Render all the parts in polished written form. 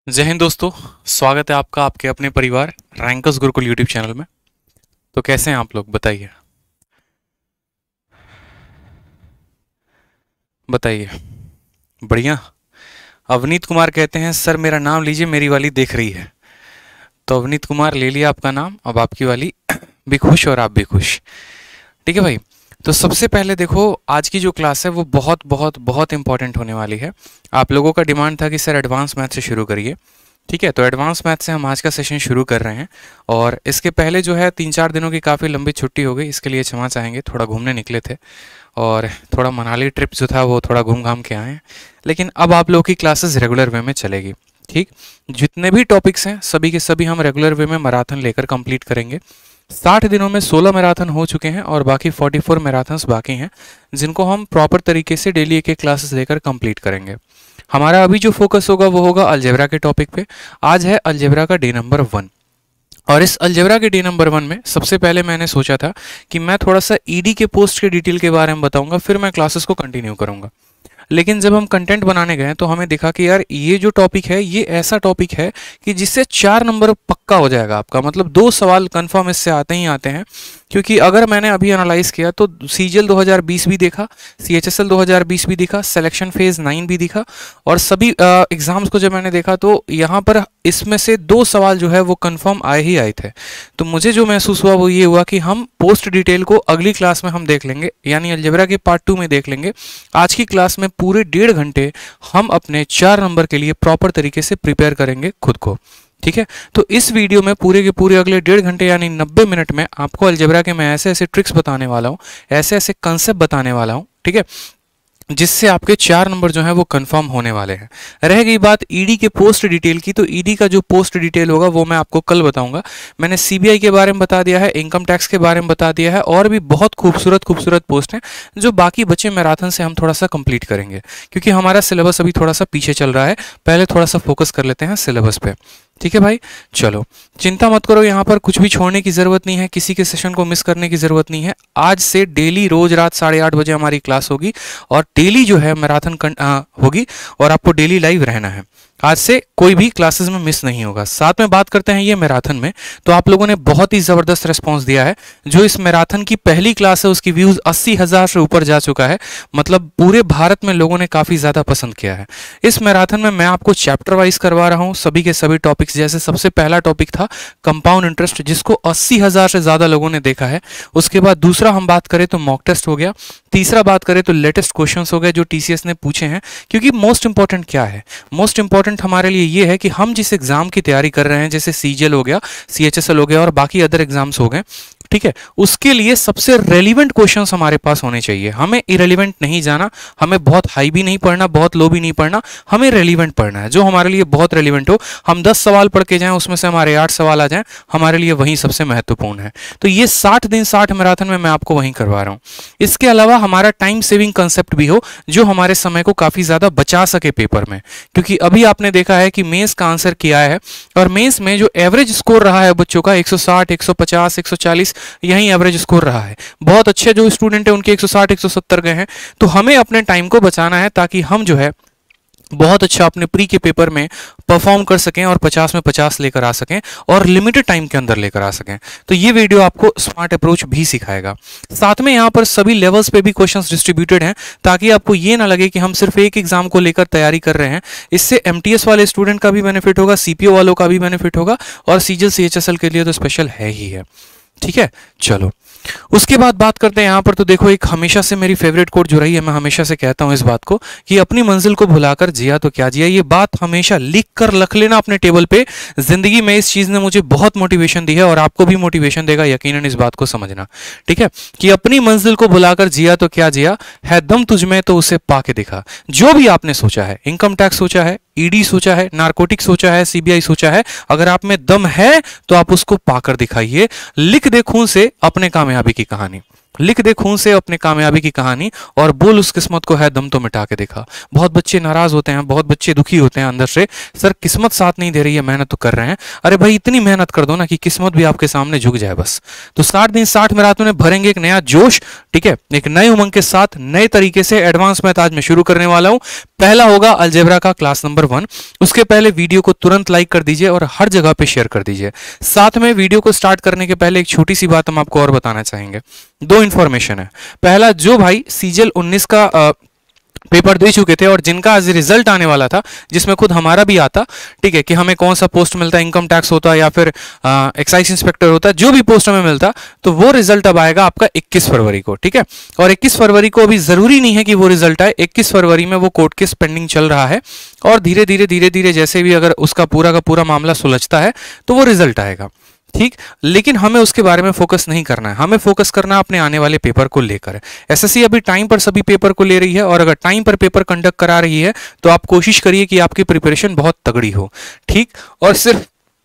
जय हिंद दोस्तों। स्वागत है आपका आपके अपने परिवार रैंकर्स गुरुकुल यूट्यूब चैनल में। तो कैसे हैं आप लोग, बताइए बताइए। बढ़िया। अवनीत कुमार कहते हैं सर मेरा नाम लीजिए, मेरी वाली देख रही है। तो अवनीत कुमार ले लिया आपका नाम, अब आपकी वाली भी खुश और आप भी खुश। ठीक है भाई। तो सबसे पहले देखो, आज की जो क्लास है वो बहुत बहुत बहुत इंपॉर्टेंट होने वाली है। आप लोगों का डिमांड था कि सर एडवांस मैथ से शुरू करिए। ठीक है, तो एडवांस मैथ से हम आज का सेशन शुरू कर रहे हैं। और इसके पहले जो है 3-4 दिनों की काफ़ी लंबी छुट्टी हो गई, इसके लिए क्षमा चाहेंगे। थोड़ा घूमने निकले थे और थोड़ा मनाली ट्रिप जो था वो थोड़ा घूम घाम के आए हैं। लेकिन अब आप लोगों की क्लासेस रेगुलर वे में चलेगी। ठीक, जितने भी टॉपिक्स हैं सभी के सभी हम रेगुलर वे में मैराथन लेकर कंप्लीट करेंगे। 60 दिनों में 16 मैराथन हो चुके हैं और बाकी 44 मैराथन्स बाकी हैं, जिनको हम प्रॉपर तरीके से डेली एक एक क्लासेस लेकर कंप्लीट करेंगे। हमारा अभी जो फोकस होगा वो होगा अलजेब्रा के टॉपिक पे। आज है अलजेब्रा का डे नंबर 1। और इस अलजेब्रा के डे नंबर 1 में सबसे पहले मैंने सोचा था कि मैं थोड़ा सा ईडी के पोस्ट के डिटेल के बारे में बताऊंगा, फिर मैं क्लासेस को कंटिन्यू करूंगा। लेकिन जब हम कंटेंट बनाने गए तो हमें दिखा कि यार ये जो टॉपिक है ये ऐसा टॉपिक है कि जिससे 4 नंबर पक्का हो जाएगा आपका, मतलब 2 सवाल कंफर्म इससे आते ही आते हैं। क्योंकि अगर मैंने अभी एनालाइज किया तो सीजीएल 2020 भी देखा, सीएचएसएल 2020 भी दिखा, सिलेक्शन फेज 9 भी दिखा, और सभी एग्जाम्स को जब मैंने देखा तो यहाँ पर इसमें से 2 सवाल जो है वो कंफर्म आए ही आए थे। तो मुझे जो महसूस हुआ वो ये हुआ कि हम पोस्ट डिटेल को अगली क्लास में हम देख लेंगे, यानी अलजेब्रा के पार्ट 2 में देख लेंगे। आज की क्लास में पूरे 1.5 घंटे हम अपने 4 नंबर के लिए प्रॉपर तरीके से प्रिपेयर करेंगे खुद को। ठीक है, तो इस वीडियो में पूरे के पूरे अगले 1.5 घंटे यानी 90 मिनट में आपको अलजेब्रा के मैं ऐसे ऐसे ट्रिक्स बताने वाला हूँ, ऐसे ऐसे कंसेप्ट बताने वाला हूँ। ठीक है, जिससे आपके 4 नंबर जो है वो कंफर्म होने वाले हैं। रह गई बात ईडी के पोस्ट डिटेल की, तो ईडी का जो पोस्ट डिटेल होगा वो मैं आपको कल बताऊंगा। मैंने सीबीआई के बारे में बता दिया है, इनकम टैक्स के बारे में बता दिया है, और भी बहुत खूबसूरत खूबसूरत पोस्ट हैं जो बाकी बचे मैराथन से हम थोड़ा सा कंप्लीट करेंगे, क्योंकि हमारा सिलेबस अभी थोड़ा सा पीछे चल रहा है। पहले थोड़ा सा फोकस कर लेते हैं सिलेबस पे। ठीक है भाई, चलो चिंता मत करो, यहाँ पर कुछ भी छोड़ने की ज़रूरत नहीं है, किसी के सेशन को मिस करने की ज़रूरत नहीं है। आज से डेली रोज रात 8:30 बजे हमारी क्लास होगी और डेली जो है मैराथन होगी, और आपको डेली लाइव रहना है। आज से कोई भी क्लासेस में मिस नहीं होगा। साथ में बात करते हैं ये मैराथन में, तो आप लोगों ने बहुत ही ज़बरदस्त रिस्पॉन्स दिया है। जो इस मैराथन की पहली क्लास है उसकी व्यूज़ 80,000 से ऊपर जा चुका है, मतलब पूरे भारत में लोगों ने काफ़ी ज़्यादा पसंद किया है। इस मैराथन में मैं आपको चैप्टर वाइज करवा रहा हूँ सभी के सभी टॉपिक्स। जैसे सबसे पहला टॉपिक था कंपाउंड इंटरेस्ट, जिसको 80,000 से ज़्यादा लोगों ने देखा है। उसके बाद दूसरा हम बात करें तो मॉक टेस्ट हो गया। तीसरा बात करें तो लेटेस्ट क्वेश्चंस हो गए जो टीसीएस ने पूछे हैं। क्योंकि मोस्ट इंपॉर्टेंट क्या है, मोस्ट इंपॉर्टेंट हमारे लिए ये है कि हम जिस एग्जाम की तैयारी कर रहे हैं, जैसे सीजीएल हो गया, सीएचएसएल हो गया और बाकी अदर एग्जाम्स हो गए, ठीक है, उसके लिए सबसे रेलिवेंट क्वेश्चंस हमारे पास होने चाहिए। हमें इरेलीवेंट नहीं जाना, हमें बहुत हाई भी नहीं पढ़ना, बहुत लो भी नहीं पढ़ना, हमें रेलिवेंट पढ़ना है, जो हमारे लिए बहुत रेलिवेंट हो। हम 10 सवाल पढ़ के जाएं, उसमें से हमारे 8 सवाल आ जाएं, हमारे लिए वही सबसे महत्वपूर्ण है। तो ये 60 दिन 60 मैराथन में मैं आपको वहीं करवा रहा हूँ। इसके अलावा हमारा टाइम सेविंग कंसेप्ट भी हो, जो हमारे समय को काफ़ी ज़्यादा बचा सके पेपर में। क्योंकि अभी आपने देखा है कि मेंस का आंसर किया है, और मेंस में जो एवरेज स्कोर रहा है बच्चों का 160, 150, 140, यही एवरेज स्कोर रहा है। बहुत अच्छे जो स्टूडेंट हैं उनके 160, 170 गए हैं। तो हमें अपने टाइम को बचाना है ताकि हम जो है बहुत अच्छा अपने प्री के पेपर में परफॉर्म कर सकें और 50 में 50 लेकर आ सकें, और लिमिटेड टाइम के अंदर लेकर आ सकें। तो ये वीडियो आपको स्मार्ट अप्रोच भी सिखाएगा। साथ में यहाँ पर सभी लेवल्स पे भी क्वेश्चंस डिस्ट्रीब्यूटेड हैं, ताकि आपको ये ना लगे कि हम सिर्फ एक एग्जाम को लेकर तैयारी कर रहे हैं। इससे एमटीएस वाले स्टूडेंट का भी बेनिफिट होगा, सीपीओ वालों का भी बेनिफिट होगा, और सीजीएल सीएचएसएल के लिए तो स्पेशल है ही है। ठीक है, चलो उसके बाद बात करते हैं यहाँ पर। तो देखो, एक हमेशा से मेरी फेवरेट कोट जो रही है, मैं हमेशा से कहता हूँ इस बात को कि अपनी मंजिल को भुलाकर जिया तो क्या जिया। ये बात हमेशा लिख कर रख लेना अपने टेबल पे। जिंदगी में इस चीज ने मुझे बहुत मोटिवेशन दी है और आपको भी मोटिवेशन देगा, यकीनन इस बात को समझना। ठीक है, कि अपनी मंजिल को भुलाकर जिया तो क्या जिया, है दम तुझमें तो उसे पाके दिखा। जो भी आपने सोचा है, इनकम टैक्स सोचा है, ईडी सोचा है, नारकोटिक सोचा है, सीबीआई सोचा है, अगर आप में दम है तो आप उसको पाकर दिखाइए। लिख दे खून से अपने कामयाबी की कहानी। लिख दे खून से अपने कामयाबी की कहानी और बोल उस किस्मत को है दम तो मिटा के दिखा। बहुत बच्चे नाराज होते हैं, बहुत बच्चे दुखी होते हैं अंदर से, सर किस्मत साथ नहीं दे रही है, मेहनत तो कर रहे हैं। अरे भाई इतनी मेहनत कर दो ना कि किस्मत भी आपके सामने झुक जाए बस। तो 60 दिन 60 रातों में भरेंगे एक नया जोश, ठीक है, एक नई उमंग के साथ नए तरीके से एडवांस मैथ आज मैं शुरू करने वाला हूं। पहला होगा अलजेब्रा का क्लास नंबर 1। उसके पहले वीडियो को तुरंत लाइक कर दीजिए और हर जगह पे शेयर कर दीजिए। साथ में वीडियो को स्टार्ट करने के पहले एक छोटी सी बात हम आपको और बताना चाहेंगे। दो इंफॉर्मेशन है। पहला, जो भाई सीजीएल 19 का पेपर दे चुके थे और जिनका आज रिजल्ट आने वाला था, जिसमें खुद हमारा भी आता, ठीक है, कि हमें कौन सा पोस्ट मिलता है, इनकम टैक्स होता है या फिर एक्साइज इंस्पेक्टर होता है, जो भी पोस्ट हमें मिलता, तो वो रिजल्ट अब आएगा आपका 21 फरवरी को, ठीक है। और 21 फरवरी को अभी जरूरी नहीं है कि वो रिजल्ट आए, 21 फरवरी में वो कोर्ट केस पेंडिंग चल रहा है और धीरे धीरे जैसे भी अगर उसका पूरा का पूरा मामला सुलझता है तो वो रिजल्ट आएगा, ठीक। लेकिन हमें उसके बारे में फोकस नहीं करना है, हमें फोकस करना है अपने आने वाले पेपर को लेकर। एसएससी अभी टाइम पर सभी पेपर को ले रही है और अगर टाइम पर पेपर कंडक्ट करा रही है तो आप कोशिश करिए कि आपकी प्रिपरेशन बहुत तगड़ी हो, ठीक। और सिर्फ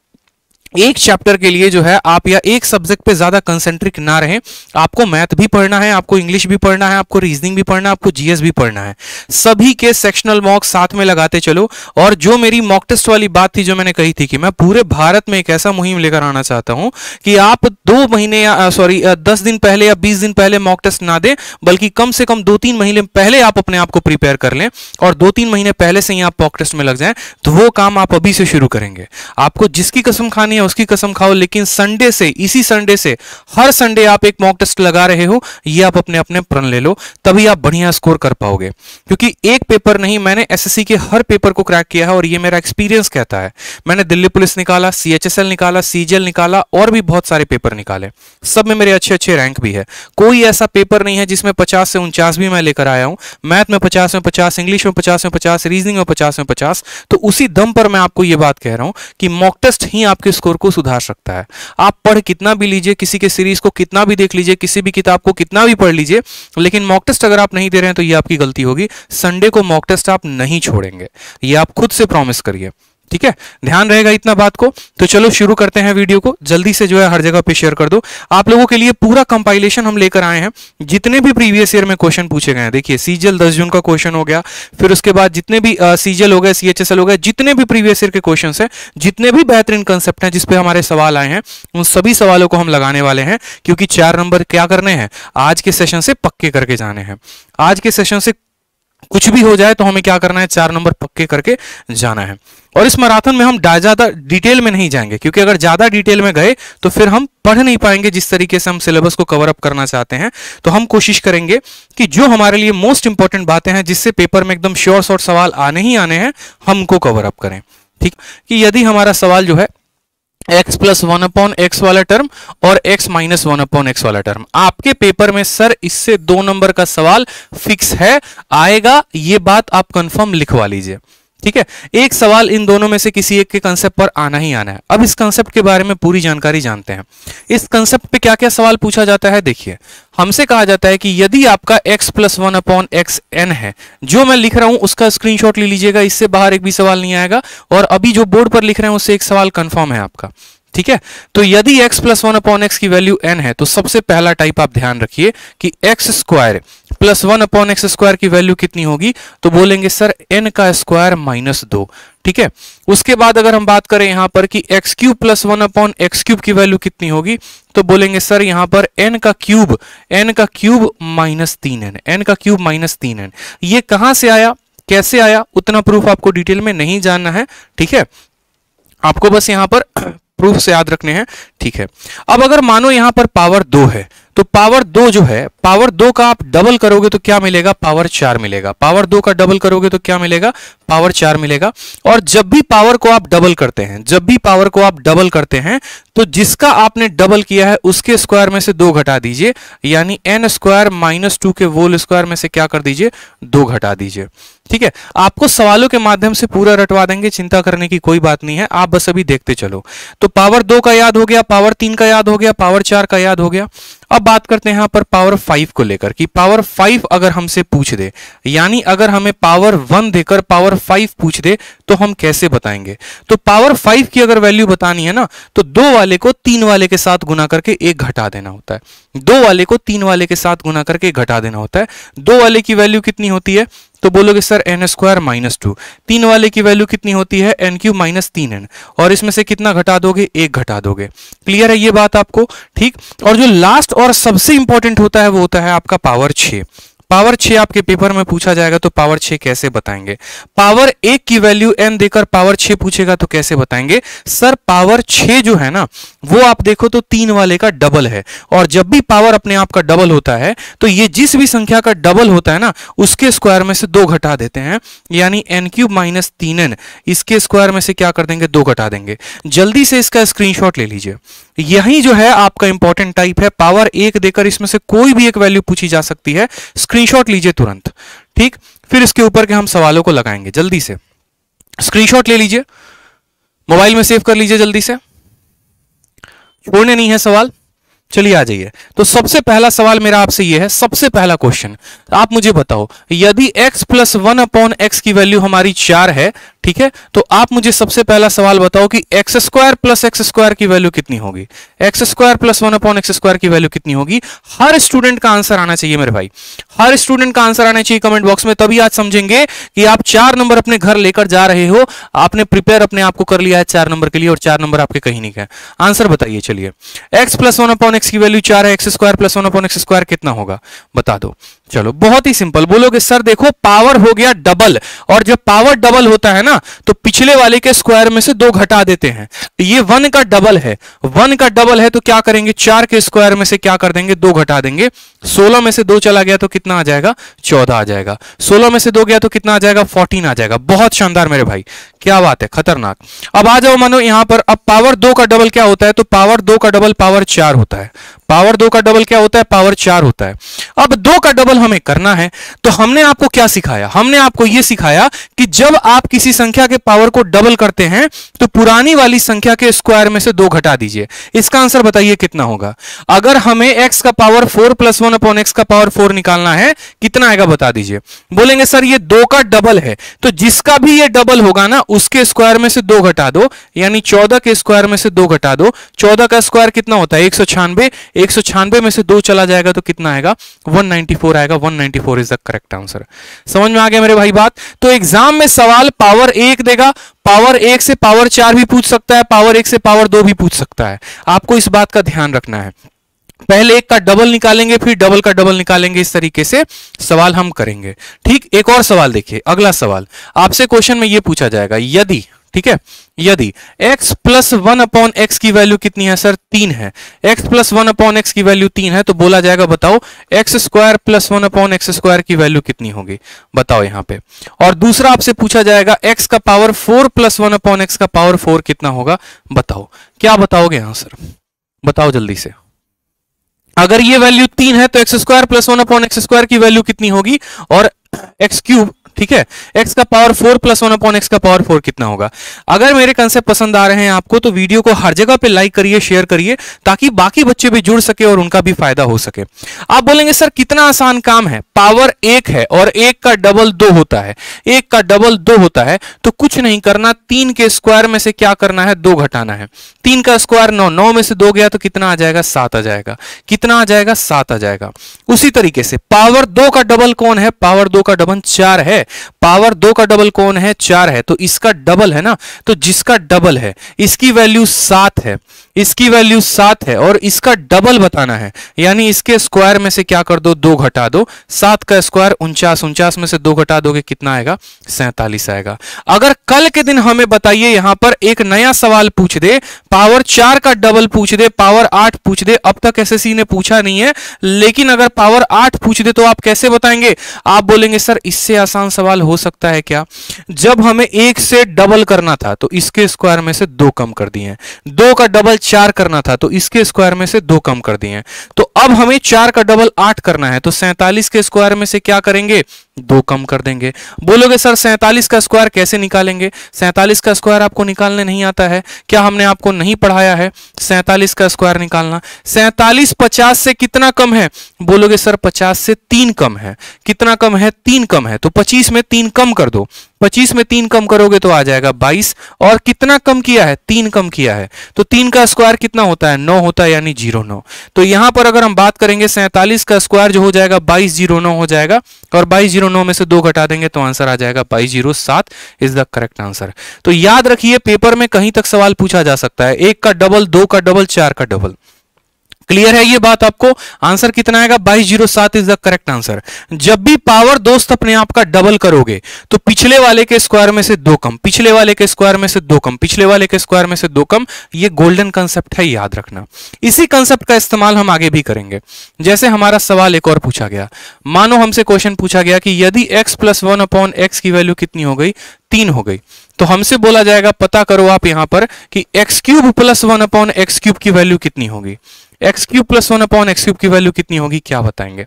एक चैप्टर के लिए जो है आप या एक सब्जेक्ट पे ज्यादा कंसेंट्रिक ना रहें। आपको मैथ भी पढ़ना है, आपको इंग्लिश भी पढ़ना है, आपको रीजनिंग भी पढ़ना है, आपको जीएस भी पढ़ना है। सभी के सेक्शनल मॉक साथ में लगाते चलो। और जो मेरी मॉक टेस्ट वाली बात थी, जो मैंने कही थी कि मैं पूरे भारत में एक ऐसा मुहिम लेकर आना चाहता हूं कि आप 2 महीने या 10 दिन पहले या 20 दिन पहले मॉक टेस्ट ना दें, बल्कि कम से कम 2-3 महीने पहले आप अपने आप को प्रिपेयर कर लें और 2-3 महीने पहले से ही आप मॉक टेस्ट में लग जाएं। तो वो काम आप अभी से शुरू करेंगे। आपको जिसकी कसम खानी है उसकी कसम खाओ, लेकिन संडे से, इसी संडे से, हर संडे आप एक मॉक टेस्ट लगा रहे हो, ये आप अपने अपने प्रण ले लो, तभी आप बढ़िया स्कोर कर पाओगे। क्योंकि एक पेपर नहीं, मैंने एसएससी के हर पेपर को क्रैक किया है और ये मेरा एक्सपीरियंस कहता है। मैंने दिल्ली पुलिस निकाला, सीएचएसएल निकाला, सीजीएल निकाला और भी बहुत सारे पेपर निकाले, सब में मेरे अच्छे अच्छे रैंक भी है। कोई ऐसा पेपर नहीं है जिसमें 50 से 49 भी मैं लेकर आया हूं। मैथ में 50 में 50, इंग्लिश में 50 में 50, रीजनिंग में 50 में 50। तो उसी दम पर मैं आपको यह बात कह रहा हूं कि मॉक टेस्ट ही आपके स्कोर को सुधार सकता है। आप पढ़ कितना भी लीजिए, किसी के सीरीज को कितना भी देख लीजिए, किसी भी किताब को कितना भी पढ़ लीजिए, लेकिन मॉक टेस्ट अगर आप नहीं दे रहे हैं तो ये आपकी गलती होगी। संडे को मॉक टेस्ट आप नहीं छोड़ेंगे, ये आप खुद से प्रॉमिस करिए, ठीक है। ध्यान रहेगा इतना बात को। तो चलो शुरू करते हैं वीडियो को। जल्दी से जो है हर जगह पे शेयर कर दो। आप लोगों के लिए पूरा कंपाइलेशन हम लेकर आए हैं, जितने भी प्रीवियस ईयर में क्वेश्चन पूछे गए हैं। देखिए सीजीएल 10 जून का क्वेश्चन हो गया, फिर उसके बाद जितने भी सीजीएल हो गए, सीएचएसएल हो गए, जितने भी प्रीवियस ईयर के क्वेश्चन है, जितने भी बेहतरीन कंसेप्ट हैं जिसपे हमारे सवाल आए हैं, उन सभी सवालों को हम लगाने वाले हैं। क्योंकि 4 नंबर क्या करने हैं, आज के सेशन से पक्के करके जाने हैं। आज के सेशन से कुछ भी हो जाए तो हमें क्या करना है, 4 नंबर पक्के करके जाना है। और इस मैराथन में हम ज्यादा डिटेल में नहीं जाएंगे, क्योंकि अगर ज्यादा डिटेल में गए तो फिर हम पढ़ नहीं पाएंगे जिस तरीके से हम सिलेबस को कवर अप करना चाहते हैं। तो हम कोशिश करेंगे कि जो हमारे लिए मोस्ट इंपॉर्टेंट बातें हैं, जिससे पेपर में एकदम श्योर शॉर्ट सवाल आने ही आने हैं, हमको कवर अप करें, ठीक। कि यदि हमारा सवाल जो है x + 1/x वाला टर्म और x - 1/x वाला टर्म, आपके पेपर में सर इससे 2 नंबर का सवाल फिक्स है, आएगा, ये बात आप कंफर्म लिखवा लीजिए, ठीक है। एक सवाल इन दोनों में से किसी एक के कंसेप्ट पर आना ही आना है। अब इस कंसेप्ट के बारे में पूरी जानकारी जानते हैं। इस कंसेप्ट पे क्या क्या सवाल पूछा जाता है, देखिए। हमसे कहा जाता है कि यदि आपका x + 1/xn है, जो मैं लिख रहा हूं उसका स्क्रीनशॉट ले लीजिएगा, इससे बाहर एक भी सवाल नहीं आएगा। और अभी जो बोर्ड पर लिख रहे हैं उससे एक सवाल कंफर्म है आपका, ठीक है। तो यदि x + 1/x की वैल्यू n है, तो सबसे पहला टाइप आप ध्यान रखिए कि x² + 1/x² की वैल्यू कितनी होगी, तो बोलेंगे सर n का स्क्वायर -2, ठीक है। उसके बाद अगर हम बात करें यहां पर कि x³ + 1/x³ की वैल्यू कितनी होगी, तो बोलेंगे सर यहां पर n का क्यूब -3n, n का क्यूब -3n। ये कहां से आया, कैसे आया, उतना प्रूफ आपको डिटेल में नहीं जानना है, ठीक है। आपको बस यहां पर प्रूफ से याद रखने हैं, ठीक है। अब अगर मानो यहां पर पावर 2 है, तो पावर 2 जो है, पावर 2 का आप डबल करोगे तो क्या मिलेगा, पावर 4 मिलेगा। पावर 2 का डबल करोगे तो क्या मिलेगा, पावर 4 मिलेगा। और जब भी पावर को आप डबल करते हैं, जब भी पावर को आप डबल करते हैं, तो जिसका आपने डबल किया है उसके स्क्वायर में से 2 घटा दीजिए, यानी n² -2 के होल स्क्वायर में से क्या कर दीजिए, 2 घटा दीजिए, ठीक है। आपको सवालों के माध्यम से पूरा रटवा देंगे, चिंता करने की कोई बात नहीं है, आप बस अभी देखते चलो। तो पावर 2 का याद हो गया, पावर 3 का याद हो गया, पावर 4 का याद हो गया। अब बात करते हैं यहां पर पावर 5 को लेकर कि पावर 5 अगर हमसे पूछ दे, यानी अगर हमें पावर 1 देकर पावर 5 पूछ दे तो हम कैसे बताएंगे। तो पावर 5 की अगर वैल्यू बतानी है ना तो 2 वाले को 3 वाले के साथ गुना करके 1 घटा देना होता है। 2 वाले को 3 वाले के साथ गुना करके 1 घटा देना होता है। 2 वाले की वैल्यू कितनी होती है तो बोलोगे सर n स्क्वायर माइनस 2। 3 वाले की वैल्यू कितनी होती है n क्यूब माइनस 3n, और इसमें से कितना घटा दोगे 1 घटा दोगे। क्लियर है ये बात आपको, ठीक। और जो लास्ट और सबसे इंपॉर्टेंट होता है वो होता है आपका पावर 6। पावर 6 आपके पेपर में पूछा जाएगा तो पावर 6 कैसे बताएंगे। पावर 1 की वैल्यू n देकर पावर 6 पूछेगा तो कैसे बताएंगे। सर पावर 6 जो है ना वो आप देखो तो 3 वाले का डबल है, और जब भी पावर अपने आप का डबल होता है तो ये जिस भी संख्या का डबल होता है ना उसके स्क्वायर में से 2 घटा देते हैं, यानी n क्यूब माइनस 3n, इसके स्क्वायर में से क्या कर देंगे 2 घटा देंगे। जल्दी से इसका स्क्रीनशॉट ले लीजिए। यही जो है आपका इंपॉर्टेंट टाइप है, पावर 1 देकर इसमें से कोई भी एक वैल्यू पूछी जा सकती है, स्क्रीनशॉट लीजिए तुरंत, ठीक। फिर इसके ऊपर के हम सवालों को लगाएंगे। जल्दी से स्क्रीनशॉट ले लीजिए, मोबाइल में सेव कर लीजिए, जल्दी से, छोड़ने नहीं है सवाल। चलिए आ जाइए। तो सबसे पहला सवाल मेरा आपसे ये है, सबसे पहला क्वेश्चन, आप मुझे बताओ यदि x प्लस 1/x की वैल्यू हमारी 4 है, ठीक है, तो आप मुझे सबसे पहला सवाल बताओ कि x square plus x square की वैल्यू कितनी होगी। X square plus 1/x square की वैल्यू कितनी होगी। हर स्टूडेंट का आंसर आना चाहिए मेरे भाई, हर स्टूडेंट का आंसर आना चाहिए कमेंट बॉक्स में, तभी आज समझेंगे कि आप 4 नंबर अपने घर लेकर जा रहे हो। आपने प्रिपेयर अपने आप को कर लिया है 4 नंबर के लिए, और 4 नंबर आपके कहीं नहीं गए। आंसर बताइए। चलिए x प्लस 1/x की वैल्यू 4 है, x square plus 1/x square कितना होगा बता दो। चलो बहुत ही सिंपल, बोलोगे सर देखो पावर हो गया डबल, और जब पावर डबल होता है ना तो पिछले वाले के स्क्वायर में से 2 घटा देते हैं। ये 1 का डबल है, 1 का डबल है तो क्या करेंगे 4 के स्क्वायर में से क्या कर देंगे 2 घटा देंगे। 16 में से 2 चला गया तो कितना आ जाएगा 14 आ जाएगा। 16 में से 2 गया तो कितना आ जाएगा 14 आ जाएगा। बहुत शानदार मेरे भाई, क्या बात है, खतरनाक। अब आ जाओ, मानो यहां पर अब पावर 2 का डबल क्या होता है, तो पावर 2 का डबल पावर 4 होता है। पावर 2 का डबल क्या होता है, पावर 4 होता है। अब 2 का डबल हमें करना है तो हमने आपको क्या सिखाया, हमने आपको यह सिखाया कि जब आप किसी संख्या के पावर को डबल करते हैं तो पुरानी वाली संख्या के स्क्वायर में से 2 घटा दीजिए। इसका आंसर बताइए कितना होगा। अगर हमें x का पावर 4 प्लस 1/x का पावर 4 निकालना है, कितना आएगा बता दीजिए। बोलेंगे सर ये 2 का डबल है, तो जिसका भी ये डबल होगा ना उसके स्क्वायर में से 2 घटा दो, यानी 14 के स्क्वायर में से 2 घटा दो। 14 का स्क्वायर कितना होता है 196, 196 में से 2 चला जाएगा तो कितना आएगा 194 आएगा। 194 इज द करेक्ट आंसर। समझ में आ गया मेरे भाई बात। तो एग्जाम में सवाल पावर 1 देगा, पावर 1 से पावर 4 भी पूछ सकता है, पावर 1 से पावर 2 भी पूछ सकता है। आपको इस बात का ध्यान रखना है। पहले 1 का डबल निकालेंगे फिर डबल का डबल निकालेंगे, इस तरीके से सवाल हम करेंगे, ठीक। एक और सवाल देखिए, अगला सवाल आपसे क्वेश्चन में यह पूछा जाएगा, यदि, ठीक है, यदि x प्लस 1/x की वैल्यू कितनी है सर 3 है, x प्लस 1/x की वैल्यू 3 है, तो बोला जाएगा बताओ x square plus 1/x square की वैल्यू कितनी होगी बताओ यहां पे। और दूसरा आपसे पूछा जाएगा x का पावर 4 प्लस 1/x का पावर 4 कितना होगा बताओ। क्या बताओगे आंसर बताओ जल्दी से। अगर ये वैल्यू 3 है तो x square plus 1/x square की वैल्यू कितनी होगी, और एक्स क्यूब, ठीक है, x का पावर 4 प्लस 1/x का पावर 4 कितना होगा। अगर मेरे कंसेप्ट पसंद आ रहे हैं आपको तो वीडियो को हर जगह पे लाइक करिए, शेयर करिए, ताकि बाकी बच्चे भी जुड़ सके और उनका भी फायदा हो सके। आप बोलेंगे सर कितना आसान काम है, पावर 1 है और 1 का डबल 2 होता है, 1 का डबल 2 होता है, तो कुछ नहीं करना, 3 के स्क्वायर में से क्या करना है 2 घटाना है। 3 का स्क्वायर 9, 9 में से 2 गया तो कितना आ जाएगा 7 आ जाएगा। कितना आ जाएगा 7 आ जाएगा। उसी तरीके से पावर 2 का डबल कौन है, पावर 2 का डबल 4 है। पावर 2 का डबल कौन है 4 है, तो इसका डबल है ना, तो जिसका डबल है इसकी वैल्यू 7 है, इसकी वैल्यू 7 है और इसका डबल बताना है, यानी इसके स्क्वायर में से क्या कर दो 2 घटा दो। 7 का स्क्वायर 49, 49 में से 2 घटा दोगे कितना आएगा 47 आएगा। अगर कल के दिन हमें बताइए यहां पर एक नया सवाल पूछ दे, पावर 4 का डबल पूछ दे, पावर 8 पूछ दे, अब तक एसएससी ने पूछा नहीं है, लेकिन अगर पावर 8 पूछ दे तो आप कैसे बताएंगे। आप बोलेंगे सर इससे आसान सवाल हो सकता है क्या, जब हमें 1 से डबल करना था तो इसके स्क्वायर में से 2 कम कर दिए, 2 का डबल 4 करना था तो इसके स्क्वायर में से 2 कम कर दिए। तो अब हमें 4 का डबल 8 करना है, तो 47 के स्क्वायर में से क्या करेंगे, 2 कम कर देंगे। बोलोगे सर 47 का स्क्वायर कैसे निकालेंगे, 47 का स्क्वायर आपको निकालने नहीं आता है क्या, हमने आपको नहीं पढ़ाया है 47 का स्क्वायर निकालना। 47 50 से कितना कम है, बोलोगे सर 50 से 3 कम है। कितना कम है, 3 कम है, तो 25 में 3 कम कर दो। 25 में 3 कम करोगे तो आ जाएगा 22, और कितना कम किया है, 3 कम किया है, तो 3 का स्क्वायर कितना होता है, 9 होता है, यानी 09। तो यहां पर अगर हम बात करेंगे 47 का स्क्वायर जो हो जाएगा 2209 हो जाएगा, और 2209 में से 2 घटा देंगे तो आंसर आ जाएगा 2207 इज द करेक्ट आंसर। तो याद रखिए पेपर में कहीं तक सवाल पूछा जा सकता है, 1 का डबल, 2 का डबल, 4 का डबल। क्लियर है ये बात आपको, आंसर कितना आएगा, 2207 इज द करेक्ट आंसर। जब भी पावर दोस्त अपने आप का डबल करोगे तो पिछले वाले के स्क्वायर में से 2 कम, पिछले वाले के स्क्वायर में से 2 कम, पिछले वाले के स्क्वायर में से 2 कम, ये गोल्डन कंसेप्ट है, याद रखना। इसी कंसेप्ट का इस्तेमाल हम आगे भी करेंगे। जैसे हमारा सवाल एक और पूछा गया, मानो हमसे क्वेश्चन पूछा गया कि यदि x + 1/x की वैल्यू कितनी हो गई, 3 हो गई, तो हमसे बोला जाएगा पता करो आप यहां पर कि x³ + 1/x³ की वैल्यू कितनी होगी। x³ + 1/x³ की वैल्यू कितनी होगी, क्या बताएंगे,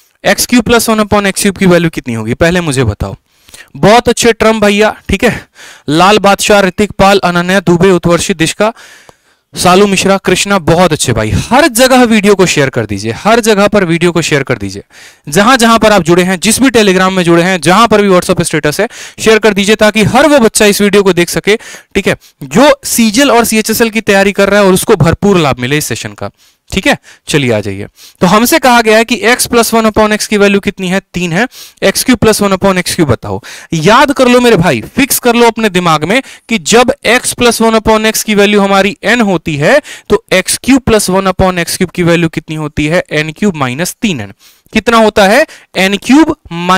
x³ + 1/x³ की वैल्यू कितनी होगी, पहले मुझे बताओ। बहुत अच्छे टर्म भैया, ठीक है, लाल बादशाह, ऋतिक पाल, अनन्या दुबे, उत्वर्षी, दिशका, सालू मिश्रा, कृष्णा, बहुत अच्छे भाई। हर जगह वीडियो को शेयर कर दीजिए, हर जगह पर वीडियो को शेयर कर दीजिए, जहां जहां पर आप जुड़े हैं, जिस भी टेलीग्राम में जुड़े हैं, जहां पर भी व्हाट्सएप स्टेटस है, शेयर कर दीजिए ताकि हर वो बच्चा इस वीडियो को देख सके, ठीक है, जो सीजीएल और सीएचएसएल की तैयारी कर रहा है और उसको भरपूर लाभ मिले इस सेशन का। ठीक है, चलिए आ जाइए। तो हमसे कहा गया है कि x + 1/x की वैल्यू कितनी है, 3 है, x³ + 1/x³ बताओ। याद कर लो मेरे भाई, फिक्स कर लो अपने दिमाग में कि जब x + 1/x की वैल्यू हमारी n होती है तो x³ + 1/x³ की वैल्यू कितनी होती है, n³ - 3n। कितना होता है, n³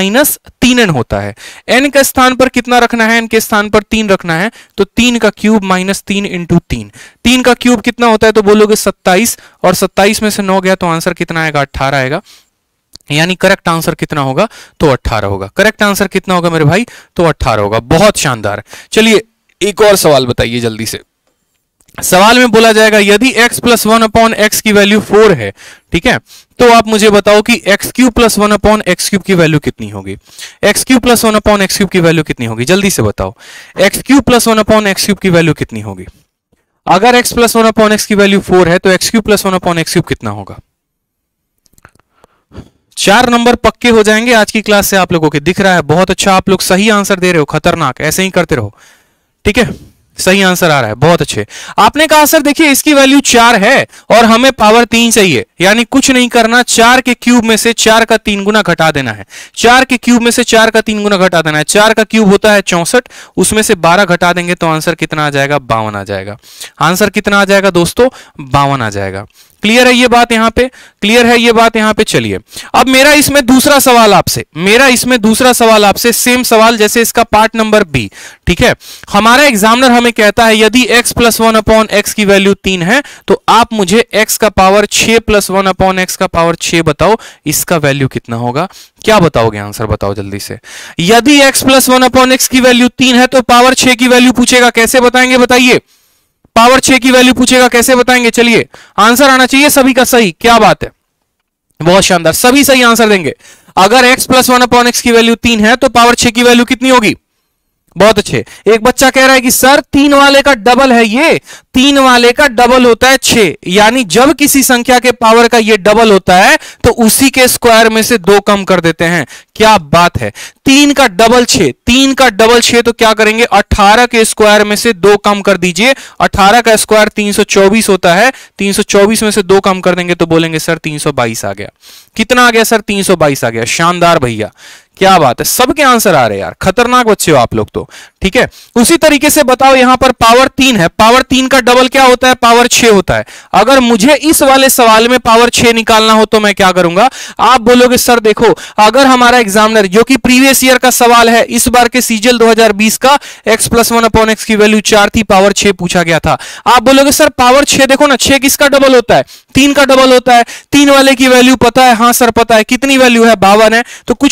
- 3n होता है। n के स्थान पर कितना रखना है, n के स्थान पर 3 रखना है, तो 3 का क्यूब - 3 × 3। 3 का क्यूब कितना होता है, तो बोलोगे 27, और 27 में से 9 गया तो आंसर कितना आएगा, 18 आएगा। यानी करेक्ट आंसर कितना होगा, तो 18 होगा। करेक्ट आंसर कितना होगा मेरे भाई, तो 18 होगा। बहुत शानदार। चलिए एक और सवाल बताइए जल्दी से। सवाल में बोला जाएगा यदि x + 1/x की वैल्यू 4 है, ठीक है, तो आप मुझे बताओ कि x³ + 1/x³ की वैल्यू कितनी होगी। x³ + 1/x³ की वैल्यू कितनी होगी, जल्दी से बताओ। x³ + 1/x³ की वैल्यू कितनी होगी। अगर x + 1/x की वैल्यू 4 है तो x³ + 1/x³ कितना होगा। 4 नंबर पक्के हो जाएंगे आज की क्लास से आप लोगों के, दिख रहा है। बहुत अच्छा, आप लोग सही आंसर दे रहे हो, खतरनाक, ऐसे ही करते रहो, ठीक है, सही आंसर आ रहा है, बहुत अच्छे। आपने कहा सर देखिए इसकी वैल्यू 4 है और हमें पावर 3 चाहिए, यानी कुछ नहीं करना, 4 के क्यूब में से 4 का 3 गुना घटा देना है। 4 के क्यूब में से 4 का 3 गुना घटा देना है। 4 का क्यूब होता है 64, उसमें से 12 घटा देंगे तो आंसर कितना आ जाएगा, 52 आ जाएगा। आंसर कितना आ जाएगा दोस्तों, 52 आ जाएगा। क्लियर है ये बात यहां पे, क्लियर है ये बात यहां पे। चलिए अब मेरा इसमें दूसरा सवाल आपसे, सेम सवाल जैसे इसका पार्ट नंबर बी, ठीक है। हमारा एग्जामिनर हमें कहता है यदि x + 1/x की वैल्यू 3 है तो आप मुझे x का पावर 6 + 1/x का पावर 6 बताओ, इसका वैल्यू कितना होगा। क्या बताओगे, आंसर बताओ जल्दी से। यदि x + 1/x की वैल्यू 3 है तो पावर 6 की वैल्यू पूछेगा, कैसे बताएंगे बताइए। पावर 6 की वैल्यू पूछेगा, कैसे बताएंगे। चलिए आंसर आना चाहिए सभी का सही, क्या बात है, बहुत शानदार, सभी सही आंसर देंगे। अगर x + 1/x की वैल्यू 3 है तो पावर 6 की वैल्यू कितनी होगी। बहुत अच्छे। एक बच्चा कह रहा है कि सर 3 वाले का डबल है, ये 3 वाले का डबल होता है 6, यानी जब किसी संख्या के पावर का ये डबल होता है तो उसी के स्क्वायर में से 2 कम कर देते हैं। क्या बात है, 3 का डबल 6, 3 का डबल 6 तो क्या करेंगे, 18 के स्क्वायर में से 2 कम कर दीजिए। 18 का स्क्वायर 324 होता है, 324 में से 2 कम कर देंगे तो बोलेंगे सर 322 आ गया। कितना आ गया सर, 322 आ गया। शानदार भैया, क्या बात है, सबके आंसर आ रहे हैं यार, खतरनाक बच्चे हो आप लोग तो, ठीक है। उसी तरीके से बताओ यहां पर पावर 3 है, पावर 3 का डबल क्या होता है, पावर 6 होता है। अगर मुझे इस वाले सवाल में पावर 6 निकालना हो तो मैं क्या करूंगा। आप बोलोगे सर देखो, अगर हमारा एग्जामिनर जो कि प्रीवियस ईयर का सवाल है, इस बार के सीजीएल 2020 का x + 1/x की वैल्यू 4 थी, पावर 6 पूछा गया था। आप बोलोगे सर पावर 6 देखो ना, 6 किसका डबल होता है, 3 का डबल होता है। 3 वाले की वैल्यू पता है, हाँ सर पता है, कितनी वैल्यू है, 52 है। तो कुछ मत करो,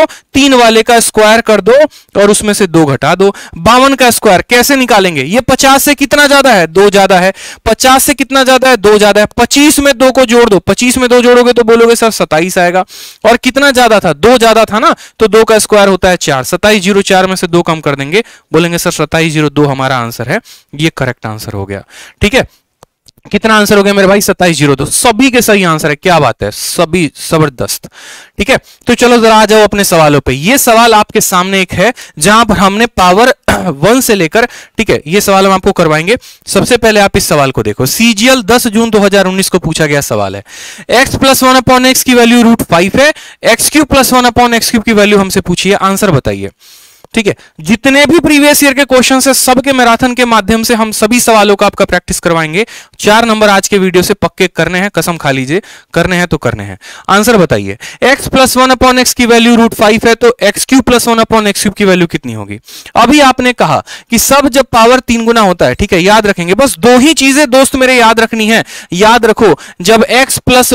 3 वाले का स्क्वायर कर दो और उसमें से 2 घटा दो। 52 का स्क्वायर कैसे निकालेंगे? ये 50 से कितना ज्यादा है? 2 ज्यादा है। 50 से कितना ज्यादा है? 2 ज्यादा है। 25 में 2 को जोड़ दो। 25 में 2 जोड़ोगे तो बोलोगे सर 27 आएगा। और कितना ज्यादा था? 2 ज्यादा था ना, तो 2 का स्क्वायर होता है 4। 2704 में से 2 कम कर देंगे, बोलेंगे सर 2702 हमारा आंसर है। ये करेक्ट आंसर हो गया। ठीक है, कितना आंसर हो गया मेरे भाई? 2702। सभी के सही आंसर है। क्या बात है, सभी जबरदस्त। ठीक है, तो चलो जरा आ जाओ अपने सवालों पे। ये सवाल आपके सामने एक है जहां पर हमने पावर 1 से लेकर, ठीक है, ये सवाल हम आपको करवाएंगे। सबसे पहले आप इस सवाल को देखो। सीजीएल 10 जून 2019 को पूछा गया सवाल है। x प्लस 1/x की वैल्यू √5 है। x³ प्लस 1/x³ की वैल्यू हमसे पूछी है, आंसर बताइए। ठीक है, जितने भी प्रीवियस ईयर के क्वेश्चन है सबके मैराथन के माध्यम से हम सभी सवालों का आपका प्रैक्टिस करवाएंगे। 4 नंबर आज के वीडियो से पक्के करने हैं, कसम खा लीजिए, करने हैं तो करने हैं। आंसर बताइए। x प्लस 1/x की वैल्यू √5 है, तो x³ प्लस 1/x³ की वैल्यू कितनी होगी? अभी आपने कहा कि सब जब पावर 3 गुना होता है, ठीक है, याद रखेंगे। बस 2 ही चीजें दोस्त मेरे याद रखनी है। याद रखो, जब x प्लस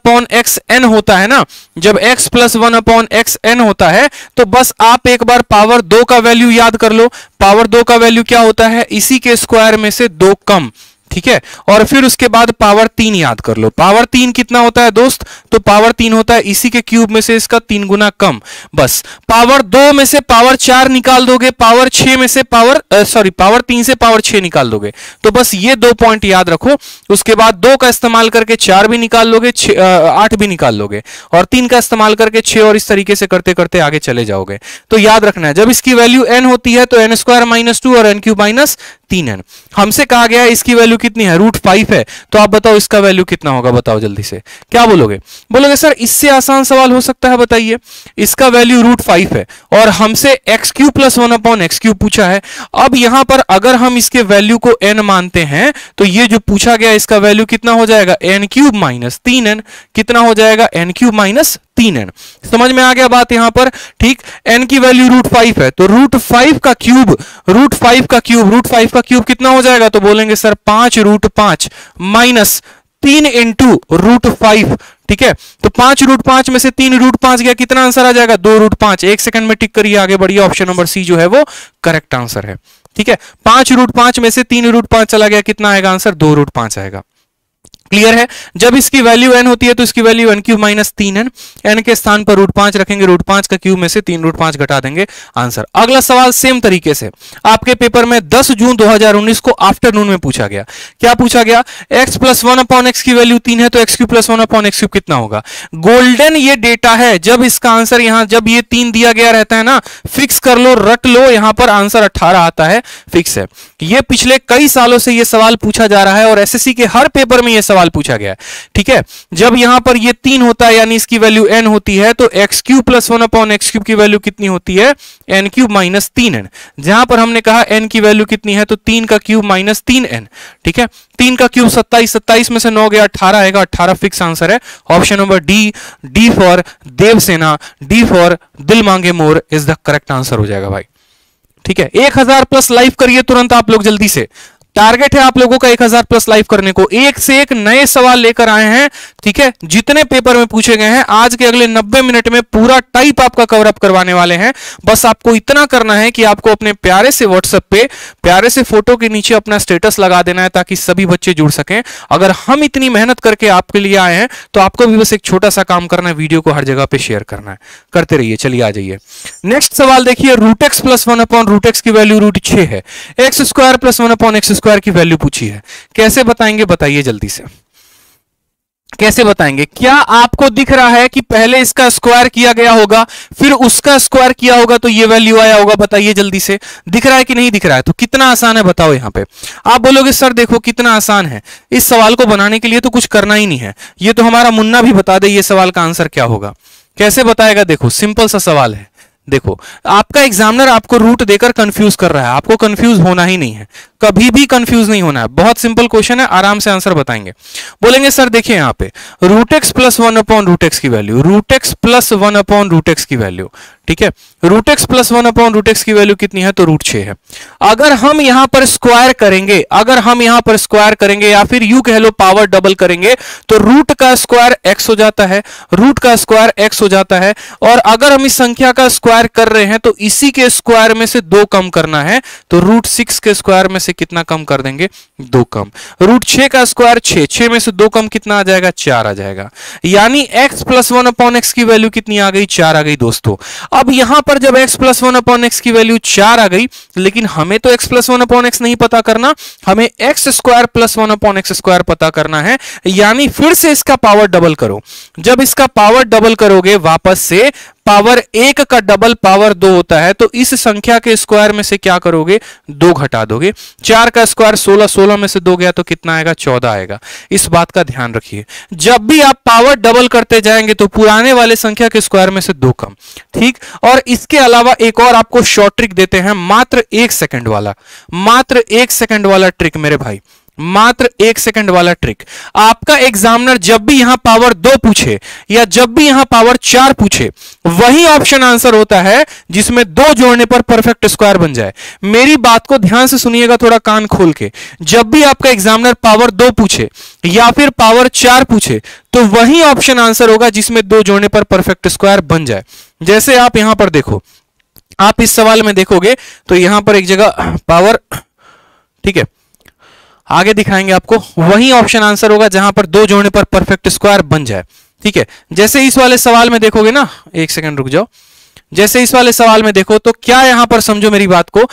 1/xn होता है ना, जब x प्लस 1/xn होता है, तो बस आप एक बार पावर 2 का वैल्यू याद कर लो। पावर 2 का वैल्यू क्या होता है? इसी के स्क्वायर में से 2 कम। ठीक है, और फिर उसके बाद पावर 3 याद कर लो। पावर 3 कितना होता है दोस्त? तो पावर 3 होता है इसी के क्यूब में से इसका 3 गुना कम। बस पावर 2 में से पावर 4 निकाल दोगे, पावर 6 में से पावर पावर 3 से पावर 6 निकाल दोगे। तो बस ये 2 पॉइंट याद रखो। उसके बाद 2 का इस्तेमाल करके 4 भी निकाल लोगे, 8 भी निकाल लोगे, और 3 का इस्तेमाल करके 6, और इस तरीके से करते करते आगे चले जाओगे। तो याद रखना है, जब इसकी वैल्यू n होती है तो n² - 2 और n³ - 3n। हमसे कहा गया है इसकी वैल्यू कितनी है? √5 है। तो आप बताओ इसका वैल्यू कितना होगा? बताओ जल्दी से, क्या बोलोगे? बोलोगे सर इससे आसान सवाल हो सकता है, बताइए। इसका वैल्यू √5 है और हमसे x³ प्लस 1/x³ पूछा है। अब यहां पर अगर हम इसके वैल्यू को n मानते हैं तो ये जो पूछा गया इसका वैल्यू कितना हो जाएगा? n³ - 3n। कितना हो जाएगा? n³ - 3n। समझ में आ गया बात यहां पर? ठीक, n की वैल्यू √5 है, तो √5 का क्यूब कितना हो जाएगा? तो बोलेंगे सर 5√5 माइनस 3 इंटू √5। ठीक है, तो 5√5 में से 3√5 गया, कितना आंसर आ जाएगा? 2√5। 1 सेकंड में टिक करिए, आगे बढ़िए। ऑप्शन नंबर सी जो है वो करेक्ट आंसर है। ठीक है, 5√5 में से 3√5 चला गया, कितना आएगा आंसर? 2√5 आएगा। क्लियर है? जब इसकी वैल्यू n होती है तो इसकी वैल्यू n³ - 3n। n के स्थान पर √5 रखेंगे, √5 का क्यूब में से 3√5 घटा देंगे, आंसर। अगला सवाल सेम तरीके से आपके पेपर में 10 जून 2019 को आफ्टरनून में पूछा गया। क्या पूछा गया? x प्लस 1/x की वैल्यू 3 है, तो x³ प्लस 1/x³ कितना होगा? गोल्डन ये डेटा है, जब इसका आंसर यहां जब ये 3 दिया गया रहता है ना, फिक्स कर लो, रट लो, यहां पर आंसर 18 आता है, फिक्स है। ये पिछले कई सालों से ये सवाल पूछा जा रहा है और एसएससी के हर पेपर में ये सवाल पूछा गया है। ठीक है, जब यहां पर ये 3 होता है यानी इसकी वैल्यू n होती है, तो x³ प्लस 1/x³ की वैल्यू कितनी होती है? n³ - 3n। जहां पर हमने कहा n की वैल्यू कितनी है, तो 3 का क्यूब माइनस 3n। ठीक है, 3 का क्यूब 27, 27 में से 9 गया, 18 आएगा, 18 फिक्स आंसर है। Option number D for Devasena, D for दिल मांगे more is the correct answer हो जाएगा भाई। ठीक है, 1000 प्लस लाइव करिए तुरंत आप लोग, जल्दी से। टारगेट है आप लोगों का 1000 प्लस लाइव करने को। एक से एक नए सवाल लेकर आए हैं। ठीक है, जितने पेपर में पूछे गए हैं आज के अगले 90 मिनट में पूरा टाइप आपका कवर अप करवाने वाले हैं। बस आपको इतना करना है कि आपको अपने प्यारे से व्हाट्सएप पे प्यारे से फोटो के नीचे अपना स्टेटस लगा देना है, ताकि सभी बच्चे जुड़ सकें। अगर हम इतनी मेहनत करके आपके लिए आए हैं तो आपको भी बस एक छोटा सा काम करना है, वीडियो को हर जगह पे शेयर करना है। करते रहिए, चलिए आ जाइए। नेक्स्ट सवाल देखिए, √x प्लस 1/√x की वैल्यू √6 है। x² प्लस 1/x² की वैल्यू पूछी है, कैसे बताएंगे? बताइए जल्दी से, कैसे बताएंगे? क्या आपको दिख रहा है कि पहले इसका स्क्वायर किया गया होगा, फिर उसका स्क्वायर किया होगा तो ये वैल्यू आया होगा? बताइए जल्दी से, दिख रहा है कि नहीं दिख रहा है? तो कितना आसान है बताओ। यहां पे आप बोलोगे सर देखो कितना आसान है, इस सवाल को बनाने के लिए तो कुछ करना ही नहीं है, ये तो हमारा मुन्ना भी बता दे ये सवाल का आंसर क्या होगा। कैसे बताएगा? देखो सिंपल सा सवाल है। देखो, आपका एग्जामिनर आपको रूट देकर कंफ्यूज कर रहा है, आपको कंफ्यूज होना ही नहीं है। कभी भी कंफ्यूज नहीं होना है, बहुत सिंपल क्वेश्चन है, आराम से आंसर बताएंगे। बोलेंगे सर देखिए यहाँ पे root x plus one upon root x की value, root x plus one upon root x की वैल्यू, ठीक है, root x plus one upon root x की वैल्यू कितनी है, तो रूट 6 है। अगर हम यहां पर स्क्वायर करेंगे, अगर हम यहां पर स्क्वायर करेंगे या फिर यू कह लो पावर डबल करेंगे, तो रूट का स्क्वायर एक्स हो जाता है, रूट का स्क्वायर एक्स हो जाता है। और अगर हम इस संख्या का स्क्वायर कर रहे हैं तो इसी के स्क्वायर में से 2 कम करना है, तो रूट 6 के स्क्वायर में से कितना कम कर देंगे, 2 कम। रूट 6 का स्क्वायर 6, 6 में से 2 कम कितना आ जाएगा, 4 आ जाएगा। यानी x plus one upon x की वैल्यू कितनी आ गई, 4 आ गई दोस्तों। अब यहां पर जब x plus one upon x की वैल्यू 4 आ गई, लेकिन हमें तो x plus one upon x नहीं पता करना, हमें x square plus one upon x square पता करना है। यानी फिर से इसका पावर डबल करो। जब इसका पावर डबल करोगे वापस से, पावर 1 का डबल पावर 2 होता है, तो इस संख्या के स्क्वायर में से क्या करोगे, 2 घटा दोगे। 4 का स्क्वायर 16, 16 में से 2 गया तो कितना आएगा, 14 आएगा। इस बात का ध्यान रखिए, जब भी आप पावर डबल करते जाएंगे तो पुराने वाले संख्या के स्क्वायर में से 2 कम, ठीक। और इसके अलावा एक और आपको शॉर्ट ट्रिक देते हैं, मात्र 1 सेकंड वाला, मात्र 1 सेकंड वाला ट्रिक मेरे भाई, मात्र 1 सेकंड वाला ट्रिक। आपका एग्जामिनर जब भी यहां पावर 2 पूछे या जब भी यहां पावर 4 पूछे, वही ऑप्शन आंसर होता है जिसमें 2 जोड़ने पर परफेक्ट स्क्वायर बन जाए। मेरी बात को ध्यान से सुनिएगा, थोड़ा कान खोल के। जब भी आपका एग्जामिनर पावर 2 पूछे या फिर पावर 4 पूछे, तो वही ऑप्शन आंसर होगा जिसमें 2 जोड़ने पर परफेक्ट स्क्वायर बन जाए। जैसे आप यहां पर देखो, आप इस सवाल में देखोगे तो यहां पर एक जगह पावर, ठीक है, आगे दिखाएंगे आपको, वही ऑप्शन आंसर होगा जहां पर 2 जोड़ने पर परफेक्ट स्क्वायर बन जाए, ठीक है। जैसे इस वाले सवाल में देखोगे ना, 1 सेकंड रुक जाओ, जैसे इस वाले सवाल में देखो तो क्या यहां पर समझो मेरी बात को,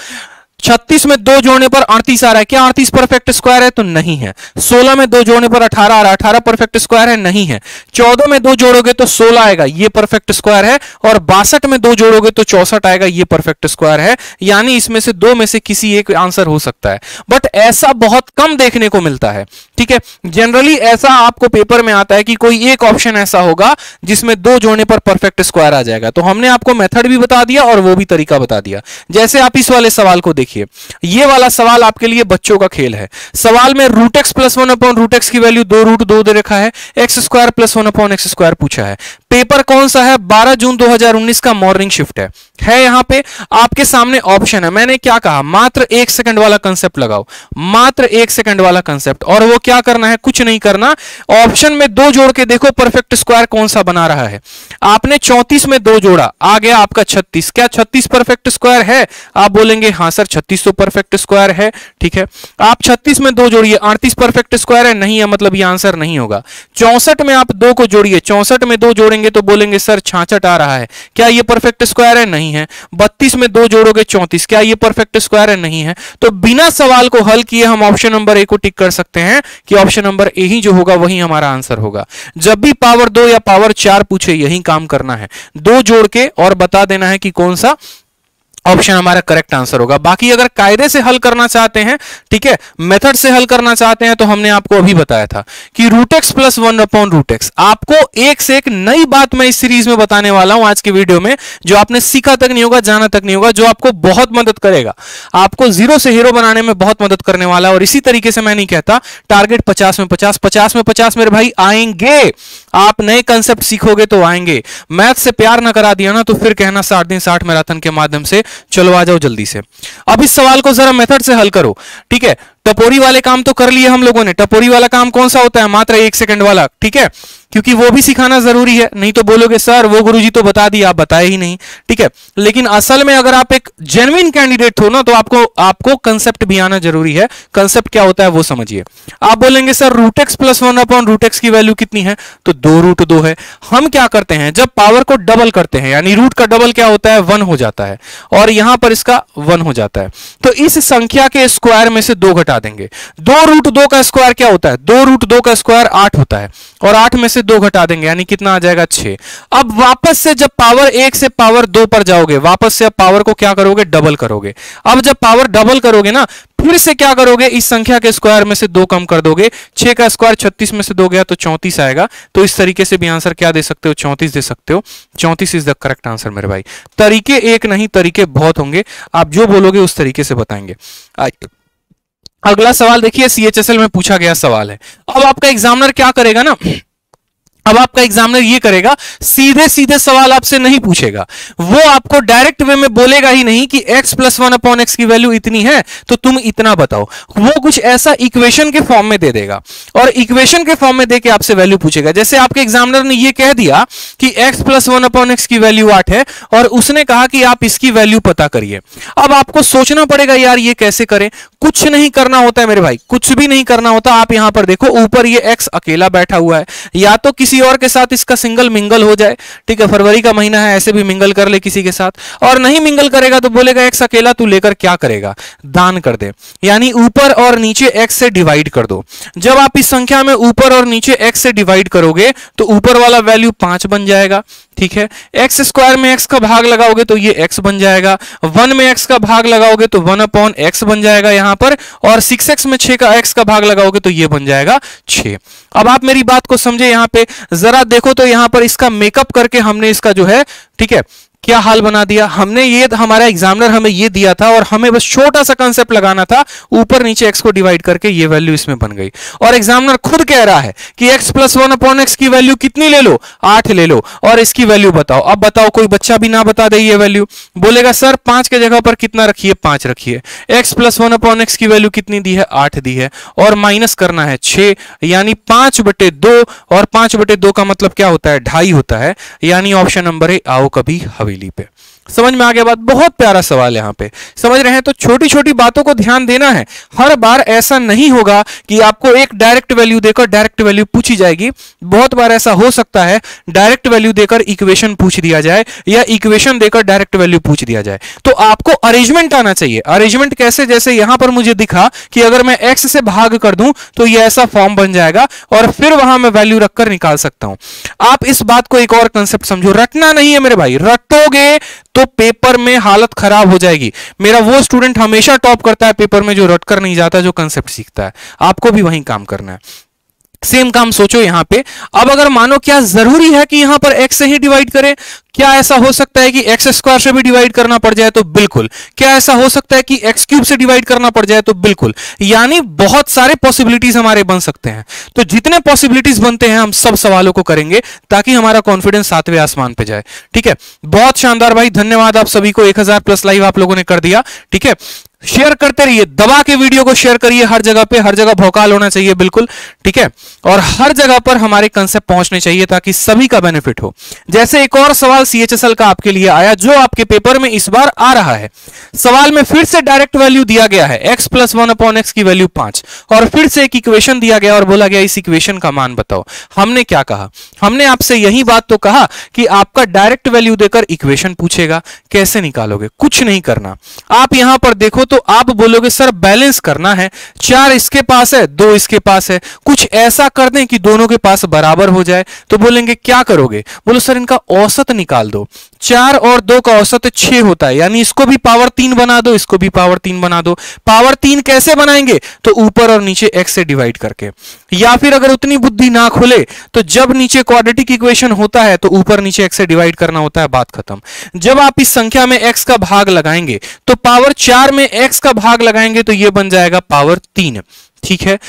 36 में 2 जोड़ने पर 38 आ रहा है, क्या 38 परफेक्ट स्क्वायर है, तो नहीं है। 16 में 2 जोड़ने पर 18 आ रहा है, 18 परफेक्ट स्क्वायर है, नहीं है। 14 में 2 जोड़ोगे तो 16 आएगा, ये परफेक्ट स्क्वायर है। और 62 में 2 जोड़ोगे तो 64 आएगा, ये परफेक्ट स्क्वायर है। यानी इसमें से 2 में से किसी एक आंसर हो सकता है, बट ऐसा बहुत कम देखने को मिलता है, ठीक है। जनरली ऐसा आपको पेपर में आता है कि कोई एक ऑप्शन ऐसा होगा जिसमें 2 जोड़ने पर परफेक्ट स्क्वायर आ जाएगा। तो हमने आपको मेथड भी बता दिया और वो भी तरीका बता दिया। जैसे आप इस वाले सवाल को देखिए, ये वाला सवाल आपके लिए बच्चों का खेल है। सवाल में root x plus one upon root x की वैल्यू 2 रूट 2 दे रखा है, x square plus one upon x square पूछा है। पेपर कौन सा है, 12 जून 2019 का मॉर्निंग शिफ्ट है। यहां पे आपके सामने ऑप्शन है, मैंने क्या कहा, मात्र 1 सेकंड वाला कंसेप्ट लगाओ, मात्र 1 सेकंड वाला कंसेप्ट। और वो क्या करना है, कुछ नहीं करना, ऑप्शन में 2 जोड़ के देखो परफेक्ट स्क्वायर कौन सा बना रहा है। आपने 34 में 2 जोड़ा, आ गया आपका 36। क्या 36 परफेक्ट स्क्वायर है, आप बोलेंगे हां सर 36 तो परफेक्ट स्क्वायर है, ठीक है। आप 36 में 2 जोड़िए, 38 परफेक्ट स्क्वायर है, नहीं है, मतलब ये आंसर नहीं होगा। 64 में आप 2 को जोड़िए, 64 में 2 जोड़ेंगे तो बोलेंगे सर 66 आ रहा है, क्या ये परफेक्ट स्क्वायर है, नहीं है। 32 में 2 जोड़ोगे 34, क्या ये परफेक्ट स्क्वायर है, नहीं है। तो बिना सवाल को हल किए हम ऑप्शन नंबर ए को टिक कर सकते हैं कि ऑप्शन नंबर ए ही जो होगा वही हमारा आंसर होगा। जब भी पावर 2 या पावर 4 पूछे, यही काम करना है, 2 जोड़ के और बता देना है कि कौन सा ऑप्शन हमारा करेक्ट आंसर होगा। बाकी अगर कायदे से हल करना चाहते हैं, ठीक है, मेथड से हल करना चाहते हैं, तो हमने आपको अभी बताया था कि root x plus one upon root x. आपको एक से एक नई बात मैं इस सीरीज में बताने वाला हूं आज के वीडियो में, जो आपने सीखा तक नहीं होगा, जाना तक नहीं होगा, जो आपको बहुत मदद करेगा, आपको जीरो से हीरो बनाने में बहुत मदद करने वाला है। और इसी तरीके से मैं नहीं कहता टारगेट 50 में 50, 50 में 50 मेरे भाई आएंगे। आप नए कंसेप्ट सीखोगे तो आएंगे। मैथ से प्यार ना करा दिया ना तो फिर कहना 60 दिन 60 मैराथन के माध्यम से चलो आ जाओ जल्दी से। अब इस सवाल को जरा मेथड से हल करो, ठीक है। टपोरी वाले काम तो कर लिए हम लोगों ने। टपोरी वाला काम कौन सा होता है, मात्र 1 सेकंड वाला, ठीक है, क्योंकि वो भी सिखाना जरूरी है। नहीं तो बोलोगे सर वो गुरुजी तो बता दिया, आप बताए ही नहीं, ठीक है। लेकिन असल में अगर आप एक जेन्युइन कैंडिडेट हो ना, तो आपको कंसेप्ट भी आना जरूरी है। कंसेप्ट क्या होता है वो समझिए। आप बोलेंगे sir root x plus one upon root x की वैल्यू कितनी है, तो 2 रूट 2 है। हम क्या करते हैं, जब पावर को डबल करते हैं, यानी रूट का डबल क्या होता है, 1 हो जाता है, और यहां पर इसका 1 हो जाता है, तो इस संख्या के स्क्वायर में से 2 घटा देंगे। 2 रूट 2 का स्क्वायर क्या होता है, 2 रूट 2 का स्क्वायर 8 होता है, और 8 में से 2 घटा देंगे, यानी कितना आ जाएगा 6। अब वापस से जब पावर 1 से पावर 2 पर जाओगे, वापस से अब पावर को क्या करोगे, डबल करोगे। अब जब पावर डबल करोगे ना, फिर से क्या करोगे, इस संख्या के स्क्वायर में से 2 कम कर दोगे। 6 का स्क्वायर 36 में से 2 गया तो 34 आएगा। तो इस तरीके से भी आंसर क्या दे सकते हो, 34 दे सकते हो। 34 इज द करेक्ट आंसर मेरे भाई। तरीके एक नहीं, तरीके बहुत होंगे, आप जो बोलोगे उस तरीके से बताएंगे। अगला सवाल देखिए, सीएचएसएल में पूछा गया सवाल है। अब आपका एग्जामिनर क्या करेगा ना, अब आपका एग्जामिनर ये करेगा, सीधे सीधे सवाल आपसे नहीं पूछेगा, वो आपको डायरेक्ट वे में बोलेगा ही नहीं कि x प्लस 1/x की वैल्यू इतनी है तो तुम इतना बताओ। वो कुछ ऐसा इक्वेशन के फॉर्म में दे देगा और इक्वेशन के फॉर्म में देके आपसे वैल्यू पूछेगा। जैसे आपके एग्जामिनर ने ये कह दिया कि x प्लस 1/x की वैल्यू 8 है और उसने कहा कि आप इसकी वैल्यू पता करिए। अब आपको सोचना पड़ेगा यार ये कैसे करें। कुछ नहीं करना होता है मेरे भाई, कुछ भी नहीं करना होता। आप यहां पर देखो, ऊपर ये x अकेला बैठा हुआ है, या तो किसी और के साथ इसका सिंगल मिंगल हो जाए, ठीक है, फरवरी का महीना है, ऐसे भी मिंगल कर ले किसी के साथ, और नहीं मिंगल करेगा तो बोलेगा x अकेला तू लेकर क्या करेगा, दान कर दे। यानी ऊपर और नीचे x से डिवाइड कर दो। जब आप इस संख्या में ऊपर और नीचे x से डिवाइड करोगे तो ऊपर वाला वैल्यू 5 बन जाएगा, ठीक है। x स्क्वायर में x का भाग लगाओगे तो ये x बन जाएगा, 1 में x का भाग लगाओगे तो 1/x बन जाएगा यहां पर, और 6x में 6 का x का भाग लगाओगे तो ये बन जाएगा 6। अब आप मेरी बात को समझे, यहां पे जरा देखो तो यहां पर इसका मेकअप करके हमने इसका जो है, ठीक है, क्या हाल बना दिया हमने। ये हमारा एग्जामिनर हमें ये दिया था और हमें बस छोटा सा कंसेप्ट लगाना था, ऊपर नीचे x को डिवाइड करके ये वैल्यू इसमें बन गई। और एग्जामिनर खुद कह रहा है कि x प्लस 1/x की वैल्यू कितनी ले लो, 8 ले लो, और इसकी वैल्यू बताओ। अब बताओ, कोई बच्चा भी ना बता दे ये वैल्यू, बोलेगा सर 5 के जगह पर कितना रखिए, 5 रखिए। x प्लस 1/x की वैल्यू कितनी दी है, 8 दी है, और माइनस करना है 6, यानी 5/2, और 5/2 का मतलब क्या होता है, 2.5 होता है। यानी ऑप्शन नंबर ए, आओ कभी हवेली पे। समझ में आ गया बात? बहुत प्यारा सवाल यहां पे, समझ रहे हैं? तो छोटी छोटी बातों को ध्यान देना है। हर बार ऐसा नहीं होगा कि आपको एक डायरेक्ट वैल्यू देकर डायरेक्ट वैल्यू पूछी जाएगी। बहुत बार ऐसा हो सकता है डायरेक्ट वैल्यू देकर इक्वेशन पूछ दिया जाए, या इक्वेशन देकर डायरेक्ट वैल्यू पूछ दिया जाए। तो आपको अरेंजमेंट आना चाहिए। अरेंजमेंट कैसे? जैसे यहां पर मुझे दिखा कि अगर मैं x से भाग कर दूं तो ये ऐसा फॉर्म बन जाएगा, और फिर वहां मैं वैल्यू रखकर निकाल सकता हूं। आप इस बात को एक और कंसेप्ट समझो, रटना नहीं है मेरे भाई। रटोगे तो पेपर में हालत खराब हो जाएगी। मेरा वो स्टूडेंट हमेशा टॉप करता है पेपर में जो रटकर नहीं जाता, जो कंसेप्ट सीखता है। आपको भी वही काम करना है। सेम काम सोचो यहां पे। अब अगर मानो, क्या जरूरी है कि यहां पर x से ही डिवाइड करें? क्या ऐसा हो सकता है कि x स्क्वायर से भी डिवाइड करना पड़ जाए? तो बिल्कुल। क्या ऐसा हो सकता है कि x क्यूब से डिवाइड करना पड़ जाए? तो बिल्कुल। यानी बहुत सारे पॉसिबिलिटीज हमारे बन सकते हैं। तो जितने पॉसिबिलिटीज बनते हैं हम सब सवालों को करेंगे, ताकि हमारा कॉन्फिडेंस 7वें आसमान पे जाए। ठीक है, बहुत शानदार भाई, धन्यवाद आप सभी को। 1000 प्लस लाइव आप लोगों ने कर दिया। ठीक है, शेयर करते रहिए, दबा के वीडियो को शेयर करिए। हर जगह पे, हर जगह भौकाल होना चाहिए, बिल्कुल। ठीक है, और हर जगह पर हमारे कंसेप्ट पहुंचने चाहिए, ताकि सभी का बेनिफिट हो। जैसे एक और सवाल सीएचएसएल का आपके लिए आया, जो आपके पेपर में इस बार आ रहा है। सवाल में फिर से डायरेक्ट वैल्यू दिया गया है, x प्लस 1/x की वैल्यू 5, और फिर से एक इक्वेशन दिया गया और बोला गया इस इक्वेशन का मान बताओ। हमने क्या कहा? हमने आपसे यही बात तो कहा कि आपका डायरेक्ट वैल्यू देकर इक्वेशन पूछेगा, कैसे निकालोगे? कुछ नहीं करना। आप यहां पर देखो तो आप बोलोगे सर बैलेंस करना है, 4 इसके पास है, 2 इसके पास है, कुछ ऐसा कर दें कि दोनों के पास बराबर हो जाए। तो बोलेंगे क्या करोगे? बोलो सर इनका औसत निकाल दो। 4 और 2 का औसत 6 होता है, यानी इसको भी पावर 3 बना दो, इसको भी पावर 3 बना दो। पावर 3 कैसे बनाएंगे? तो ऊपर और नीचे x से डिवाइड करके। या फिर अगर उतनी बुद्धि ना खुले तो जब नीचे क्वाड्रेटिक इक्वेशन होता है तो ऊपर नीचे x से डिवाइड करना होता है, बात खत्म। जब आप इस संख्या में x का भाग लगाएंगे तो पावर 4 में x का भाग लगाएंगे तो यह बन जाएगा पावर 3। ठीक है,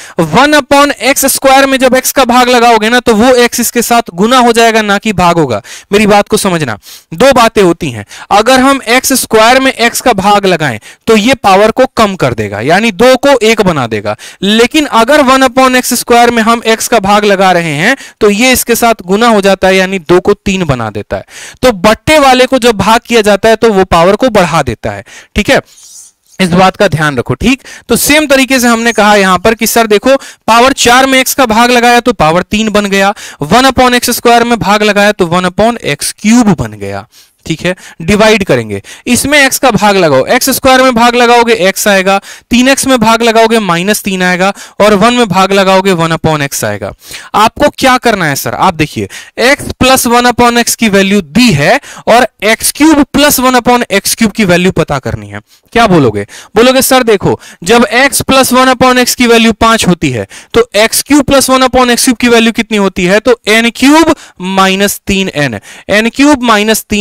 1/x स्क्वायर में जब x का भाग लगाओगे ना तो वो x इसके साथ गुना हो जाएगा, ना कि भाग होगा। मेरी बात को समझना, दो बातें होती हैं। अगर हम x स्क्वायर में x का भाग लगाएं तो ये पावर को कम कर देगा, यानी 2 को 1 बना देगा। लेकिन अगर 1/x स्क्वायर में हम x का भाग लगा रहे हैं तो ये इसके साथ गुना हो जाता है, यानी 2 को 3 बना देता है। तो बट्टे वाले को जब भाग किया जाता है तो वो पावर को बढ़ा देता है। ठीक है, इस बात का ध्यान रखो। ठीक, तो सेम तरीके से हमने कहा यहां पर कि सर देखो, पावर 4 में x का भाग लगाया तो पावर 3 बन गया, 1/x स्क्वायर में भाग लगाया तो 1/x क्यूब बन गया। ठीक है, डिवाइड करेंगे, इसमें x का भाग लगाओ, x स्क्वायर में भाग लगाओगे x आएगा, 3x में भाग लगाओगे -3 आएगा, और 1 में भाग लगाओगे 1/x आएगा। आपको क्या करना है सर? आप देखिए, x प्लस 1/x की वैल्यू दी है और x cube plus 1/x cube की वैल्यू पता करनी है। क्या बोलोगे? बोलोगे सर देखो, जब x प्लस 1/x की वैल्यू 5 होती है तो x cube plus 1/x cube की वैल्यू कितनी होती है? तो n cube -3n, n cube -3n।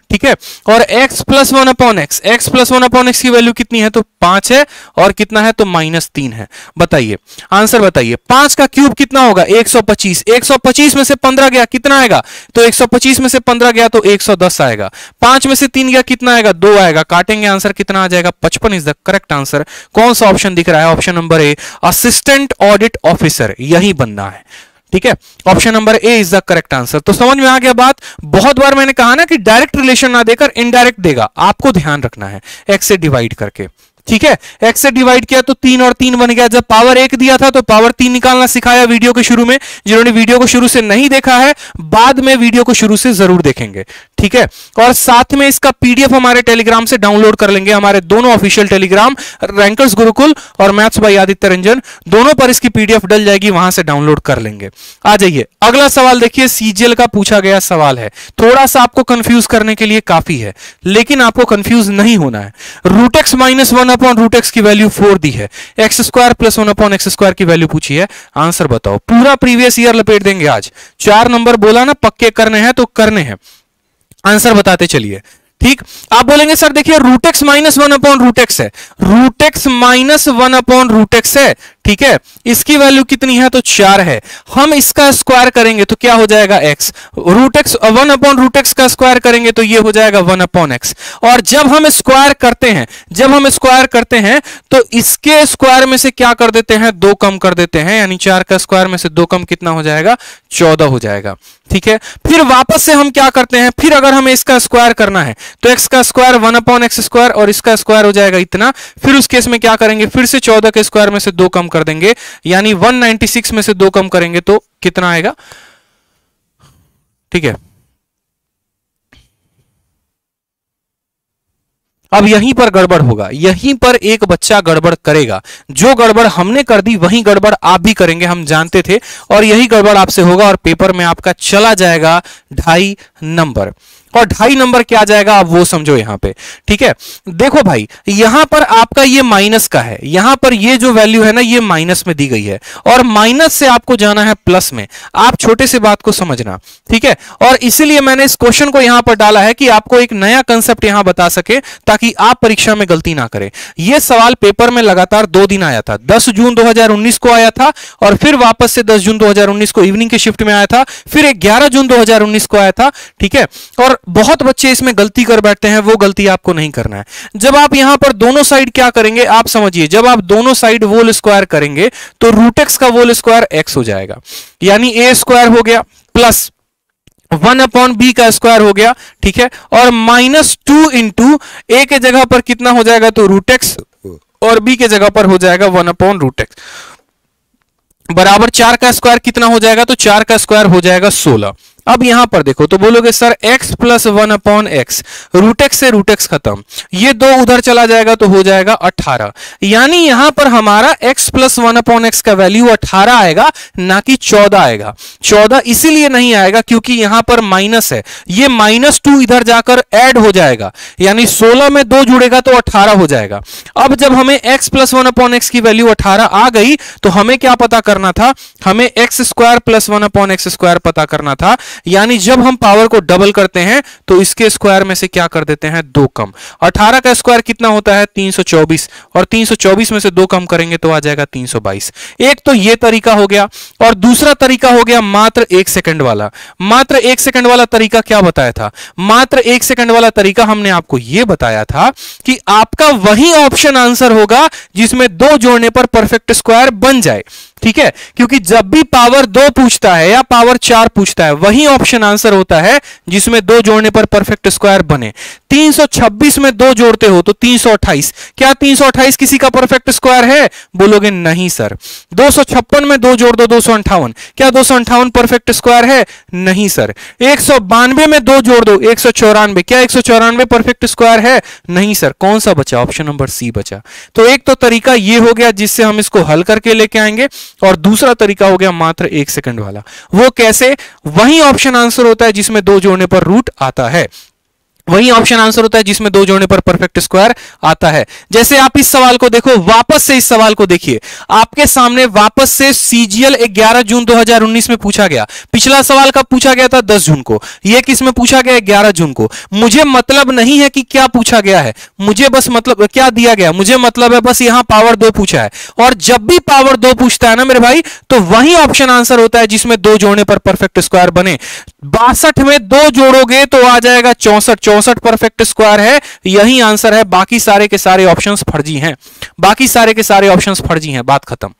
ठीक है। और x plus 1 upon x, x plus 1 upon x की वैल्यू कितनी है? तो 5 है, और कितना है? तो -3 है। बताइए, आंसर बताइए। 5 का क्यूब कितना होगा? 125। 125 में से 15 गया, कितना आएगा? तो 125 में से 15 गया तो 110 आएगा। 5 में से 3 गया, कितना आएगा? 2 आएगा। काटेंगे, आंसर कितना आ जाएगा? 55 इज द करेक्ट आंसर। कौन सा ऑप्शन दिख रहा है? Option number A, assistant audit officer, यही बनना है। ठीक है, option number A is the correct answer. तो समझ में आ गया बात। बहुत बार मैंने कहा ना कि डायरेक्ट रिलेशन ना देकर इनडायरेक्ट देगा, आपको ध्यान रखना है, एक्स से डिवाइड करके। ठीक है, x से डिवाइड किया तो 3 और 3 बन गया। जब पावर 1 दिया था तो पावर 3 निकालना सिखाया वीडियो के शुरू में। जिन्होंने वीडियो को शुरू से नहीं देखा है, बाद में वीडियो को शुरू से जरूर देखेंगे। ठीक है, और साथ में इसका पीडीएफ हमारे टेलीग्राम से डाउनलोड कर लेंगे। हमारे दोनों ऑफिशियल टेलीग्राम, रैंकर्स गुरुकुल और मैथ्स बाय आदित्य रंजन, दोनों पर इसकी पीडीएफ डल जाएगी, वहां से डाउनलोड कर लेंगे। आ जाइए, अगला सवाल देखिए, सीजीएल का पूछा गया सवाल है। थोड़ा सा आपको कंफ्यूज करने के लिए काफी है, लेकिन आपको कंफ्यूज नहीं होना है। Root x minus 1 upon root x की वैल्यू 4 दी है, x square plus 1 upon x square की वैल्यू पूछी है। आंसर बताओ। पूरा प्रीवियस ईयर लपेट देंगे आज। 4 नंबर बोला ना, पक्के करने हैं तो करने हैं। आंसर बताते चलिए। ठीक, आप बोलेंगे सर देखिए root x minus 1 upon root x है, root x minus 1 upon root x है। ठीक है, इसकी वैल्यू कितनी है? तो 4 है। हम इसका स्क्वायर करेंगे तो क्या हो जाएगा? x। Root x 1 upon root x का स्क्वायर करेंगे तो ये हो जाएगा 1 अपॉन एक्स। और जब हम स्क्वायर करते हैं तो इसके स्क्वायर में से क्या कर देते हैं? 2 कम कर देते हैं, यानी 4 का स्क्वायर में से 2 कम कितना हो जाएगा? 14 हो जाएगा। ठीक है, फिर वापस से हम क्या करते हैं? फिर अगर हमें इसका स्क्वायर करना है तो x का स्क्वायर 1 अपॉन एक्स स्क्वायर और इसका स्क्वायर हो जाएगा इतना। फिर उस केस में क्या करेंगे? फिर से 14 के स्क्वायर में से 2 कम कर देंगे, यानी 196 में से 2 कम करेंगे तो कितना आएगा? ठीक है, अब यहीं पर गड़बड़ होगा, यहीं पर एक बच्चा गड़बड़ करेगा। जो गड़बड़ हमने कर दी वही गड़बड़ आप भी करेंगे, हम जानते थे, और यही गड़बड़ आपसे होगा और पेपर में आपका चला जाएगा 2.5 नंबर। और 2.5 नंबर क्या जाएगा आप वो समझो यहां पे। ठीक है, देखो भाई, यहां पर आपका ये माइनस का है, यहां पर ये जो वैल्यू है ना ये माइनस में दी गई है, और माइनस से आपको जाना है प्लस में। आप छोटे से बात को समझना। ठीक है, और इसीलिए मैंने इस क्वेश्चन को यहां पर डाला है कि आपको एक नया कंसेप्ट यहां बता सके, ताकि आप परीक्षा में गलती ना करें। यह सवाल पेपर में लगातार 2 दिन आया था। 10 जून 2019 को आया था, और फिर वापस से 10 जून 2019 को इवनिंग के शिफ्ट में आया था, फिर 11 जून 2019 को आया था। ठीक है, और बहुत बच्चे इसमें गलती कर बैठते हैं, वो गलती आपको नहीं करना है। जब आप यहां पर दोनों साइड क्या करेंगे आप समझिए, जब आप दोनों साइड होल स्क्वायर करेंगे तो रूट एक्स का होल स्क्वायर एक्स हो जाएगा, यानी ए स्क्वायर हो गया प्लस 1 अपॉन बी का स्क्वायर हो गया। ठीक है, और -2 इंटू ए के जगह पर कितना हो जाएगा? तो रूट एक्स, और बी के जगह पर हो जाएगा 1 अपॉन रूट एक्स, बराबर 4 का स्क्वायर कितना हो जाएगा? तो 4 का स्क्वायर हो जाएगा 16। अब यहां पर देखो तो बोलोगे sir x plus 1 upon x, root x से रूट एक्स खत्म, ये 2 उधर चला जाएगा तो हो जाएगा 18। यानी यहां पर हमारा x प्लस 1 अपॉन एक्स का वैल्यू 18 आएगा, ना कि 14 आएगा। 14 इसीलिए नहीं आएगा क्योंकि यहां पर माइनस है, ये -2 इधर जाकर ऐड हो जाएगा, यानी 16 में 2 जुड़ेगा तो 18 हो जाएगा। अब जब हमें x प्लस 1 अपॉन एक्स की वैल्यू 18 आ गई तो हमें क्या पता करना था? हमें x square plus 1 upon x square पता करना था। यानी जब हम पावर को डबल करते हैं तो इसके स्क्वायर में से क्या कर देते हैं? 2 कम। 18 का स्क्वायर कितना होता है? 324, और 324 में से 2 कम करेंगे तो आ जाएगा 322। एक तो ये तरीका हो गया, और दूसरा तरीका हो गया मात्र 1 सेकंड वाला। मात्र 1 सेकंड वाला तरीका क्या बताया था? मात्र 1 सेकंड वाला तरीका हमने आपको यह बताया था कि आपका वही ऑप्शन आंसर होगा जिसमें 2 जोड़ने पर परफेक्ट स्क्वायर बन जाए। ठीक है, क्योंकि जब भी पावर 2 पूछता है या पावर 4 पूछता है, वही ऑप्शन आंसर होता है जिसमें 2 जोड़ने पर परफेक्ट स्क्वायर बने। 326 में 2 जोड़ते हो तो 328। क्या 328 किसी का परफेक्ट स्क्वायर है? बोलोगे नहीं सर। 256 में 2 जोड़ दो 258। क्या 258 परफेक्ट स्क्वायर है? नहीं सर। 192 में 2 जोड़ दो 194। क्या 194 परफेक्ट स्क्वायर है? नहीं सर। कौन सा बचा? ऑप्शन नंबर सी बचा। तो एक तो तरीका ये हो गया जिससे हम इसको हल करके लेके आएंगे, और दूसरा तरीका हो गया मात्र 1 सेकंड वाला। वो कैसे? वही ऑप्शन आंसर होता है जिसमें 2 जोड़ने पर रूट आता है। वही ऑप्शन आंसर होता है जिसमें दो जोड़ने पर परफेक्ट स्क्वायर आता है। जैसे आप इस सवाल को देखो, वापस से इस सवाल को देखिए, आपके सामने वापस से सीजीएल 11 जून 2019 में पूछा गया। पिछला सवाल कब पूछा गया था? 10 जून को। यह किस में पूछा गया? 11 जून को। मुझे मतलब नहीं है कि क्या पूछा गया है, मुझे बस मतलब क्या दिया गया, मुझे मतलब है बस यहां पावर 2 पूछा है। और जब भी पावर 2 पूछता है ना मेरे भाई, तो वही ऑप्शन आंसर होता है जिसमें दो जोड़ने पर परफेक्ट स्क्वायर बने। 62 में दो जोड़ोगे तो आ जाएगा 64। 64 परफेक्ट स्क्वायर है, यही आंसर है। बाकी सारे के सारे ऑप्शंस फर्जी हैं, बाकी सारे के सारे ऑप्शंस फर्जी हैं, बात खत्म।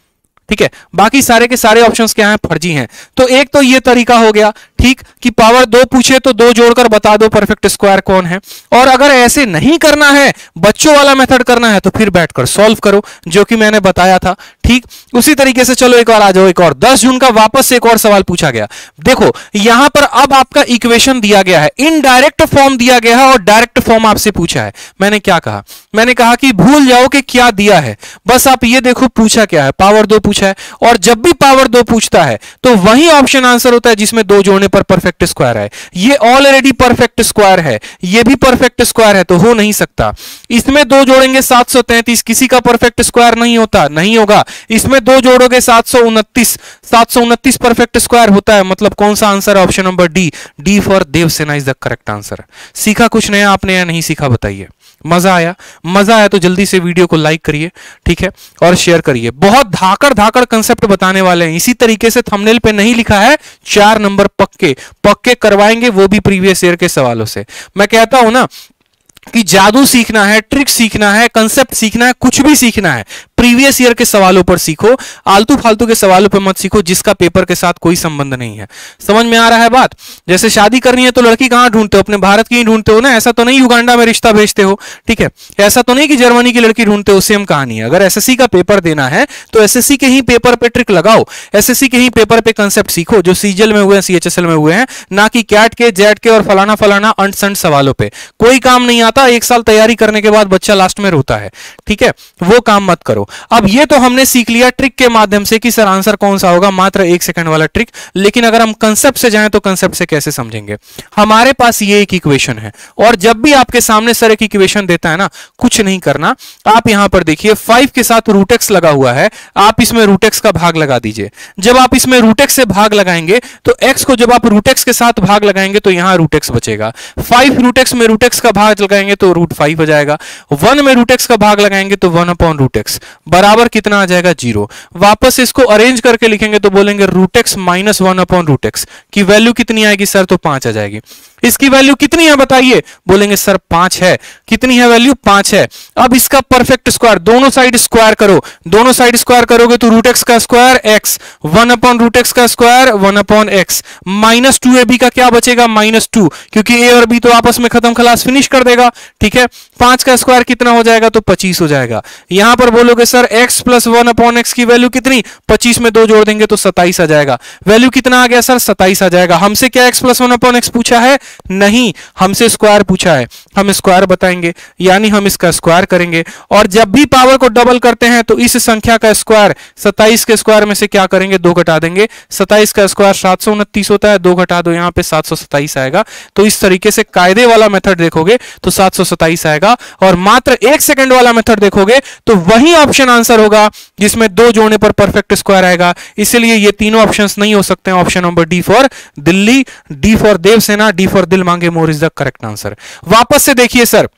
ठीक है, बाकी सारे के सारे ऑप्शंस क्या हैं? फर्जी हैं। तो एक तो ये तरीका हो गया, ठीक, कि पावर 2 पूछे तो 2 जोड़कर बता दो परफेक्ट स्क्वायर कौन है। और अगर ऐसे नहीं करना है, बच्चों वाला मेथड करना है, तो फिर बैठकर सॉल्व करो, जो कि मैंने बताया था। ठीक, उसी तरीके से चलो एक और आ जाओ, एक और 10 जून का वापस से एक और सवाल पूछा गया। देखो यहां पर अब आपका इक्वेशन दिया गया है, इनडायरेक्ट फॉर्म दिया गया है और डायरेक्ट फॉर्म आपसे पूछा है। मैंने क्या कहा? मैंने कहा कि भूल जाओ कि क्या दिया है, बस आप ये देखो पूछा क्या है, पावर 2 पूछा है। और जब भी पावर 2 पूछता है तो वही ऑप्शन आंसर होता है जिसमें दो जोड़ने पर परफेक्ट स्क्वायर है। ये ऑलरेडी परफेक्ट स्क्वायर है, ये भी परफेक्ट स्क्वायर है, तो हो नहीं सकता। इसमें दो जोड़ेंगे 733, किसी का परफेक्ट स्क्वायर नहीं होता, नहीं होगा। इसमें दो जोड़ोगे 729, 729 परफेक्ट स्क्वायर होता है। मतलब कौन सा आंसर है? Option number D, D for Devasena is the correct answer. सीखा कुछ नया आपने या नहीं सीखा? बताइए। मजा आया? मजा आया तो जल्दी से वीडियो को लाइक करिए, ठीक है, और शेयर करिए। बहुत धाकड़ धाकड़ कंसेप्ट बताने वाले हैं, इसी तरीके से थंबनेल पे नहीं लिखा है 4 नंबर पक्के पक्के करवाएंगे, वो भी प्रीवियस ईयर के सवालों से। मैं कहता हूं ना कि जादू सीखना है, ट्रिक सीखना है, कंसेप्ट सीखना है, कुछ भी सीखना है, प्रीवियस ईयर के सवालों पर सीखो, आलतू फालतू के सवालों पर मत सीखो जिसका पेपर के साथ कोई संबंध नहीं है। समझ में आ रहा है बात? जैसे शादी करनी है तो लड़की कहां ढूंढते हो? अपने भारत की ही ढूंढते हो ना, ऐसा तो नहीं युगांडा में रिश्ता भेजते हो, ठीक है, ऐसा तो नहीं कि जर्मनी की लड़की ढूंढते हो। सेम कहानी है। अगर एसएससी का पेपर देना है तो एसएससी के ही पेपर पे ट्रिक लगाओ, एसएससी के ही पेपर पे कंसेप्ट सीखो जो सीजीएल में हुए हैं, सीएचएसएल में हुए हैं, ना कि कैट के, जेट के और फलाना फलाना अंट संट सवालों पे। कोई काम नहीं आता, एक साल तैयारी करने के बाद बच्चा लास्ट में रोता है, ठीक है, वो काम मत करो। अब ये तो हमने सीख लिया ट्रिक के माध्यम से कि सर आंसर कौन सा होगा, मात्र 1 सेकंड वाला ट्रिक। लेकिन अगर हम कंसेप्ट से जाएं तो कंसेप्ट से कैसे समझेंगे? हमारे पास ये एक इक्वेशन है, और जब भी आपके सामने सर एक इक्वेशन देता है ना, कुछ नहीं करना, आप यहां पर देखिए 5 के साथ रूट एक्स लगा हुआ है, आप इसमें रूट एक्स का भाग लगा दीजिए। जब आप इसमें रूट एक्स से भाग लगाएंगे तो एक्स को जब आप रूट एक्स के साथ भाग लगाएंगे तो यहां रूट एक्स बचेगा। 5 रूट एक्स में रूट एक्स का भाग लगाएंगे तो रूट 5 हो जाएगा। 1 में रूट एक्स का भाग लगाएंगे तो 1 अपॉन रूट एक्स बराबर कितना आ जाएगा? 0। वापस इसको अरेंज करके लिखेंगे तो बोलेंगे root x minus 1 upon root x की वैल्यू कितनी आएगी सर? तो 5 आ जाएगी। इसकी वैल्यू कितनी है बताइए? बोलेंगे सर 5 है। कितनी है वैल्यू? 5 है। अब इसका परफेक्ट स्क्वायर, दोनों साइड स्क्वायर करो, दोनों साइड स्क्वायर करोगे तो रूट एक्स का square x, 1 upon root x का square 1 upon x, minus 2ab का क्या बचेगा? -2, क्योंकि a और b तो आपस में खत्म, खलास, फिनिश कर देगा, ठीक है। 5 का स्क्वायर कितना हो जाएगा? तो 25 हो जाएगा। यहां पर बोलोगे sir x plus 1 upon x की वैल्यू कितनी? 25 में 2 जोड़ देंगे तो 27 आ जाएगा। वैल्यू कितना आ गया सर? 27 आ जाएगा। हमसे क्या x प्लस 1 अपॉन एक्स पूछा है? नहीं, हमसे स्क्वायर पूछा है। हम स्क्वायर बताएंगे, यानी हम इसका स्क्वायर करेंगे। और जब भी पावर को डबल करते हैं तो इस संख्या का स्क्वायर 27 के स्क्वायर में से क्या करेंगे? 2 घटा देंगे। 27 का स्क्वायर 729 होता है, 2 घटा दो, यहां पे 727 आएगा। तो इस तरीके से कायदे वाला मेथड देखोगे तो 727 आएगा, और मात्र 1 सेकंड वाला मेथड देखोगे तो वही ऑप्शन आंसर होगा जिसमें दो जोड़ने पर परफेक्ट स्क्वायर आएगा। इसलिए ये तीनों ऑप्शंस नहीं हो सकते हैं। Option number D for Delhi, D for Devasena, D for दिल मांगे more is the correct answer. वापस से देखिए सर,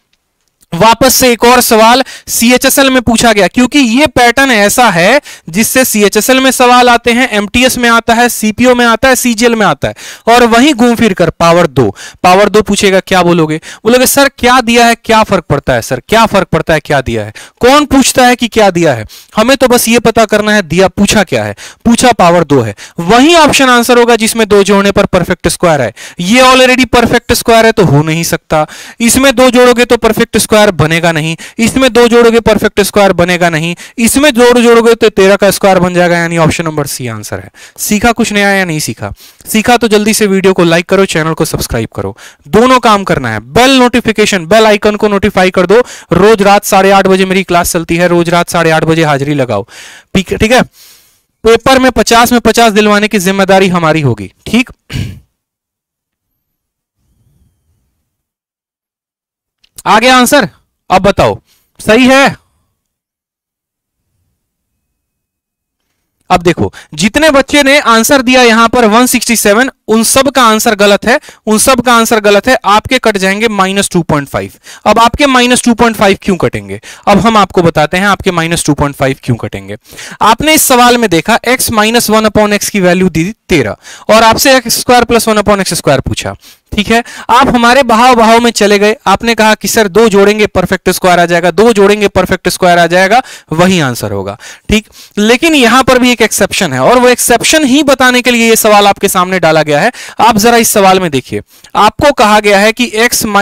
वापस से एक और सवाल सीएचएसएल में पूछा गया, क्योंकि ये पैटर्न ऐसा है जिससे सीएचएसएल में सवाल आते हैं, एमटीएस में आता है, सीपीओ में आता है, सीजीएल में आता है, और वहीं घूम फिर कर पावर 2 पूछेगा। क्या बोलोगे? बोलोगे सर क्या दिया है, क्या फर्क पड़ता है? सर क्या फर्क पड़ता है, क्या दिया है? कौन पूछता है कि क्या दिया है? हमें तो बस ये पता करना है दिया, पूछा क्या है? पूछा पावर 2 है। वही ऑप्शन आंसर होगा जिसमें दो जोड़ने पर परफेक्ट स्क्वायर है। ये ऑलरेडी परफेक्ट स्क्वायर है तो हो नहीं सकता। इसमें दो जोड़ोगे तो परफेक्ट स्क्वायर बनेगा नहीं, इसमें दो जोड़ोगे परफेक्ट स्क्वायर बनेगा नहीं, इसमें जोड़ोगे तो 13 का स्क्वायर बन जाएगा, यानी ऑप्शन नंबर सी आंसर है। सीखा कुछ नया या नहीं सीखा? सीखा तो जल्दी से वीडियो को लाइक करो, चैनल को सब्सक्राइब करो, दोनों काम करना है। बेल नोटिफिकेशन, बेल आइकन को नोटिफाई कर दो। रोज रात 8:30 बजे मेरी क्लास चलती है, रोज रात 8:30 बजे हाजिरी लगाओ, ठीक है। पेपर में 50 में 50 दिलवाने की जिम्मेदारी हमारी होगी, ठीक। आ गया आंसर? अब बताओ सही है? अब देखो जितने बच्चे ने आंसर दिया यहां पर 167, उन सब का आंसर गलत है, उन सब का आंसर गलत है। आपके कट जाएंगे -2.5। अब आपके -2.5 क्यों कटेंगे? अब हम आपको बताते हैं आपके -2.5 क्यों कटेंगे। आपने इस सवाल में देखा x - 1/x की वैल्यू दी 13 और आपसे x² + 1/x² पूछा। ठीक है, आप हमारे बहाव में चले गए, आपने कहा कि सर 2 जोड़ेंगे परफेक्ट स्क्वायर आ जाएगा, 2 जोड़ेंगे परफेक्ट स्क्वायर आ जाएगा, वही आंसर होगा। ठीक, लेकिन यहां पर भी एक एक्सेप्शन है और वो एक्सेप्शन ही बताने के लिए ये सवाल आपके सामने डाला गया है। आप जरा इस सवाल में देखिए, आपको कहा गया है कि x -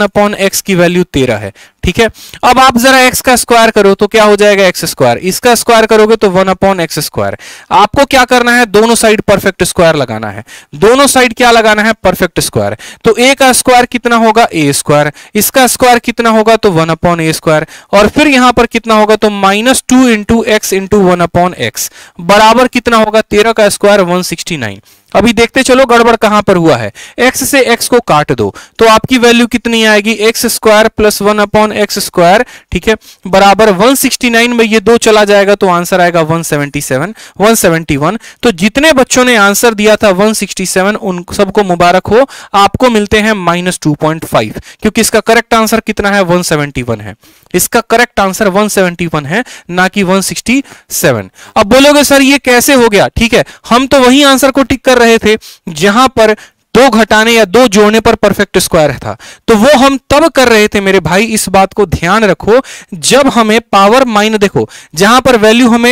1/x की वैल्यू 13 है। ठीक है, अब आप जरा x का स्क्वायर करो तो क्या हो जाएगा x², इसका स्क्वायर करोगे तो 1/x²। आपको क्या करना है, दोनों साइड परफेक्ट स्क्वायर लगाना है। दोनों साइड क्या लगाना है, परफेक्ट स्क्वायर। तो a का स्क्वायर कितना होगा, a², इसका स्क्वायर कितना होगा तो 1/a², और फिर यहां पर कितना होगा तो -2 × x × 1/x बराबर कितना होगा, 13 का स्क्वायर 169। अभी देखते चलो गड़बड़ कहां पर हुआ है। x से x को काट दो तो आपकी वैल्यू कितनी आएगी, x² + 1/x², ठीक है, बराबर 169 में ये 2 चला जाएगा तो आंसर आएगा 177 171। तो जितने बच्चों ने आंसर दिया था 167 उन सबको मुबारक हो, आपको मिलते हैं -2.5, क्योंकि इसका करेक्ट आंसर कितना है, 171 है। इसका करेक्ट आंसर 171 है, ना कि 167। अब बोलोगे सर ये कैसे हो गया? ठीक है, हम तो वही आंसर को टिक कर रहे थे जहां पर 2 घटाने या 2 जोड़ने पर परफेक्ट स्क्वायर था, तो वो हम तब कर रहे थे मेरे भाई। इस बात को ध्यान रखो, जब हमें पावर देखो जहां पर वैल्यू हमें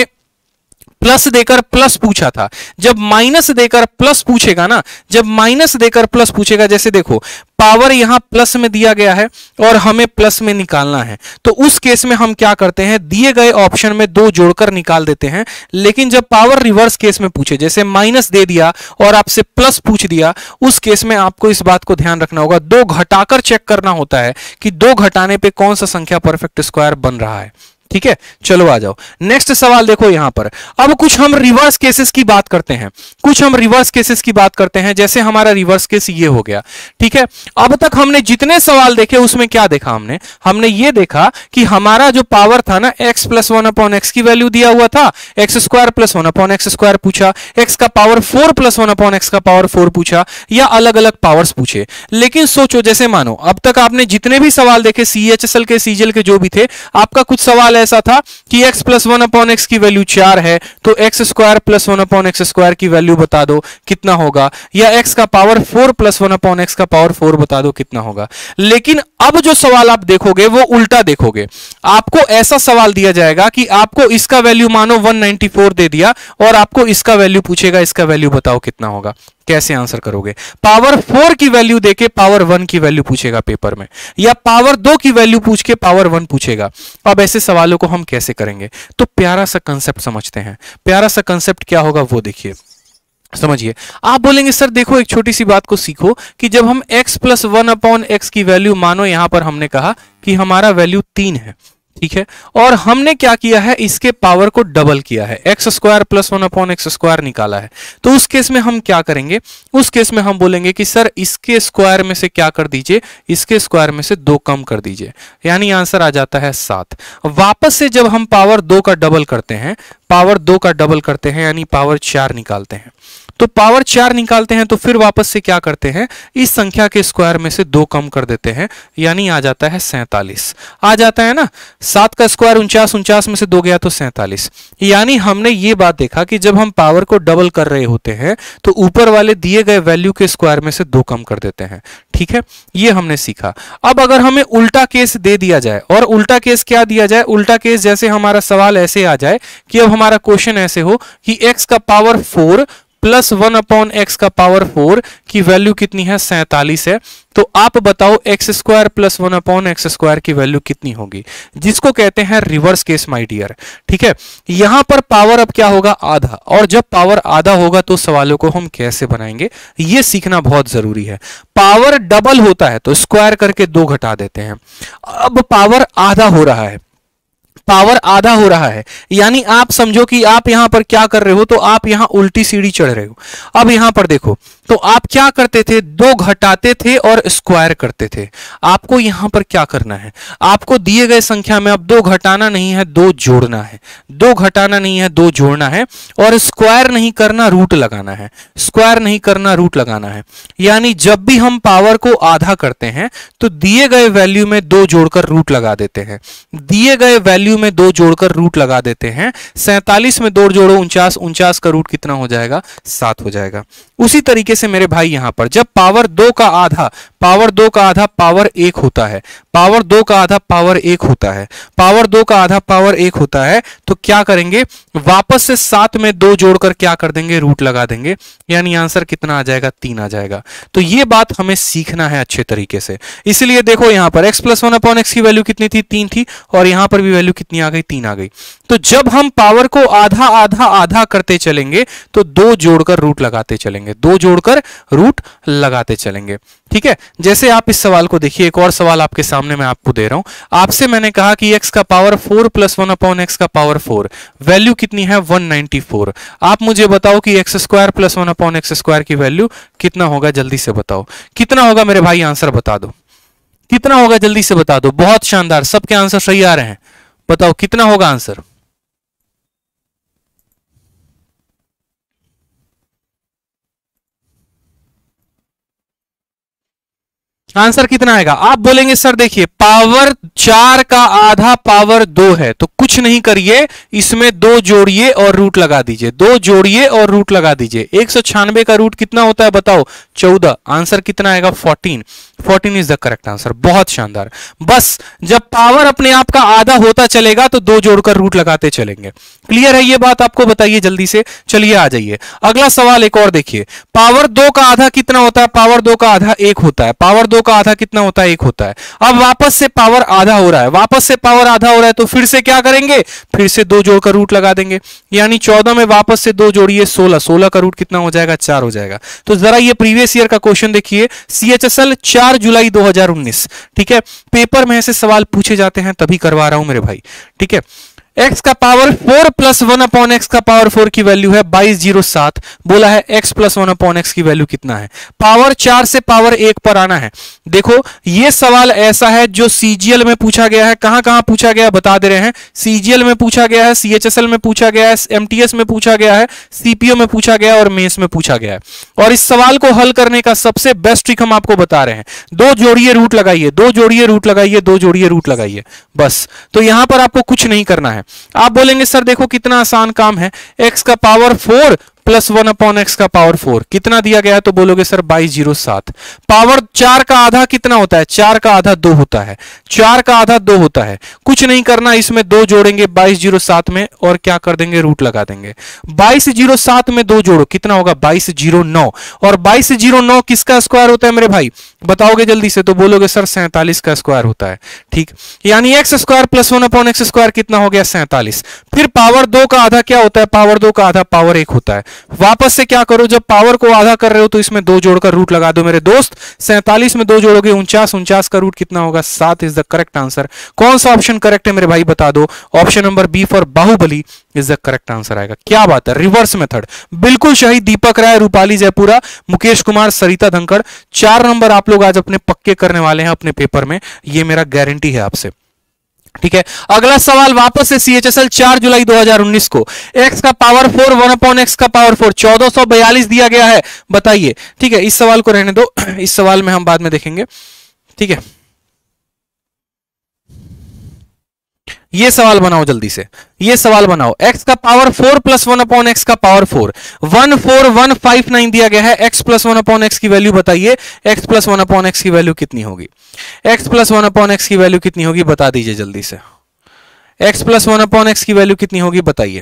प्लस देकर प्लस पूछा था, जब माइनस देकर प्लस पूछेगा ना, जब माइनस देकर प्लस पूछेगा, जैसे देखो पावर यहां प्लस में दिया गया है और हमें प्लस में निकालना है, तो उस केस में हम क्या करते हैं, दिए गए ऑप्शन में 2 जोड़कर निकाल देते हैं। लेकिन जब पावर रिवर्स केस में पूछे, जैसे माइनस दे दिया और आपसे प्लस पूछ दिया, उस केस में आपको इस बात को ध्यान रखना होगा, 2 घटाकर चेक करना होता है कि 2 घटाने पे कौन सा संख्या परफेक्ट स्क्वायर बन रहा है। ठीक है, चलो आ जाओ नेक्स्ट सवाल देखो यहां पर। अब कुछ हम रिवर्स केसेस की बात करते हैं, कुछ हम रिवर्स केसेस की बात करते हैं। जैसे हमारा रिवर्स केस ये हो गया। ठीक है, अब तक हमने जितने सवाल देखे उसमें क्या देखा, हमने ये देखा कि हमारा जो पावर था ना, x + 1/x की वैल्यू दिया हुआ था, x² + 1/x² पूछा, x का पावर 4 + 1/x का पावर 4 पूछा, या अलग अलग पावर्स पूछे। लेकिन सोचो, जैसे मानो अब तक आपने जितने भी सवाल देखे, CHSL के CGL के जो भी थे, आपका कुछ सवाल ऐसा था कि x + 1/x की वैल्यू 4 है, तो x² + 1/x² की वैल्यू बता दो कितना होगा, या x का पावर 4 + 1/x का पावर 4 बता दो कितना होगा। लेकिन अब जो सवाल आप देखोगे वो उल्टा देखोगे। आपको ऐसा सवाल दिया जाएगा कि आपको इसका वैल्यू मानो 194 दे दिया और आपको इसका वैल्यू पूछेगा, इसका वैल्यू बताओ कितना होगा। कैसे आंसर करोगे? पावर 4 की वैल्यू देके पावर 1 की वैल्यू पूछेगा पेपर में, या पावर 2 की वैल्यू पूछ के पावर 1 पूछेगा। अब ऐसे सवालों को हम कैसे करेंगे? तो प्यारा सा कंसेप्ट समझते हैं। प्यारा सा कंसेप्ट क्या होगा वो देखिए, समझिए। आप बोलेंगे सर देखो एक छोटी सी बात को सीखो कि जब हम x + 1/x की वैल्यू, मानो यहां पर हमने कहा कि हमारा वैल्यू 3 है, ठीक है, और हमने क्या किया है, इसके पावर को डबल किया है, x² + 1/x² निकाला है। तो उस केस में हम क्या करेंगे, उस केस में हम बोलेंगे कि सर इसके स्क्वायर में से क्या कर दीजिए, इसके स्क्वायर में से 2 कम कर दीजिए, यानी आंसर आ जाता है 7। वापस से जब हम पावर 2 का डबल करते हैं, पावर 2 का डबल करते हैं, यानी पावर 4 निकालते हैं, तो पावर 4 निकालते हैं तो फिर वापस से क्या करते हैं, इस संख्या के स्क्वायर में से 2 कम कर देते हैं, यानी आ जाता है 47। आ जाता है ना, 7 का स्क्वायर 49, 49 में से 2 गया तो 47। यानी हमने ये बात देखा कि जब हम पावर को डबल कर रहे होते हैं तो ऊपर वाले दिए गए वैल्यू के स्क्वायर में से 2 कम कर देते हैं। ठीक है, ये हमने सीखा। अब अगर हमें उल्टा केस दे दिया जाए, और उल्टा केस क्या दिया जाए, उल्टा केस जैसे हमारा सवाल ऐसे आ जाए कि अब हमारा क्वेश्चन ऐसे हो कि x का पावर 4 + 1/x का पावर 4 की वैल्यू कितनी है, 47 है। तो आप बताओ x² + 1/x² की वैल्यू कितनी होगी, जिसको कहते हैं रिवर्स केस माय डियर। ठीक है, यहां पर पावर अब क्या होगा, आधा, और जब पावर आधा होगा तो सवालों को हम कैसे बनाएंगे ये सीखना बहुत जरूरी है। पावर डबल होता है तो स्क्वायर करके 2 घटा देते हैं। अब पावर आधा हो रहा है, पावर आधा हो रहा है, यानी आप समझो कि आप यहां पर क्या कर रहे हो, तो आप यहां उल्टी सीढ़ी चढ़ रहे हो। अब यहां पर देखो, तो आप क्या करते थे, दो घटाते थे और स्क्वायर करते थे। आपको यहां पर क्या करना है, आपको दिए गए संख्या में अब दो घटाना नहीं है, दो जोड़ना है। दो घटाना नहीं है, दो जोड़ना है, और स्क्वायर नहीं करना, रूट लगाना है। स्क्वायर नहीं करना, रूट लगाना है। यानी जब भी हम पावर को आधा करते हैं तो दिए गए वैल्यू में दो जोड़कर रूट लगा देते हैं। दिए गए वैल्यू में दो जोड़कर रूट लगा देते हैं। 47 में दो जोड़ो 49, 49 का रूट कितना हो जाएगा, 7 हो जाएगा। उसी तरीके से मेरे भाई यहां पर जब पावर 2 का आधा, पावर 2 का आधा पावर 1 होता है, पावर 2 का आधा पावर 1 होता है, पावर 2 का आधा पावर 1 होता है, तो क्या करेंगे, वापस से 7 में 2 जोड़कर क्या कर देंगे, रूट लगा देंगे। यानी आंसर कितना आ जाएगा, 3 आ जाएगा। तो ये बात हमें सीखना है अच्छे तरीके से। इसलिए देखो यहां पर x + 1/x की वैल्यू कितनी थी, 3 थी, और यहां पर भी वैल्यू कितनी आ गई, 3 आ गई। तो जब हम पावर को आधा आधा आधा करते चलेंगे तो दो जोड़कर रूट लगाते चलेंगे, दो जोड़कर रूट लगाते चलेंगे। ठीक है, जैसे आप इस सवाल को देखिए, एक और सवाल आपके सामने मैं आपको दे रहा हूं। आपसे मैंने कहा कि x का पावर 4 + 1/x का पावर 4, वैल्यू कितनी है, 194। आप मुझे बताओ कि x² + 1/x² की वैल्यू कितना होगा, जल्दी से बताओ कितना होगा मेरे भाई, आंसर बता दो कितना होगा, जल्दी से बता दो। बहुत शानदार, सबके आंसर सही आ रहे हैं, बताओ कितना होगा आंसर। आंसर कितना आएगा, आप बोलेंगे सर देखिए पावर 4 का आधा पावर 2 है, तो कुछ नहीं करिए, इसमें दो जोड़िए और रूट लगा दीजिए, दो जोड़िए और रूट लगा दीजिए। 196 का रूट कितना होता है बताओ, 14। आंसर कितना आएगा, 14। 14 इज द करेक्ट आंसर। बहुत शानदार। बस जब पावर अपने आप का आधा होता चलेगा तो दो जोड़कर रूट लगाते चलेंगे। क्लियर है ये बात, आपको बताइए जल्दी से। चलिए आ जाइए, अगला सवाल एक और देखिए। पावर 2 का आधा कितना होता है, पावर 2 का आधा 1 होता है। पावर 2 का आधा कितना होता है, 1 होता है। अब वापस से पावर आधा हो रहा है, वापस से पावर आधा हो रहा है, तो फिर से क्या करेंगे, फिर से दो जोड़कर रूट लगा देंगे। यानी 14 में वापस से दो जोड़िए, 16। 16 का रूट कितना हो जाएगा, 4 हो जाएगा। तो जरा ये प्रीवियस ईयर का क्वेश्चन देखिए, CHSL 4 जुलाई 2019। ठीक है, पेपर में ऐसे सवाल पूछे जाते हैं, तभी करवा रहा हूं मेरे भाई। ठीक है, x का पावर 4 + 1/x का पावर 4 की वैल्यू है 2207। बोला है x + 1/x की वैल्यू कितना है, पावर 4 से पावर 1 पर आना है। देखो ये सवाल ऐसा है जो CGL में पूछा गया है। कहां कहां पूछा गया बता दे रहे हैं। CGL में पूछा गया है, CHSL में पूछा गया है, MTS में पूछा गया है, CPO में पूछा गया है और मेंस में पूछा गया है। और इस सवाल को हल करने का सबसे बेस्ट ट्रिक हम आपको बता रहे हैं। दो जोड़िए रूट लगाइए, दो जोड़िए रूट लगाइए, दो जोड़िए रूट लगाइए, बस। तो यहां पर आपको कुछ नहीं करना है। आप बोलेंगे सर देखो कितना आसान काम है, x का पावर 4 + 1/x का पावर 4 कितना दिया गया है, तो बोलोगे सर 2207। पावर 4 का आधा कितना होता है, 4 का आधा 2 होता है। 4 का आधा 2 होता है, कुछ नहीं करना, इसमें दो जोड़ेंगे 2207 में और क्या कर देंगे, रूट लगा देंगे। 2207 में दो जोड़ो, कितना होगा, 2209। और 2209 किसका स्क्वायर होता है मेरे भाई, बताओगे जल्दी से, तो बोलोगे सर 47 का स्क्वायर होता है। ठीक, यानी x² + 1/x² कितना हो गया, 47। फिर पावर 2 का आधा क्या होता है, पावर 2 का आधा पावर 1 होता है। वापस से क्या करो, जब पावर को आधा कर रहे हो तो इसमें दो जोड़कर रूट लगा दो मेरे दोस्त। 47 में दो जोड़ोगे 49, 49 का रूट कितना होगा, 7 इज द करेक्ट आंसर। कौन सा ऑप्शन करेक्ट है मेरे भाई बता दो। Option number B for Baahubali is the correct answer आएगा। क्या बात है, रिवर्स मेथड बिल्कुल सही। दीपक राय, रूपाली जयपुरा, मुकेश कुमार, सरिता धनखड़, 4 नंबर आप लोग आज अपने पक्के करने वाले हैं अपने पेपर में, ये मेरा गारंटी है आपसे। ठीक है, अगला सवाल वापस से CHSL 4 जुलाई 2019 को। x का पावर 4 1/x का पावर 4 1442 दिया गया है, बताइए। ठीक है, इस सवाल को रहने दो, इस सवाल में हम बाद में देखेंगे। ठीक है, ये सवाल बनाओ जल्दी से, ये सवाल बनाओ। x का पावर 4 + 1/x का पावर 4 14159 दिया गया है। x + 1/x की वैल्यू बताइए, x + 1/x की वैल्यू कितनी होगी, x + 1/x की वैल्यू कितनी होगी बता दीजिए जल्दी से। x + 1/x की वैल्यू कितनी होगी बताइए।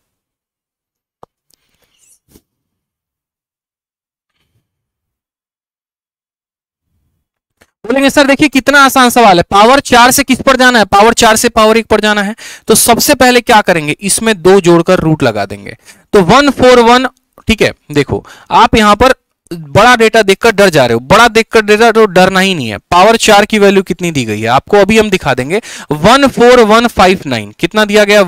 बोलेंगे सर देखिए कितना आसान सवाल है, पावर 4 से किस पर जाना है, पावर 4 से पावर 1 पर जाना है। तो सबसे पहले क्या करेंगे, इसमें दो जोड़कर रूट लगा देंगे, तो 141। ठीक है, देखो आप यहां पर बड़ा डेटा देखकर डर जा रहे हो, बड़ा देखकर डेटा तो डरना ही नहीं है। पावर 4 की वैल्यू कितनी दी गई है आपको, अभी हम दिखा देंगे। 14159 कितना दिया गया,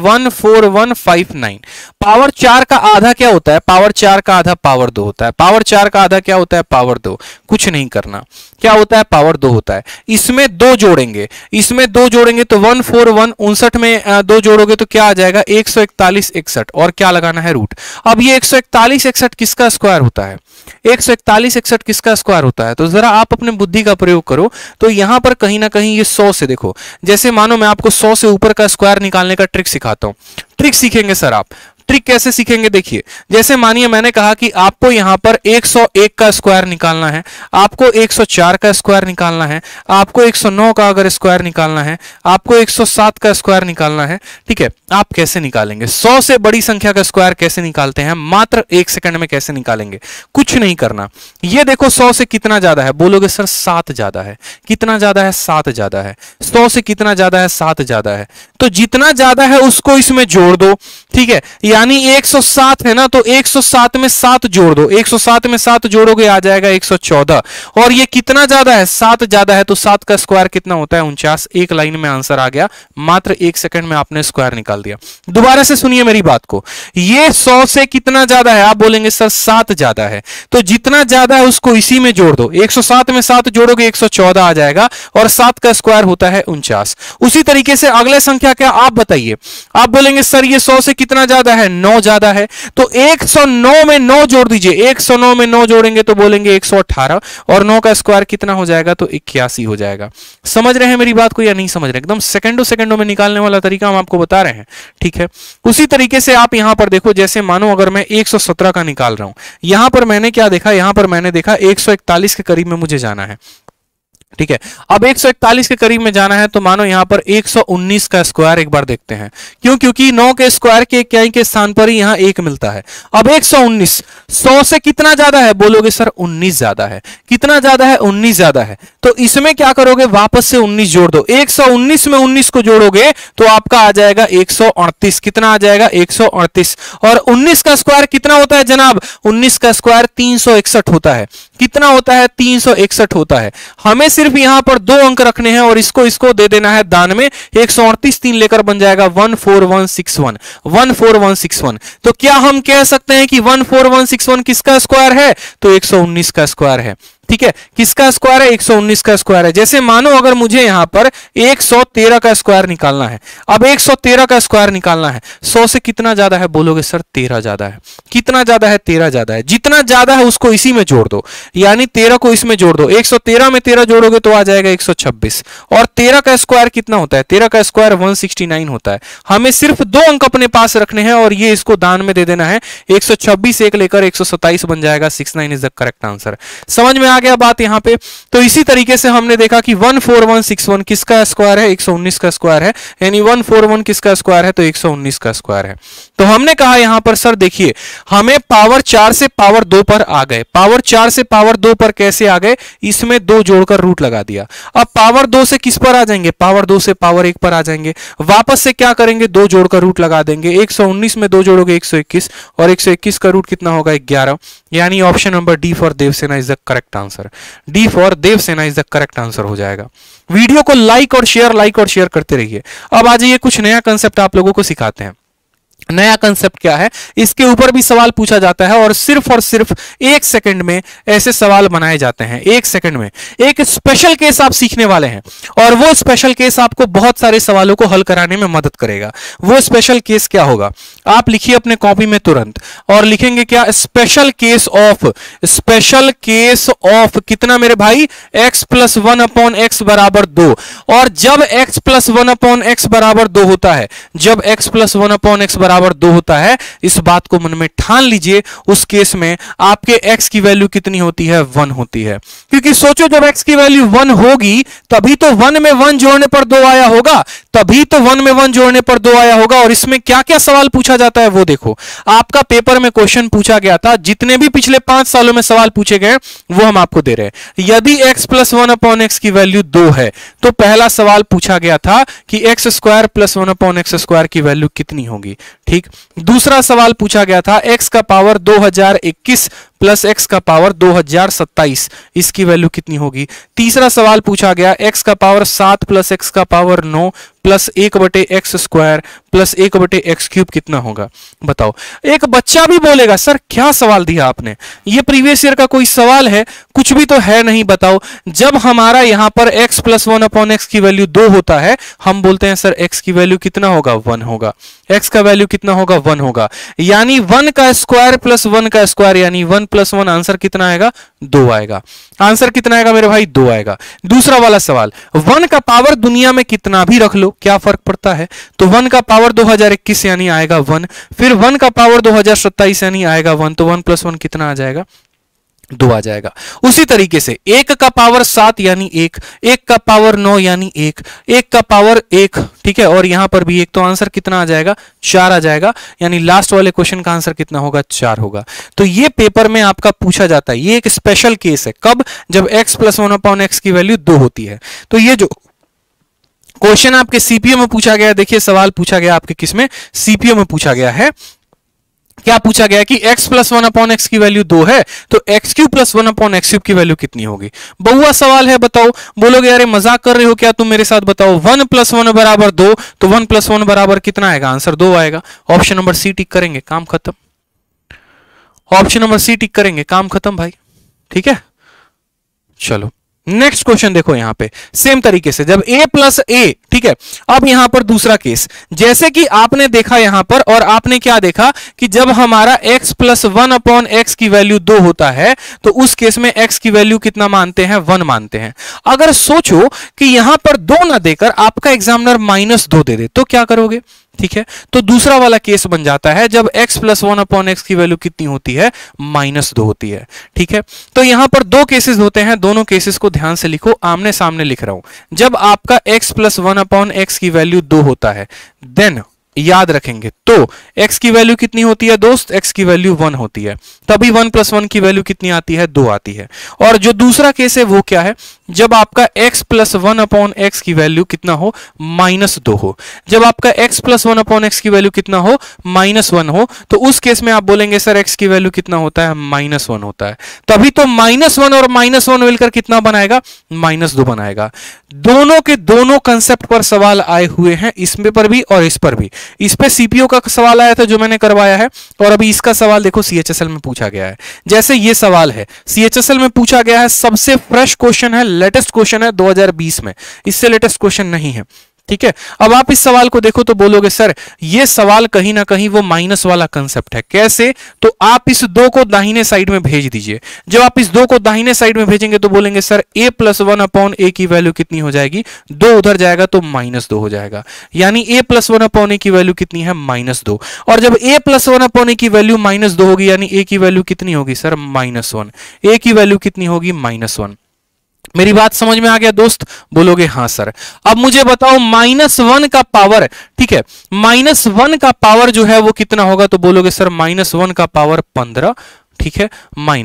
14159। पावर 4 का आधा क्या होता है, पावर 4 का आधा पावर 2 होता है। पावर 4 का आधा क्या होता है, पावर 2। कुछ नहीं करना, क्या होता है, पावर 2 होता है। इसमें 2 जोड़ेंगे, इसमें 2 जोड़ेंगे तो 14159 में 2 जोड़ोगे तो क्या आ जाएगा, 141 61, और क्या लगाना है, रूट। अब ये 141 61 किसका स्क्वायर होता है, 141 61 किसका स्क्वायर होता है। तो जरा आप अपने बुद्धि का प्रयोग करो, तो यहां पर कहीं ना कहीं ये 100 से, देखो जैसे मानो मैं आपको 100 से ऊपर का स्क्वायर निकालने का ट्रिक सिखाता हूं। ट्रिक सीखेंगे सर आप, ट्रिक कैसे सीखेंगे, देखिए जैसे मानिए मैंने कहा कि आपको यहां पर 101 का स्क्वायर निकालना है, आपको 104 का स्क्वायर निकालना है, आपको 109 का अगर स्क्वायर निकालना है, आपको 107 का स्क्वायर निकालना है। ठीक है, आप कैसे निकालेंगे, 100 से बड़ी संख्या का स्क्वायर कैसे निकालते हैं, मात्र 1 सेकंड में कैसे निकालेंगे, कुछ नहीं करना। ये देखो 100 से कितना ज्यादा है, बोलोगे सर 7 ज्यादा है। कितना ज्यादा है, 7 ज्यादा है। 100 से कितना ज्यादा है, 7 ज्यादा है। तो जितना ज्यादा है उसको इसमें जोड़ दो। ठीक है, यानी 107 है ना, तो 107 में 7 जोड़ दो, 107 में 7 जोड़ोगे आ जाएगा 114। और ये कितना ज्यादा है, 7 ज्यादा है, तो 7 का स्क्वायर कितना होता है, 49। एक लाइन में आंसर आ गया, मात्र 1 सेकंड में आपने स्क्वायर निकाल दिया। दोबारा से सुनिए मेरी बात को, ये 100 से कितना ज्यादा है, आप बोलेंगे सर 7 ज्यादा है, तो जितना ज्यादा है उसको इसी में जोड़ दो। 107 में 7 जोड़ोगे 114 आ जाएगा, और 7 का स्क्वायर होता है 49। उसी तरीके से अगले संख्या क्या, आप बताइए। आप बोलेंगे सर ये 100 से कितना ज्यादा है, 9 ज्यादा है, तो 109 में 9 जोड़ दीजिए। 109 में 9 जोड़ेंगे तो बोलेंगे 118, और 9 का स्क्वायर कितना हो जाएगा, तो 81 हो जाएगा। समझ रहे हैं मेरी बात को या नहीं समझ रहे, एकदम सेकंडों सेकंडों में निकालने वाला तरीका हम आपको बता रहे हैं। ठीक है, उसी तरीके से आप यहां पर देखो, जैसे मानो अगर मैं 117 का निकाल रहा हूं, यहां पर मैंने क्या देखा, यहां पर मैंने देखा 141 के करीब में मुझे जाना है। ठीक है, अब 141 के करीब में जाना है, तो मानो यहां पर 119 का स्क्वायर एक बार देखते हैं। क्यों, क्योंकि 9 के स्क्वायर के इकाई के स्थान पर ही यहां 1 मिलता है। अब 119 100 से कितना ज्यादा है, बोलोगे सर 19 ज्यादा है। कितना ज्यादा है, 19 ज्यादा है। तो इसमें क्या करोगे, वापस से 19 जोड़ दो। 119 में 19 को जोड़ोगे तो आपका आ जाएगा 138। कितना आ जाएगा, 138। और 19 का स्क्वायर कितना होता है जनाब, 19 का स्क्वायर 361 होता है। कितना होता है, 361 होता है। हमें सिर्फ यहां पर 2 अंक रखने हैं और इसको दे देना है दान में। 138 3 लेकर बन जाएगा 14161। 14161। तो क्या हम कह सकते हैं कि 14161 किसका स्क्वायर है, तो 119 का स्क्वायर है। ठीक है, किसका स्क्वायर है, 119 का स्क्वायर है। जैसे मानो अगर मुझे यहां पर 113 का स्क्वायर निकालना है, अब 113 का स्क्वायर निकालना है, 100 से कितना ज्यादा है, बोलोगे सर 13 ज्यादा है। कितना ज्यादा है, 13 ज्यादा है। जितना ज्यादा है उसको इसी में जोड़ दो, यानी 13 को इसमें जोड़ दो। 113 में 13 जोड़ोगे तो आ जाएगा 126। और 13 का स्क्वायर कितना होता है, 13 का स्क्वायर 169 होता है। हमें सिर्फ 2 अंक अपने पास रखने हैं और ये इसको दान में दे देना है। 126 एक लेकर 127 बन जाएगा। 69 इज द करेक्ट आंसर। समझ में आ गया बात यहां पे। तो इसी तरीके से हमने देखा कि 14161 किसका स्क्वायर है, 119 का स्क्वायर है। यानी 141 किसका स्क्वायर है, तो 119 का स्क्वायर है। तो हमने कहा यहां पर सर देखिए, हमें पावर 4 से पावर 2 पर आ गए। पावर 4 से पावर 2 पर कैसे आ गए, इसमें 2 जोड़कर रूट लगा दिया। अब पावर 2 से किस पर आ जाएंगे, पावर 2 से पावर 1 पर आ जाएंगे। वापस से क्या करेंगे, 2 जोड़कर रूट लगा देंगे। 119 में 2 जोड़ोगे 121, और 121 का रूट कितना होगा, 11। यानी option number D for Devasena is the correct answer. D for Devasena is the correct answer हो जाएगा। वीडियो को लाइक और शेयर करते रहिए। अब आ जाइए, कुछ नया कंसेप्ट आप लोगों को सिखाते हैं। नया कंसेप्ट क्या है, इसके ऊपर भी सवाल पूछा जाता है और सिर्फ 1 सेकंड में ऐसे सवाल बनाए जाते हैं। 1 सेकंड में एक स्पेशल केस आप सीखने वाले हैं, और वो स्पेशल केस आपको बहुत सारे सवालों को हल कराने में मदद करेगा। वो स्पेशल केस क्या होगा, आप लिखिए अपने कॉपी में तुरंत, और लिखेंगे क्या, स्पेशल केस ऑफ कितना मेरे भाई, x + 1/x = 2। और जब x + 1/x = 2 होता है, जब x + 1/x = 2 होता है, इस बात को मन में ठान लीजिए, उस केस में आपके x की वैल्यू कितनी होती है, 1 होती है। क्योंकि सोचो, जब x की वैल्यू 1 होगी तभी तो 1 में 1 जोड़ने पर 2 आया होगा, तभी तो 1 में 1 जोड़ने पर 2 आया होगा। और इसमें क्या क्या सवाल पूछा जाता है वो देखो। आपका पेपर में क्वेश्चन पूछा गया था, जितने भी पिछले 5 सालों में सवाल पूछे गए वो हम आपको दे रहे हैं। यदि x + 1/x की वैल्यू 2 है, तो पहला सवाल पूछा गया था कि x² + 1/x² की वैल्यू कितनी होगी। ठीक, दूसरा सवाल पूछा गया था x का पावर 2021 प्लस एक्स का पावर 2027, इसकी वैल्यू कितनी होगी। तीसरा सवाल पूछा गया एक्स का पावर 7 प्लस एक्स का power 9 plus 1/x square plus 1/x cube कितना होगा, बताओ। एक बच्चा भी बोलेगा सर क्या सवाल दिया आपने, ये प्रीवियस ईयर का कोई सवाल है, कुछ भी तो है नहीं, बताओ। जब हमारा यहां पर x प्लस 1/x की वैल्यू 2 होता है, हम बोलते हैं सर x की वैल्यू कितना होगा, 1 होगा। x का वैल्यू कितना होगा, 1 होगा, यानी 1 का स्क्वायर प्लस 1 का स्क्वायर यानी 1 + 1, आंसर कितना आएगा, 2 आएगा। आंसर कितना आएगा मेरे भाई, 2 आएगा। दूसरा वाला सवाल, 1 का पावर दुनिया में कितना भी रख लो, क्या फर्क पड़ता है, तो 1 का पावर 2021 यानी आएगा 1, फिर 1 का पावर 2027 यानी आएगा 1, तो 1 + 1 कितना आ जाएगा, 2 आ जाएगा। उसी तरीके से 1 का पावर 7 यानी 1, 1 का पावर 9 यानी 1, 1 का पावर 1, ठीक है, और यहां पर भी 1, तो आंसर कितना आ जाएगा, 4 आ जाएगा, यानी लास्ट वाले क्वेश्चन का आंसर कितना होगा, 4 होगा। तो ये पेपर में आपका पूछा जाता है, ये एक स्पेशल केस है, कब, जब x + 1/x की वैल्यू 2 होती है। तो ये जो क्वेश्चन आपके सीपीओ में पूछा गया, देखिए सवाल पूछा गया आपके किसमें, सीपीओ में पूछा गया है। क्या पूछा गया कि x + 1/x की वैल्यू 2 है, तो x³ + 1/x³ की वैल्यू कितनी होगी। बहुआ सवाल है, बताओ। बोलोगे अरे मजाक कर रहे हो क्या तुम मेरे साथ, बताओ। 1 + 1 = 2, तो 1 + 1 बराबर कितना आएगा, आंसर 2 आएगा। ऑप्शन नंबर सी टिक करेंगे, काम खत्म। ऑप्शन नंबर सी टिक करेंगे, काम खत्म भाई, ठीक है। चलो नेक्स्ट क्वेश्चन देखो, यहां पे सेम तरीके से जब a + a, ठीक है। अब यहां पर दूसरा केस, जैसे कि आपने देखा यहां पर, और आपने क्या देखा कि जब हमारा x + 1/x की वैल्यू 2 होता है, तो उस केस में x की वैल्यू कितना मानते हैं, 1 मानते हैं। अगर सोचो कि यहां पर 2 ना देकर आपका एग्जामिनर -2 दे दे, तो क्या करोगे, ठीक है। तो दूसरा वाला केस बन जाता है जब x + 1/x की वैल्यू कितनी होती है, -2 होती है, ठीक है। तो यहां पर 2 केसेस होते हैं, दोनों केसेस को ध्यान से लिखो, आमने सामने लिख रहा हूं। जब आपका x + 1/x की वैल्यू 2 होता है, देन याद रखेंगे, तो x की वैल्यू कितनी होती है दोस्त, x की वैल्यू 1 होती है, तभी 1 + 1 की वैल्यू कितनी आती है, 2 आती है। और जो दूसरा केस है वो क्या है, जब आपका x + 1/x की वैल्यू कितना हो, -2 हो। जब आपका x + 1/x की वैल्यू कितना हो, -1 हो, तो उस केस में आप बोलेंगे सर x की वैल्यू कितना होता है, -1 होता है। तभी तो -1 और -1 मिलकर कितना बनाएगा, -2 बनाएगा। दोनों के दोनों कंसेप्ट पर सवाल आए हुए हैं, इसमें पर भी और इस पर भी। इस पे सीपीओ का सवाल आया था जो मैंने करवाया है, और अभी इसका सवाल देखो सीएचएसएल में पूछा गया है। जैसे ये सवाल है सीएचएसएल में पूछा गया है, सबसे फ्रेश क्वेश्चन है, लेटेस्ट क्वेश्चन है 2020 में, इससे लेटेस्ट क्वेश्चन नहीं है, ठीक है। अब आप इस सवाल को देखो तो बोलोगे सर ये सवाल कहीं ना कहीं वो माइनस वाला कंसेप्ट है, कैसे, तो आप इस 2 को दाहिने साइड में भेज दीजिए। जब आप इस 2 को दाहिने साइड में भेजेंगे तो बोलेंगे सर a + 1/a की वैल्यू कितनी हो जाएगी, 2 उधर जाएगा तो -2 हो जाएगा, यानी a + 1/a की वैल्यू कितनी है, -2। और जब a + 1/a की वैल्यू -2 होगी, यानी a की वैल्यू कितनी होगी सर, -1। a की वैल्यू कितनी होगी, -1। मेरी बात समझ में आ गया दोस्त, बोलोगे हाँ सर। अब मुझे बताओ -1 का पावर, ठीक है, -1 का पावर जो है वो कितना होगा, तो बोलोगे सर -1 का पावर 15, ठीक है,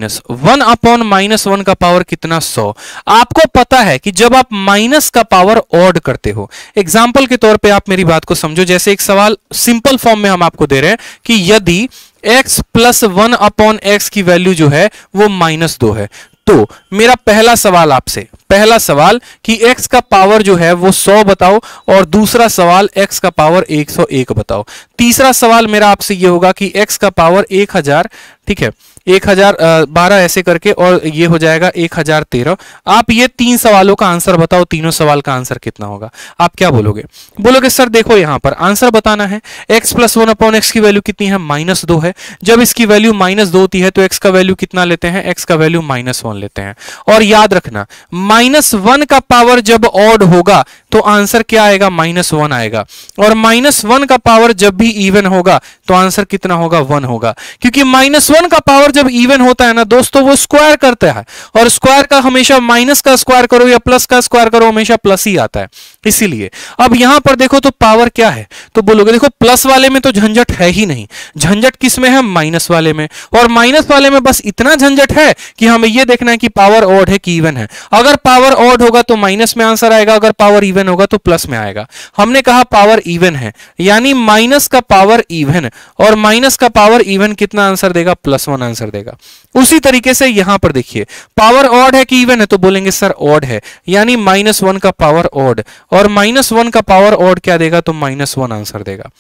-1/-1 का पावर कितना, 100। आपको पता है कि जब आप माइनस का पावर ऑड करते हो, एग्जाम्पल के तौर पे आप मेरी बात को समझो, जैसे एक सवाल सिंपल फॉर्म में हम आपको दे रहे हैं कि यदि x + 1/x की वैल्यू जो है वो -2 है, तो मेरा पहला सवाल आपसे, पहला सवाल कि x का पावर जो है वो 100 बताओ, और दूसरा सवाल x का पावर 101 बताओ। तीसरा सवाल मेरा आपसे ये होगा कि x का पावर 1000, ठीक है, 1012 ऐसे करके, और ये हो जाएगा 1013। आप ये 3 सवालों का आंसर बताओ, तीनों सवाल का आंसर कितना होगा। आप क्या बोलोगे, बोलोगे सर देखो यहां पर आंसर बताना है, x + 1/x की वैल्यू कितनी है, -2 है। जब इसकी वैल्यू -2 होती है तो x का वैल्यू कितना लेते हैं, x का वैल्यू -1 लेते हैं। और याद रखना -1 का पावर जब ऑड होगा तो आंसर क्या आएगा, -1 आएगा, और -1 का पावर जब भी इवन होगा तो आंसर कितना होगा, 1 होगा। क्योंकि -1 का पावर जब इवन होता है ना दोस्तों, वो स्क्वायर करता है, और स्क्वायर का हमेशा माइनस का स्क्वायर करो या प्लस का स्क्वायर करो, हमेशा प्लस ही आता है, इसीलिए। अब यहां पर देखो तो पावर क्या है, तो बोलोगे देखो प्लस वाले में तो झंझट है ही नहीं, झंझट किस में है, माइनस वाले में। और माइनस वाले में बस इतना झंझट है कि हमें यह देखना है कि पावर ऑड है कि इवन है। अगर पावर ऑड होगा तो माइनस में आंसर आएगा, अगर पावर इवन इवन होगा तो प्लस में आएगा। हमने कहा पावर इवन है, यानी माइनस का पावर इवन, और माइनस का पावर इवन कितना आंसर देगा? +1 आंसर देगा। उसी तरीके से यहां पर देखिए, पावर ऑड है कि इवन है? तो बोलेंगे सर ऑड है, यानी -1 का पावर ऑड, और -1 का पावर ऑड क्या देगा? तो -1 आंसर देगा।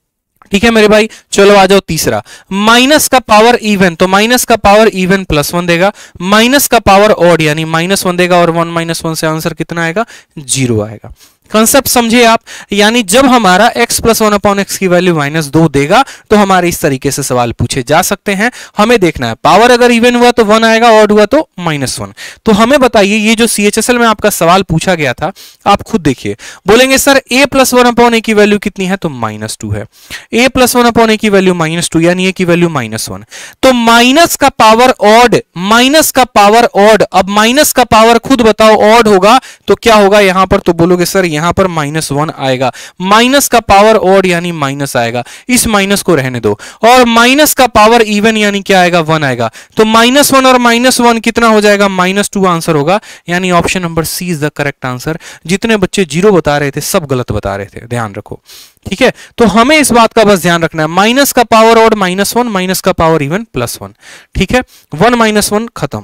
ठीक है मेरे भाई, चलो आ जाओ तीसरा, माइनस का पावर इवन, तो माइनस का पावर इवन +1 देगा, माइनस का पावर ऑड यानी -1 देगा, और 1 - 1 से आंसर कितना आएगा? 0 आएगा। कंसेप्ट समझे आप? यानी जब हमारा x + 1/x की वैल्यू -2 देगा तो हमारे इस तरीके से सवाल पूछे जा सकते हैं। हमें देखना है पावर अगर इवन हुआ तो 1 आएगा, ऑड हुआ तो -1। तो हमें बताइए ये जो CHSL में आपका सवाल पूछा गया था, आप खुद देखिए, बोलेंगे सर a + 1/a की वैल्यू कितनी है? तो -2 है। a + 1/a की वैल्यू -2 यानी a की वैल्यू -1। तो माइनस का पावर ऑड, माइनस का पावर ऑड, अब माइनस का पावर खुद बताओ ऑड होगा तो क्या होगा यहां पर? तो बोलोगे सर यहां पर -1 आएगा, माइनस का पावर ऑड यानी माइनस आएगा, इस माइनस को रहने दो, और माइनस का पावर इवन यानी क्या आएगा? 1 आएगा। तो -1 और -1 कितना हो जाएगा? -2 आंसर होगा, यानी option number C is the correct answer. जितने बच्चे 0 बता रहे थे सब गलत बता रहे थे, ध्यान रखो। ठीक है, तो हमें इस बात का बस ध्यान रखना है, माइनस का पावर ऑड -1, माइनस का पावर इवन +1। ठीक है, 1 - 1 खत्म।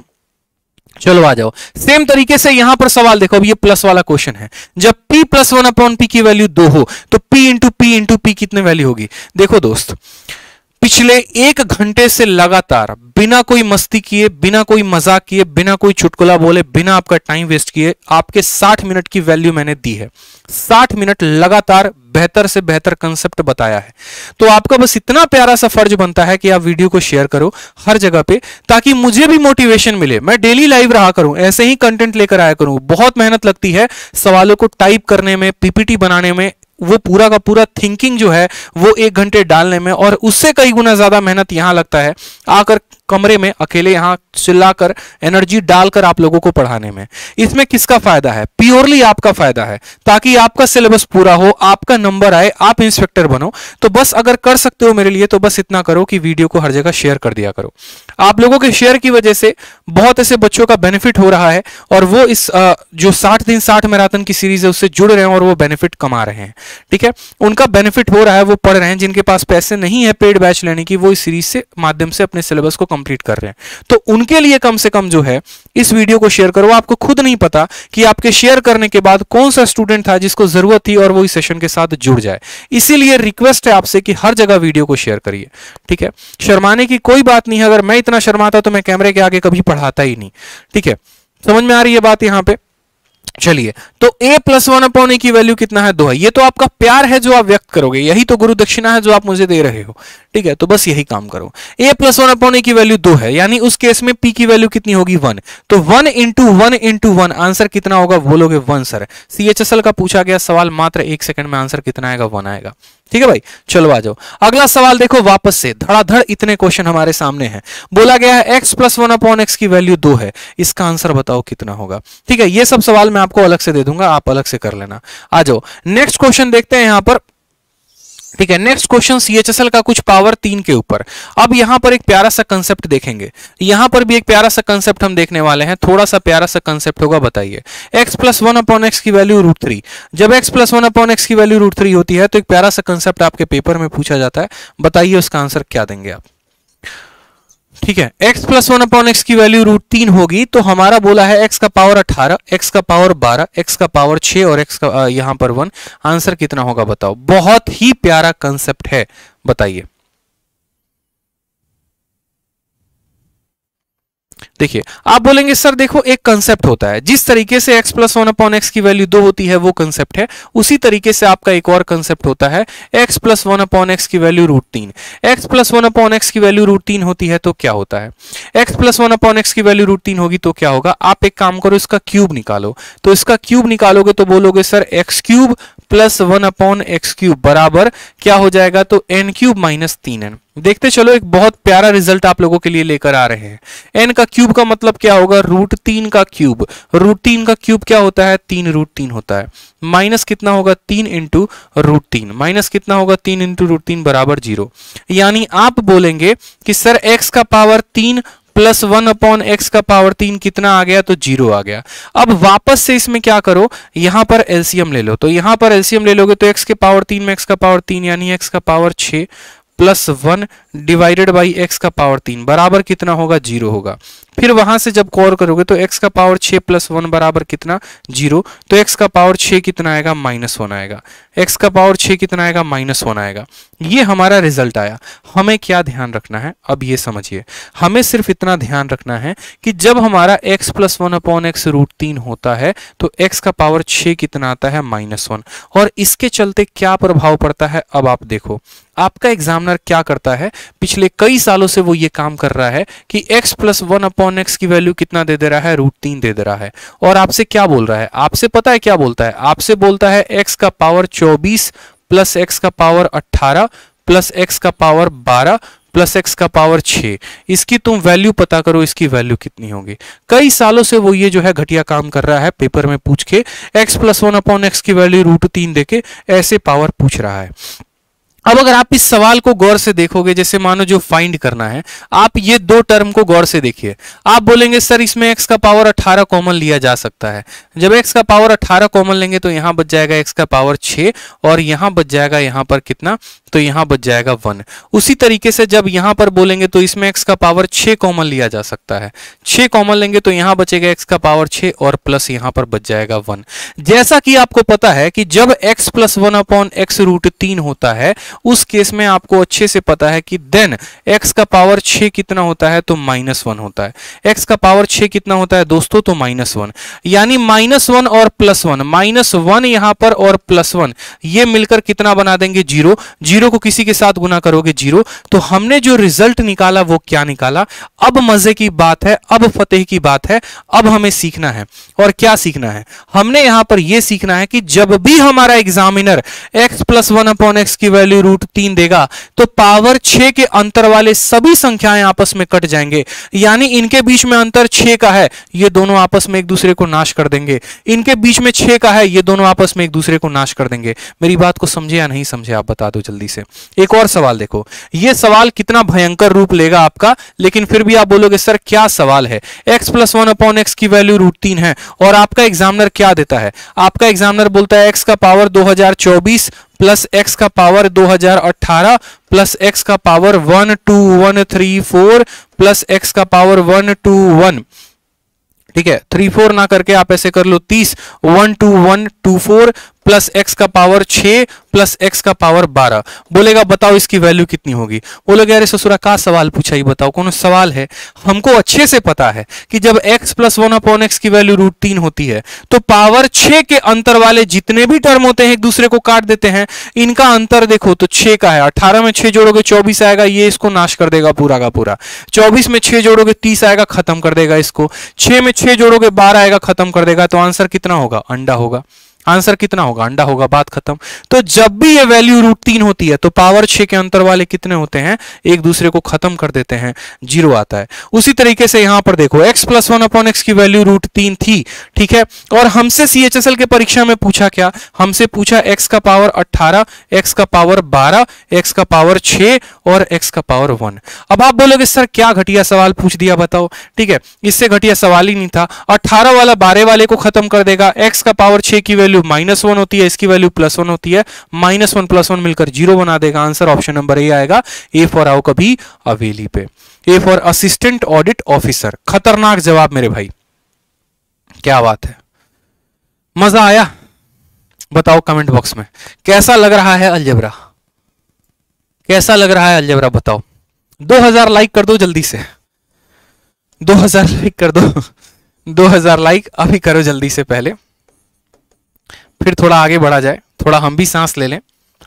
चलो आ जाओ, सेम तरीके से यहां पर सवाल देखो, अब ये प्लस वाला क्वेश्चन है। जब p + 1/p की वैल्यू 2 हो तो p × p कितने वैल्यू होगी? देखो दोस्त, पिछले 1 घंटे से लगातार बिना कोई मस्ती किए, बिना कोई मजाक किए, बिना कोई चुटकुला बोले, बिना आपका टाइम वेस्ट किए आपके 60 मिनट की वैल्यू मैंने दी है। 60 मिनट लगातार बेहतर से बेहतर कंसेप्ट बताया है। तो आपका बस इतना प्यारा सा फर्ज बनता है कि आप वीडियो को शेयर करो हर जगह पे, ताकि मुझे भी मोटिवेशन मिले, मैं डेली लाइव रहा करूं, ऐसे ही कंटेंट लेकर आया करूं। बहुत मेहनत लगती है सवालों को टाइप करने में, पीपीटी बनाने में, वो पूरा का पूरा थिंकिंग जो है वो 1 घंटे डालने में, और उससे कई गुना ज्यादा मेहनत यहां लगता है आकर कमरे में अकेले यहां चिल्लाकर एनर्जी डालकर आप लोगों को पढ़ाने में। इसमें किसका फायदा है? प्योरली आपका फायदा है, ताकि आपका सिलेबस पूरा हो, आपका नंबर आए, आप इंस्पेक्टर बनो। तो बस अगर कर सकते हो मेरे लिए तो बस इतना करो कि वीडियो को हर जगह शेयर कर दिया करो। आप लोगों के शेयर की वजह से बहुत ऐसे बच्चों का बेनिफिट हो रहा है, और वो इस जो 60 दिन 60 मैराथन की सीरीज है उससे जुड़ रहे हैं और वो बेनिफिट कमा रहे हैं। ठीक है, उनका बेनिफिट हो रहा है, वो पढ़ रहे हैं। जिनके पास पैसे नहीं है पेड बैच लेने की, वो इस सीरीज से माध्यम से अपने सिलेबस को कंप्लीट कर रहे हैं। तो उनके लिए कम से कम जो है इस वीडियो को शेयर करो। आपको खुद नहीं पता कि आपके शेयर करने के बाद कौन सा स्टूडेंट था जिसको जरूरत थी और वो इस सेशन के साथ जुड़ जाए। इसीलिए रिक्वेस्ट है आपसे कि हर जगह वीडियो को शेयर करिए। ठीक है, शर्माने की कोई बात नहीं है। अगर मैं इतना शर्माता तो मैं कैमरे के आगे कभी पढ़ाता ही नहीं। ठीक है, समझ में आ रही है बात यहां पे? चलिए, तो a + 1/a की वैल्यू कितना है? 2 है। ये तो आपका प्यार है जो आप व्यक्त करोगे, यही तो गुरु दक्षिणा है जो आप मुझे दे रहे हो। ठीक है, तो बस यही काम करो। a + 1/a की वैल्यू 2 है, यानी उस केस में p की वैल्यू कितनी होगी? 1। तो 1 × 1 आंसर कितना होगा? बोलोगे 1 सर। CHSL का पूछा गया सवाल, मात्र 1 सेकंड में आंसर कितना आएगा? 1 आएगा। ठीक है भाई, चलो आ जाओ अगला सवाल देखो। वापस से धड़ाधड़ इतने क्वेश्चन हमारे सामने हैं। बोला गया है x + 1/x की वैल्यू 2 है, इसका आंसर बताओ कितना होगा? ठीक है, ये सब सवाल मैं आपको अलग से दे दूंगा, आप अलग से कर लेना। आ जाओ नेक्स्ट क्वेश्चन देखते हैं यहां पर। ठीक है, नेक्स्ट क्वेश्चन CHSL का कुछ पावर 3 के ऊपर। अब यहां पर एक प्यारा सा कंसेप्ट देखेंगे, यहां पर भी एक प्यारा सा कंसेप्ट हम देखने वाले हैं। थोड़ा सा प्यारा सा कंसेप्ट होगा, बताइए। x + 1/x की वैल्यू √3। जब x + 1/x की वैल्यू √3 होती है तो एक प्यारा सा कंसेप्ट आपके पेपर में पूछा जाता है, बताइए उसका आंसर क्या देंगे आप? ठीक है, x + 1/x की वैल्यू √3 होगी, तो हमारा बोला है x का पावर 18, x का पावर 12, x का पावर 6 और x का यहां पर 1। आंसर कितना होगा बताओ? बहुत ही प्यारा कंसेप्ट है, बताइए। देखिए, आप बोलेंगे सर देखो एक कंसेप्ट होता है, जिस तरीके से x + 1/x की वैल्यू 2 होती है वो कंसेप्ट है, उसी तरीके से आपका एक और कंसेप्ट होता है x + 1/x की वैल्यू √3। x + 1/x की वैल्यू √3 होती है तो क्या होता है? x + 1/x की वैल्यू √3 होगी तो क्या होगा? आप एक काम करो, इसका क्यूब निकालो। तो इसका क्यूब निकालोगे तो बोलोगे सर x³ + 1/x³ बराबर क्या हो जाएगा? तो n³ - 3n। देखते चलो, एक बहुत प्यारा रिजल्ट आप लोगों के लिए लेकर आ रहे हैं। n का क्यूब का मतलब क्या होगा? √3 का क्यूब। √3 का क्यूब क्या होता है? 3 √3 होता है। माइनस कितना होगा? 3 × √3। माइनस कितना होगा? 3 × √3 बराबर 0। यानी आप बोलेंगे कि सर x का पावर 3 प्लस 1/x का पावर 3 कितना आ गया, तो 0 आ गया। अब वापस से इसमें क्या करो, यहां पर एलसीएम ले लो, तो यहां पर एलसीएम ले लोगे तो x के पावर 3 में x का पावर 3 यानी x का power 6 plus 1 divided by x का पावर 3 बराबर कितना होगा, 0 होगा। फिर वहां से जब कॉल करोगे तो x का पावर 6 प्लस 1 बराबर कितना, 0, तो x का पावर 6 कितना आएगा, -1 आएगा। x का पावर 6 कितना आएगा, -1 आएगा। ये हमारा रिजल्ट आया। हमें क्या ध्यान रखना है, अब ये समझिए, हमें सिर्फ इतना ध्यान रखना है कि जब हमारा x प्लस 1/x √3 होता है तो x का पावर 6 कितना आता है, -1। और इसके चलते क्या प्रभाव पड़ता है, अब आप देखो, आपका एग्जामिनर क्या करता है, पिछले कई सालों से वो ये काम कर रहा है कि x प्लस 1/x की वैल्यू कितना दे दे रहा है, √3 दे दे रहा है। और आपसे क्या बोल रहा है, आपसे पता है क्या बोलता है, आपसे बोलता है x का पावर 24 प्लस x का पावर 18 प्लस x का पावर 12 प्लस x का पावर 6, इसकी तुम वैल्यू पता करो, इसकी वैल्यू कितनी होगी। कई सालों से वो ये जो है घटिया काम कर रहा है, पेपर में पूछ के x प्लस 1/x की वैल्यू √3 देके ऐसे पावर पूछ रहा है। अब अगर आप इस सवाल को गौर से देखोगे, जैसे मानो जो फाइंड करना है, आप ये दो टर्म को गौर से देखिए। आप बोलेंगे सर इसमें x का पावर 18 कॉमन लिया जा सकता है। जब x का पावर 18 कॉमन लेंगे तो यहां बच जाएगा x का पावर 6 और यहां बच जाएगा यहां पर कितना, तो यहां बच जाएगा 1। उसी तरीके से जब यहां पर बोलेंगे तो इसमें x का पावर 6 कॉमन लिया जा सकता है। 6 कॉमन लेंगे तो यहां बचेगा x का पावर 6 और प्लस यहां पर बच जाएगा 1। जैसा कि आपको पता है कि जब x प्लस 1/x √3 होता है, उस केस में आपको अच्छे से पता है कि देन x का पावर 6 कितना होता है, तो -1 होता है। x का पावर 6 कितना होता है दोस्तों, तो -1, यानी -1 और +1, -1 यहां पर और +1 ये मिलकर कितना बना देंगे, 0। 0 को किसी के साथ गुना करोगे 0। तो हमने जो रिजल्ट निकाला वो क्या निकाला। अब मजे की बात है, अब फतेह की बात है, अब हमें सीखना है। और क्या सीखना है, हमने यहां पर यह सीखना है कि जब भी हमारा एग्जामिनर x प्लस 1/x की वैल्यू √3 देगा तो पावर 6 के अंतर वाले सभी संख्याएं आपस में कट जाएंगे, यानी इनके बीच में अंतर 6 का है, ये दोनों आपस में एक दूसरे को नाश कर देंगे। इनके बीच में 6 का है, ये दोनों आपस में एक दूसरे को नाश कर देंगे। मेरी बात को समझे या नहीं समझे, आप बता दो जल्दी से। एक और सवाल देखो, यह सवाल कितना भयंकर रूप लेगा आपका, लेकिन फिर भी आप बोलोगे सर क्या सवाल है, x प्लस 1/x की वैल्यू √3 है और आपका एग्जामिनर क्या देता है, आपका एग्जामिनर बोलता है x का पावर 2024 प्लस x का पावर 2018 प्लस x का पावर 12134 प्लस x का पावर 121, ठीक है, 34 ना करके आप ऐसे कर लो 30, 12124 प्लस x का पावर 6 प्लस x का पावर 12। बोलेगा बताओ इसकी वैल्यू कितनी होगी। बोलोगे अरे ससुरा का सवाल पूछा, ही बताओ कौन सवाल है। हमको अच्छे से पता है कि जब x प्लस 1/x की वैल्यू √3 होती है तो पावर 6 के अंतर वाले जितने भी टर्म होते हैं एक दूसरे को काट देते हैं। इनका अंतर देखो तो 6 का है, 18 में 6 जोड़ोगे 24 आएगा, ये इसको नाश कर देगा पूरा का पूरा। 24 में 6 जोड़ोगे 30 आएगा, खत्म कर देगा इसको। 6 में 6 जोड़ोगे 12 आएगा, खत्म कर देगा। तो आंसर कितना होगा, अंडा होगा। आंसर कितना होगा, अंडा होगा, बात खत्म। तो जब भी ये वैल्यू √3 होती है तो पावर 6 के अंतर वाले कितने होते हैं, एक दूसरे को खत्म कर देते हैं, 0 आता है। उसी तरीके से यहां पर देखो x प्लस 1/x की वैल्यू √3 थी, ठीक है, और हमसे CHSL के परीक्षा में पूछा क्या, हमसे पूछा x का पावर 18, x का पावर 12, x का पावर 6 और x का पावर 1। अब आप बोलोगे सर क्या घटिया सवाल पूछ दिया बताओ, ठीक है, इससे घटिया सवाल ही नहीं था। 18 वाला 12 वाले को खत्म कर देगा, x का पावर 6 की वैल्यू -1 होती है, इसकी वैल्यू +1 होती है, -1 + 1 मिलकर 0 बना देगा। आंसर ऑप्शन नंबर ए आएगा। ए फॉर आओ कभी हवेली पे, A for assistant audit officer. खतरनाक जवाब मेरे भाई, क्या बात है, मजा आया? बताओ कमेंट बॉक्स में कैसा लग रहा है अलजेब्रा, कैसा लग रहा है अलजेब्रा बताओ। 2000 लाइक कर दो जल्दी से, 2000 लाइक कर दो, 2000 लाइक अभी करो जल्दी से, पहले फिर थोड़ा आगे बढ़ा जाए, थोड़ा हम भी सांस ले लें।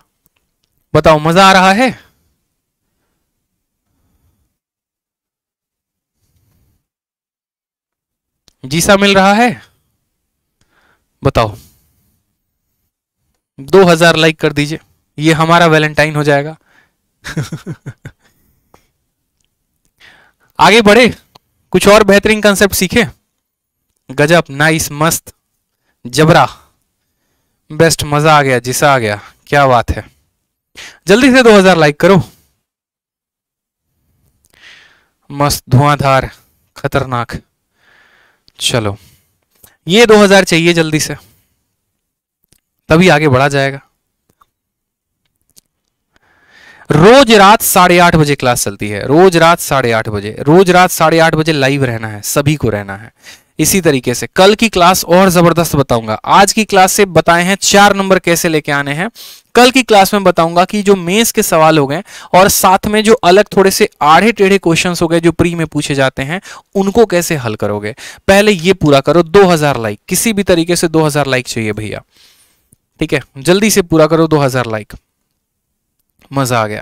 बताओ मजा आ रहा है? जीसा मिल रहा है? बताओ 2000 लाइक कर दीजिए, ये हमारा वैलेंटाइन हो जाएगा। आगे बढ़े, कुछ और बेहतरीन कंसेप्ट सीखे। गजब, नाइस, मस्त, जबरा, बेस्ट, मजा आ गया, जिसा आ गया, क्या बात है। जल्दी से 2000 लाइक करो। मस्त, धुआंधार, खतरनाक। चलो ये 2000 चाहिए जल्दी से, तभी आगे बढ़ा जाएगा। रोज रात 8:30 बजे क्लास चलती है, रोज रात 8:30 बजे, रोज रात 8:30 बजे लाइव रहना है, सभी को रहना है। इसी तरीके से कल की क्लास और जबरदस्त बताऊंगा। आज की क्लास से बताए हैं 4 नंबर कैसे लेके आने हैं, कल की क्लास में बताऊंगा कि जो मेंस के सवाल हो गए और साथ में जो अलग थोड़े से आड़े टेढ़े क्वेश्चंस हो गए जो प्री में पूछे जाते हैं, उनको कैसे हल करोगे। पहले ये पूरा करो। 2000 लाइक, किसी भी तरीके से 2000 लाइक चाहिए भैया, ठीक है, जल्दी से पूरा करो 2000 लाइक। मजा आ गया,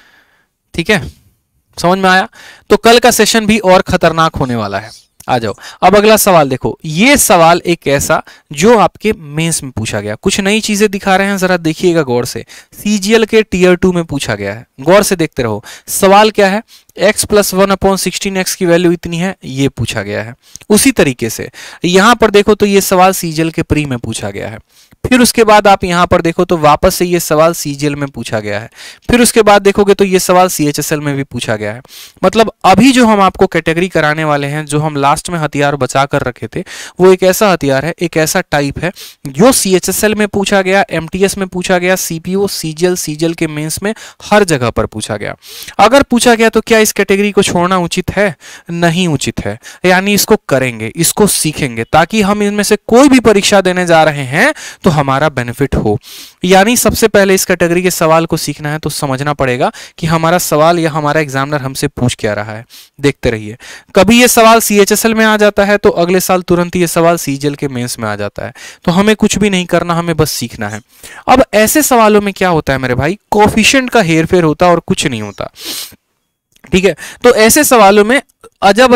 ठीक है, समझ में आया। तो कल का सेशन भी और खतरनाक होने वाला है। आ जाओ अब अगला सवाल देखो। ये सवाल एक ऐसा जो आपके मेंस में पूछा गया, कुछ नई चीजें दिखा रहे हैं, जरा देखिएगा गौर से। सीजीएल के टीयर 2 में पूछा गया है, गौर से देखते रहो। सवाल क्या है, x + 1/16x की वैल्यू इतनी है, ये पूछा गया है। उसी तरीके से यहां पर देखो तो ये सवाल सीजीएल के प्री में पूछा गया है। फिर उसके बाद आप यहां पर देखो तो वापस से ये सवाल सीजीएल में पूछा गया है। फिर उसके बाद देखोगे तो ये सवाल सीएचएसएल में भी पूछा गया है। मतलब अभी जो हम आपको कैटेगरी कराने वाले हैं, जो हम लास्ट में हथियार बचा कर रखे थे, वो एक ऐसा हथियार है, एक ऐसा टाइप है जो सीएचएसएल में पूछा गया, एमटीएस में पूछा गया, सीपीओ, सीजीएल के मेंस में हर जगह पर पूछा गया। अगर पूछा गया तो क्या इस कैटेगरी को छोड़ना उचित है? नहीं उचित है। यानी इसको करेंगे, इसको सीखेंगे, ताकि हम इनमें से कोई भी परीक्षा देने जा रहे हैं तो हमारा बेनिफिट हो। यानी सबसे पहले इस कैटेगरी के सवाल को सीखना है तो समझना पड़ेगा कि हमारा सवाल या हमारा एग्जामिनर हमसे पूछ क्या रहा है। देखते रहिए, कभी ये सवाल सीएचएसएल में आ जाता है तो अगले साल तुरंत ये सवाल सीजीएल के मेंस में आ जाता है। तो हमें कुछ भी नहीं करना, हमें बस सीखना है। अब ऐसे सवालों में क्या होता है मेरे भाई, कोफिशिएंट का हेरफेर होता है और कुछ नहीं होता, ठीक है। तो ऐसे सवालों में अजब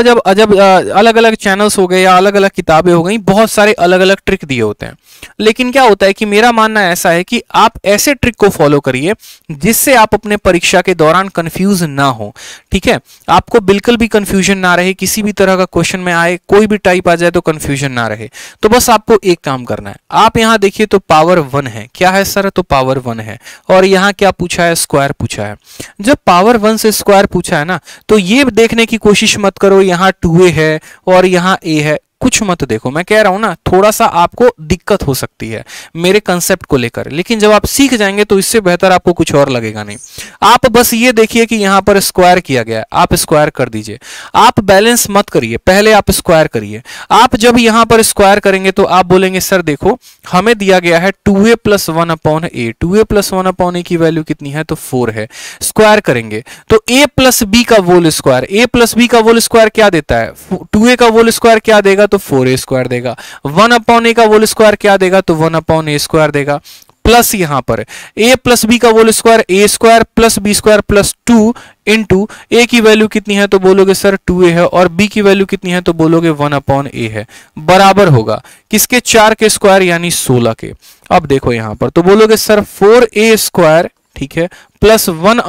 अलग अलग चैनल्स हो गए या अलग अलग किताबें हो गई, बहुत सारे अलग अलग ट्रिक दिए होते हैं। लेकिन क्या होता है कि मेरा मानना ऐसा है कि आप ऐसे ट्रिक को फॉलो करिए जिससे आप अपने परीक्षा के दौरान कंफ्यूज ना हो, ठीक है। आपको बिल्कुल भी कंफ्यूजन ना रहे, किसी भी तरह का क्वेश्चन में आए, कोई भी टाइप आ जाए तो कंफ्यूजन ना रहे। तो बस आपको एक काम करना है, आप यहां देखिए तो पावर 1 है, क्या है सर? तो पावर 1 है। और यहां क्या पूछा है? स्क्वायर पूछा है। जब पावर 1 से स्क्वायर पूछा है ना, तो ये देखने की कोशिश मत करो यहां 2a है और यहां a है, कुछ मत देखो। मैं कह रहा हूं ना, थोड़ा सा आपको दिक्कत हो सकती है मेरे कंसेप्ट को लेकर, लेकिन जब आप सीख जाएंगे तो इससे बेहतर आपको कुछ और लगेगा नहीं। आप बस ये देखिए कि यहां पर स्क्वायर किया गया है, आप स्क्वायर कर दीजिए। आप बैलेंस मत करिए, पहले आप स्क्वायर करिए। आप जब यहां पर स्क्वायर करेंगे तो आप बोलेंगे सर देखो हमें दिया गया है 2a + 1/a, 2a + 1/a की वैल्यू कितनी है? तो 4 है। स्क्वायर करेंगे तो a + b का होल स्क्वायर, a + b का होल स्क्वायर क्या देता है? 2a का होल स्क्वायर क्या देगा? तो 4a स्क्वायर देगा। 1/a का होल स्क्वायर क्या देगा? तो 1/a स्क्वायर देगा। प्लस यहां पर a + b का whole square, a square + b square + 2 into a की वैल्यू कितनी है? तो बोलोगे सर 2a है। और b की वैल्यू कितनी है? तो बोलोगे 1/a है। बराबर होगा किसके? 4 के स्क्वायर यानी 16 के। अब देखो यहां पर तो बोलोगे सर 4a स्क्वायर, ठीक है, प्लस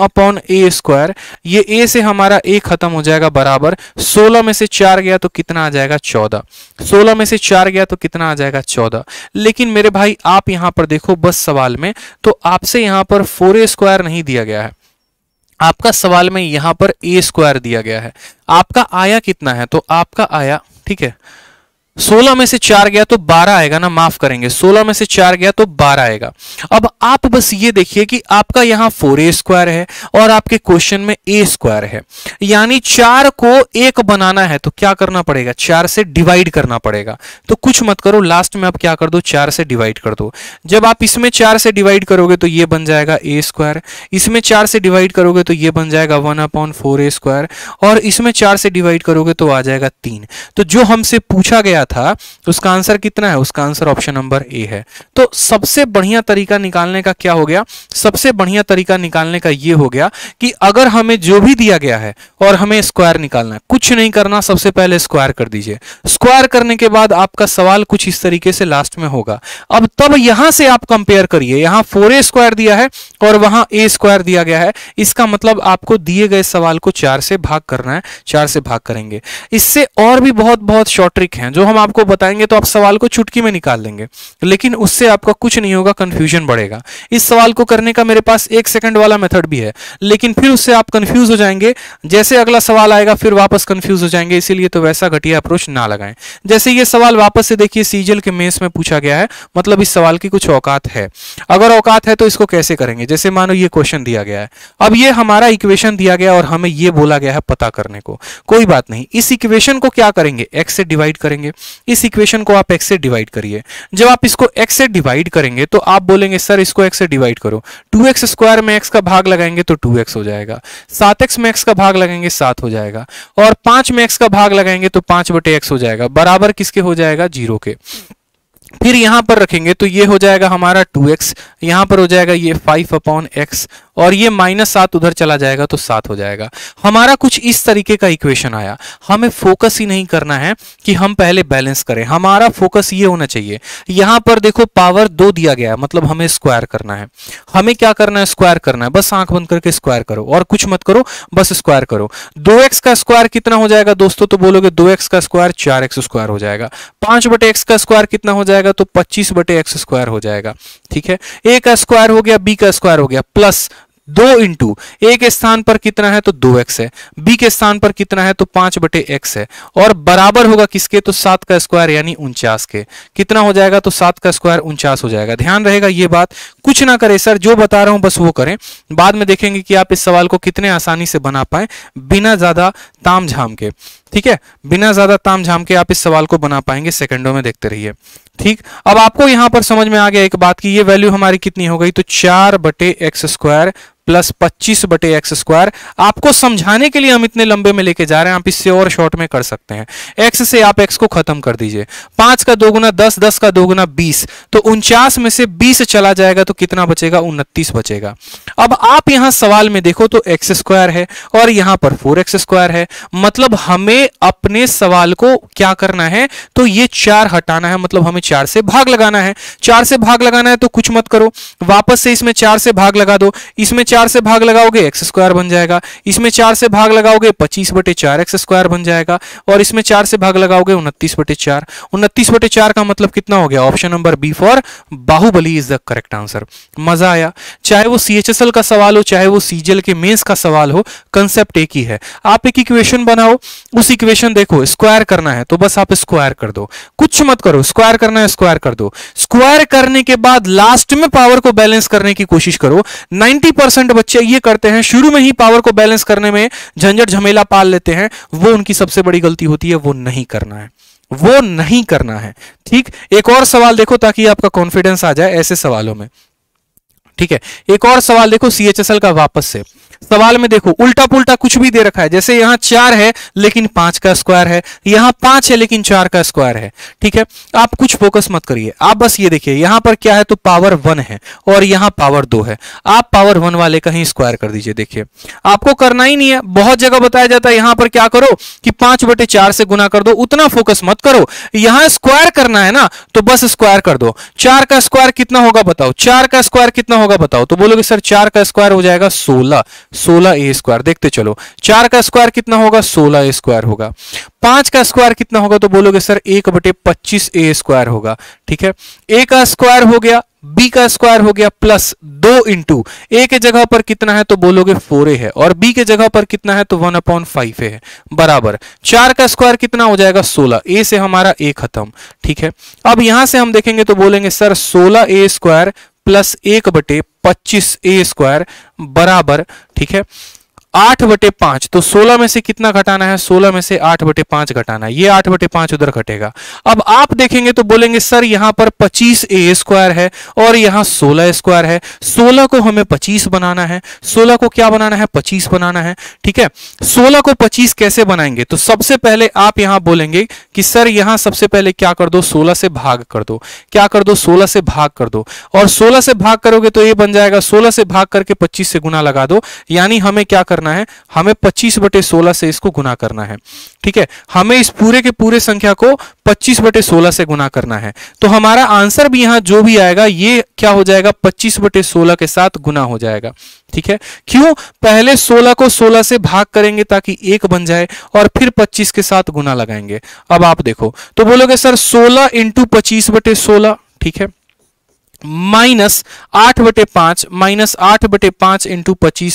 1/a स्क्वायर। ये a से हमारा a खत्म हो जाएगा, बराबर 16 में से 4 गया तो कितना आ जाएगा? 14। 16 में से 4 गया तो कितना आ जाएगा? 14। लेकिन मेरे भाई आप यहां पर देखो बस सवाल में, तो आपसे यहां पर 4a स्क्वायर नहीं दिया गया है, आपका सवाल में यहां पर a स्क्वायर दिया गया है। आपका आया कितना है? तो आपका आया, ठीक है, 16 में से 4 गया तो 12 आएगा ना, माफ करेंगे, 16 में से 4 गया तो 12 आएगा। अब आप बस ये देखिए कि आपका यहां 4a स्क्वायर है और आपके क्वेश्चन में a स्क्वायर है, यानी 4 को 1 बनाना है तो क्या करना पड़ेगा? 4 से डिवाइड करना पड़ेगा। तो कुछ मत करो, लास्ट में आप क्या कर दो? 4 से डिवाइड कर दो। जब आप इसमें 4 से डिवाइड करोगे तो ये बन जाएगा a स्क्वायर, इसमें 4 से डिवाइड करोगे तो ये बन जाएगा 1/4a स्क्वायर, और इसमें 4 से डिवाइड करोगे तो आ जाएगा 3। तो जो हमसे पूछा गया था उसका आंसर कितना है? उसका आंसर ऑप्शन नंबर ए है। तो सबसे बढ़िया तरीका निकालने का क्या हो गया? सबसे बढ़िया तरीका निकालने का ये हो गया कि अगर हमें जो भी दिया गया है और हमें स्क्वायर निकालना है, कुछ नहीं करना, सबसे पहले स्क्वायर कर दीजिए। स्क्वायर करने के बाद आपका सवाल कुछ इस तरीके से लास्ट में होगा। अब तब यहां से आप कंपेयर करिए, यहां 4a स्क्वायर दिया है और वहां a स्क्वायर दिया गया है, इसका मतलब आपको दिए गए सवाल को 4 से भाग करना है। 4 से भाग करेंगे। इससे और भी बहुत बहुत शॉर्ट ट्रिक हैं जो हम हम आपको बताएंगे तो आप सवाल को चुटकी में निकाल लेंगे, लेकिन उससे आपका कुछ नहीं होगा, कंफ्यूजन बढ़ेगा। इस सवाल को करने का मेरे पास 1 सेकंड वाला मेथड भी है, लेकिन फिर उससे आप कंफ्यूज हो जाएंगे, जैसे अगला सवाल आएगा फिर वापस कंफ्यूज हो जाएंगे, इसीलिए तो वैसा घटिया अप्रोच ना लगाएं। जैसे ये सवाल वापस से देखिए सीजीएल के मेंस में पूछा गया है, मतलब इस सवाल की कुछ औकात है। अगर औकात है तो इसको कैसे करेंगे, जैसे मानो ये क्वेश्चन दिया गया है, अब ये हमारा इक्वेशन दिया गया और हमें ये बोला गया है पता करने को। कोई बात नहीं, इस इक्वेशन को क्या करेंगे, x से डिवाइड करेंगे। इस इक्वेशन को आप x से डिवाइड करिए। जब आप इसको x से डिवाइड करेंगे तो आप बोलेंगे सर इसको x से डिवाइड करो, 2x स्क्वायर में x का भाग लगाएंगे तो 2x हो जाएगा, 7x में x का भाग लगाएंगे 7 हो जाएगा, और 5 में x का भाग लगाएंगे तो 5/x हो जाएगा, बराबर किसके हो जाएगा, 0 के। फिर यहां पर रखेंगे तो ये हो जाएगा हमारा 2x, यहां पर हो जाएगा ये 5/x, और ये -7 उधर चला जाएगा तो 7 हो जाएगा। हमारा कुछ इस तरीके का इक्वेशन आया। हमें फोकस ही नहीं करना है कि हम पहले बैलेंस करें, हमारा फोकस ये होना चाहिए। यहां पर देखो पावर 2 दिया गया है, मतलब हमें स्क्वायर करना है। हमें क्या करना है, स्क्वायर करना है। बस आंख बंद करके स्क्वायर करो और कुछ मत करो, बस स्क्वायर करो। 2x का स्क्वायर कितना हो जाएगा दोस्तों, तो बोलोगे 2x का स्क्वायर 4x स्क्वायर हो जाएगा। 5/x का स्क्वायर कितना हो जाएगा, तो 25/x स्क्वायर हो जाएगा। ठीक है, a का स्क्वायर हो गया, b का स्क्वायर हो गया, प्लस 2 इंटू a के स्थान पर कितना है तो 2x है, b के स्थान पर कितना है तो 5/x है, और बराबर होगा किसके, तो 7 का स्क्वायर यानी 49 के। कितना हो जाएगा, तो 7 का स्क्वायर 49 हो जाएगा। ध्यान रहेगा ये बात, कुछ ना करें सर, जो बता रहा हूं बस वो करें। बाद में देखेंगे कि आप इस सवाल को कितने आसानी से बना पाए बिना ज्यादा ताम झाम के। ठीक है, बिना ज्यादा ताम झाम के आप इस सवाल को बना पाएंगे, सेकंडों में देखते रहिए। ठीक, अब आपको यहां पर समझ में आ गया एक बात की ये वैल्यू हमारी कितनी हो गई, तो 4/x square plus 25/x square. आपको समझाने के लिए हम इतने लंबे में लेके जा रहे हैं, आप इससे और शॉर्ट में कर सकते हैं। x से आप x को खत्म कर दीजिए, 5 का 2 गुना 10, 10 का 2 गुना 20, तो 49 में से 20 चला जाएगा तो कितना बचेगा, 29 बचेगा। अब आप यहां सवाल में देखो तो x स्क्वायर है और यहां पर 4x स्क्वायर है, मतलब हमें अपने सवाल को क्या करना है, तो ये 4 हटाना है, मतलब हमें 4 से भाग लगाना है। 4 से भाग लगाना है तो कुछ मत करो, वापस से इसमें 4 से भाग लगा दो। इसमें 4 से भाग लगाओगे x स्क्वायर बन जाएगा, इसमें 4 से भाग लगाओगे 25/4x स्क्वायर बन जाएगा, और इसमें 4 से भाग लगाओगे 29/4। 29/4 का मतलब कितना हो गया, option number B for Baahubali is the correct answer. मजा आया, चाहे वो CHSL का सवाल हो चाहे वो सीजीएल के मेंस का सवाल हो, कंसेप्ट एक ही है। आप एक इक्वेशन बनाओ, उस इक्वेशन देखो स्क्वायर करना है तो बस आप स्क्वायर कर दो, कुछ मत करो, स्क्वायर करना है स्क्वायर कर दो। स्क्वायर करने के बाद लास्ट में पावर को बैलेंस करने की कोशिश करो। 90% बच्चे ये करते हैं, शुरू में ही पावर को बैलेंस करने में झंझट झमेला पाल लेते हैं, वो उनकी सबसे बड़ी गलती होती है। वो नहीं करना है, वो नहीं करना है। ठीक, एक और सवाल देखो ताकि आपका कॉन्फिडेंस आ जाए ऐसे सवालों में। ठीक है, एक और सवाल देखो CHSL का वापस से। सवाल में देखो उल्टा पुल्टा कुछ भी दे रखा है, जैसे यहां 4 है लेकिन 5 का स्क्वायर है, यहां 5 है लेकिन 4 का स्क्वायर है। ठीक है, आप कुछ फोकस मत करिए, आप बस ये देखिए यहां पर क्या है तो पावर 1 है और यहां पावर 2 है। आप पावर 1 वाले का ही स्क्वायर कर दीजिए। देखिए आपको करना ही नहीं है, बहुत जगह बताया जाता है यहां पर क्या करो कि 5/4 से गुना कर दो, उतना फोकस मत करो। यहां स्क्वायर करना है ना तो बस स्क्वायर कर दो। 4 का स्क्वायर कितना होगा बताओ, 4 का स्क्वायर कितना होगा बताओ, तो बोलोगे सर 4 का स्क्वायर हो जाएगा 16a स्क्वायर। देखते चलो 4 का स्क्वायर कितना होगा, 16a स्क्वायर होगा। 5 का स्क्वायर कितना होगा, तो बोलोगे सर 1/25a स्क्वायर होगा। ठीक है, a का स्क्वायर हो गया, b का स्क्वायर हो गया, प्लस 2 इंटू a के जगह पर कितना है तो बोलोगे 4a है, और b के जगह पर कितना है तो 1/5a है, बराबर 4 का स्क्वायर कितना हो जाएगा 16। a से हमारा a खत्म। ठीक है, अब यहां से हम देखेंगे तो बोलेंगे sir 16a square plus 1/25a square बराबर, ठीक है, 8/5। तो 16 में से कितना घटाना है, 16 में से 8/5 घटाना है, ये 8/5 उधर घटेगा। अब आप देखेंगे तो बोलेंगे सर यहां पर 25a स्क्वायर है और यहां 16 स्क्वायर है। 16 को हमें 25 बनाना है, 16 को क्या बनाना है, 25 बनाना है। ठीक है, 16 को 25 कैसे बनाएंगे, तो सबसे पहले आप यहां बोलेंगे कि सर यहां सबसे पहले क्या कर दो, 16 से भाग कर दो। क्या कर दो, 16 से भाग कर दो, और 16 से भाग करोगे तो ये बन जाएगा 16 से भाग करके 25 से गुना लगा दो, यानी हमें क्या करना करना है, हमें 25/16 से इसको गुना करना है। ठीक है, हमें इस पूरे के पूरे संख्या को 25/16 से गुना करना है। तो हमारा आंसर भी यहां जो भी आएगा ये क्या हो जाएगा, 25/16 के साथ गुना हो जाएगा। ठीक है, क्यों, पहले 16 को 16 से भाग करेंगे ताकि 1 बन जाए और फिर 25 के साथ गुना लगाएंगे। अब आप देखो तो बोलोगे सर 16 × 25/16, ठीक है, -8/5 -8/5 ×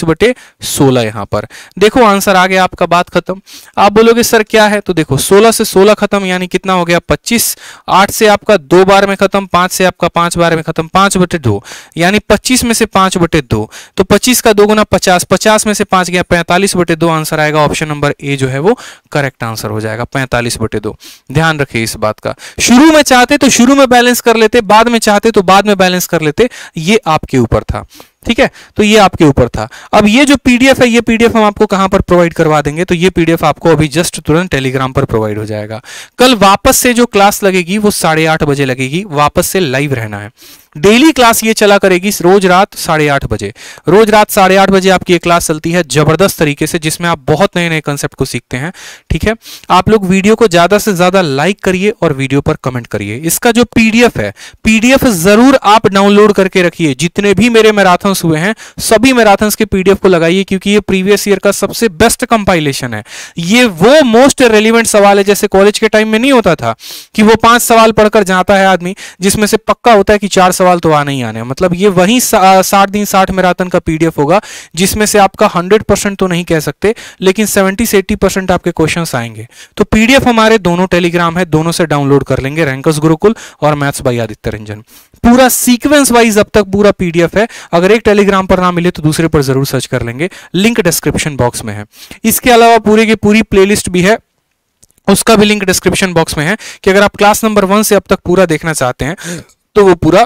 25/16 यहां पर देखो आंसर आ गया आपका, बात खत्म। आप बोलोगे सर क्या है, तो देखो 16 से 16 खत्म यानी कितना हो गया 25, 8 से आपका 2 बार में खत्म, 5 से आपका 5 बार में खत्म, 5/2 यानी 25 में से 5/2, तो 25 का 2 गुना 50, 50 में से 5 गया 45/2, आंसर आएगा ऑप्शन नंबर ए जो है वो करेक्ट आंसर हो जाएगा 45/2। ध्यान रखिए इस बात का, शुरू में चाहते तो शुरू में बैलेंस कर लेते, बाद में चाहते तो बाद में बैलेंस कर लेते, ये आपके ऊपर था। ठीक है, तो ये आपके ऊपर था। अब ये जो पीडीएफ है, ये पीडीएफ हम आपको कहां पर प्रोवाइड करवा देंगे, तो ये पीडीएफ आपको अभी जस्ट तुरंत टेलीग्राम पर प्रोवाइड हो जाएगा। कल वापस से जो क्लास लगेगी वो 8:30 बजे लगेगी, वापस से लाइव रहना है। डेली क्लास ये चला करेगी रोज रात 8:30 बजे, रोज रात 8:30 बजे आपकी ये क्लास चलती है जबरदस्त तरीके से, जिसमें आप बहुत नए नए कंसेप्ट को सीखते हैं। ठीक है, आप लोग वीडियो को ज्यादा से ज्यादा लाइक करिए और वीडियो पर कमेंट करिए। इसका जो पीडीएफ है, पीडीएफ जरूर आप डाउनलोड करके रखिए। जितने भी मेरे मैराथन्स हुए हैं सभी मैराथन्स के पीडीएफ को लगाइए, क्योंकि ये प्रीवियस ईयर का सबसे बेस्ट कंपाइलेशन है। ये वो मोस्ट रेलिवेंट सवाल है, जैसे कॉलेज के टाइम में नहीं होता था कि वो 5 सवाल पढ़कर जाता है आदमी, जिसमें से पक्का होता है कि 4 सवाल तो आने ही आने। मतलब ये वही 60 दिन 60 मैराथन का पीडीएफ होगा, जिसमें से आपका 100% तो नहीं कह सकते, लेकिन 70 से 80% आपके क्वेश्चंस आएंगे। तो पीडीएफ हमारे दोनों टेलीग्राम है, दोनों से डाउनलोड कर लेंगे, रैंकर्स गुरुकुल और मैथ्स बाय आदित्य रंजन। पूरा सीक्वेंस वाइज अब तक पूरा पीडीएफ है। अगर एक टेलीग्राम पर ना मिले तो दूसरे पर जरूर सर्च कर लेंगे, लिंक डिस्क्रिप्शन बॉक्स में है। इसके अलावा पूरे की पूरी प्लेलिस्ट भी है, उसका भी लिंक डिस्क्रिप्शन बॉक्स में है, कि अगर आप क्लास नंबर 1 से अब तक पूरा देखना चाहते हैं तो वो पूरा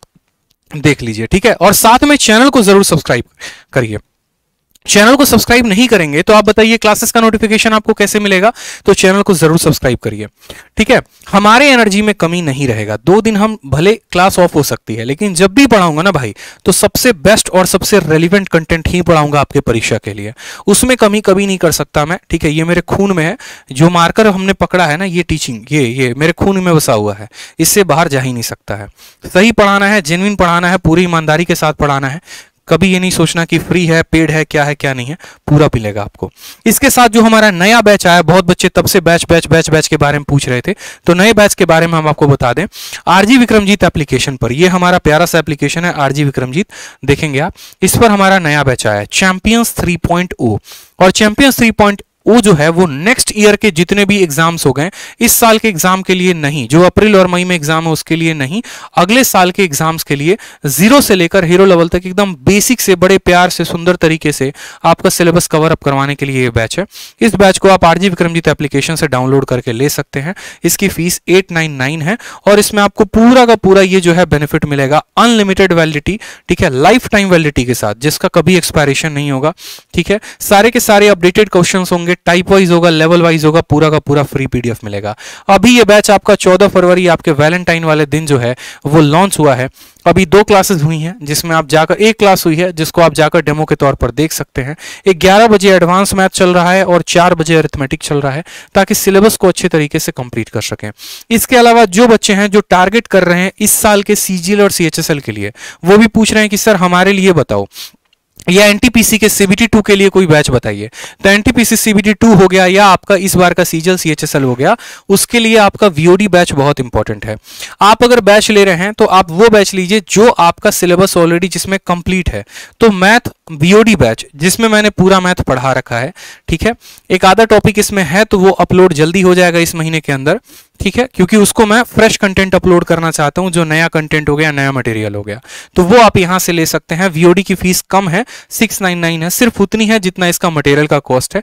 देख लीजिए। ठीक है, और साथ में चैनल को जरूर सब्सक्राइब करिए। चैनल को सब्सक्राइब नहीं करेंगे तो आप बताइए क्लासेस का नोटिफिकेशन आपको कैसे मिलेगा, तो चैनल को जरूर सब्सक्राइब करिए। ठीक है, हमारे एनर्जी में कमी नहीं रहेगा। 2 दिन हम भले क्लास ऑफ हो सकती है, लेकिन जब भी पढ़ाऊंगा ना भाई, तो सबसे बेस्ट और सबसे रेलिवेंट कंटेंट ही पढ़ाऊंगा आपके परीक्षा के लिए, उसमें कमी कभी नहीं कर सकता मैं। ठीक है, ये मेरे खून में है, जो मार्कर हमने पकड़ा है ना, ये टीचिंग ये मेरे खून में बसा हुआ है, इससे बाहर जा ही नहीं सकता है। सही पढ़ाना है, जेन्युइन पढ़ाना है, पूरी ईमानदारी के साथ पढ़ाना है। कभी ये नहीं सोचना कि फ्री है, पेड है, क्या नहीं है, पूरा मिलेगा आपको। इसके साथ जो हमारा नया बैच आया, बहुत बच्चे तब से बैच के बारे में पूछ रहे थे, तो नए बैच के बारे में हम आपको बता दें। आरजी विक्रमजीत एप्लीकेशन पर, ये हमारा प्यारा सा एप्लीकेशन है आरजी विक्रमजीत, देखेंगे आप, इस पर हमारा नया बैच आया है चैंपियंस 3.0। और चैंपियंस 3.0 जो है वो नेक्स्ट ईयर के जितने भी एग्जाम्स हो गए, इस साल के एग्जाम के लिए नहीं, जो अप्रैल और मई में एग्जाम है उसके लिए नहीं, अगले साल के एग्जाम्स के लिए 0 से लेकर हीरो लेवल तक एकदम बेसिक से बड़े प्यार से सुंदर तरीके से आपका सिलेबस कवर अप करवाने के लिए ये बैच है। इस बैच को आप आरजी विक्रमजीत एप्लीकेशन से डाउनलोड करके ले सकते हैं। इसकी फीस 899 है और इसमें आपको पूरा का पूरा ये जो है बेनिफिट मिलेगा, अनलिमिटेड वैलिडिटी। ठीक है, लाइफ टाइम वैलिडिटी के साथ, जिसका कभी एक्सपायरेशन नहीं होगा। ठीक है, सारे के सारे अपडेटेड क्वेश्चंस होंगे, टाइप वाइज होगा, लेवल वाइज होगा, पूरा का पूरा फ्री पीडीएफ मिलेगा। अभी ये बैच आपका 14 फरवरी आपके वैलेंटाइन वाले दिन जो है वो लॉन्च हुआ है। अभी 2 क्लासेस हुई हैं, जिसमें आप जाकर, एक क्लास हुई है जिसको आप जाकर डेमो के तौर पर देख सकते हैं। 11 बजे एडवांस मैथ चल रहा है और 4 बजे अरिथमेटिक चल रहा है, ताकि सिलेबस को अच्छे तरीके से कंप्लीट कर सकें। इसके अलावा जो बच्चे हैं जो टारगेट कर रहे हैं इस साल के सीजीएल और सीएचएसएल के लिए, वो भी पूछ रहे हैं कि सर हमारे लिए बताओ, या एनटीपीसी के सीबीटी 2 के लिए कोई बैच बताइए। तो एनटीपीसी सीबीटी 2 हो गया, या आपका इस बार का सीजीएल सीएचएसएल हो गया, उसके लिए आपका वीओडी बैच बहुत इंपॉर्टेंट है। आप अगर बैच ले रहे हैं तो आप वो बैच लीजिए जो आपका सिलेबस ऑलरेडी जिसमें कंप्लीट है। तो मैथ वीओडी बैच, जिसमें मैंने पूरा मैथ पढ़ा रखा है। ठीक है, एक आधा टॉपिक इसमें है तो वो अपलोड जल्दी हो जाएगा इस महीने के अंदर। ठीक है, क्योंकि उसको मैं फ्रेश कंटेंट अपलोड करना चाहता हूं, जो नया कंटेंट हो गया, नया मटेरियल हो गया, तो वो आप यहां से ले सकते हैं। वीओडी की फीस कम है, 699 है, सिर्फ उतनी है जितना इसका मटेरियल का कॉस्ट है।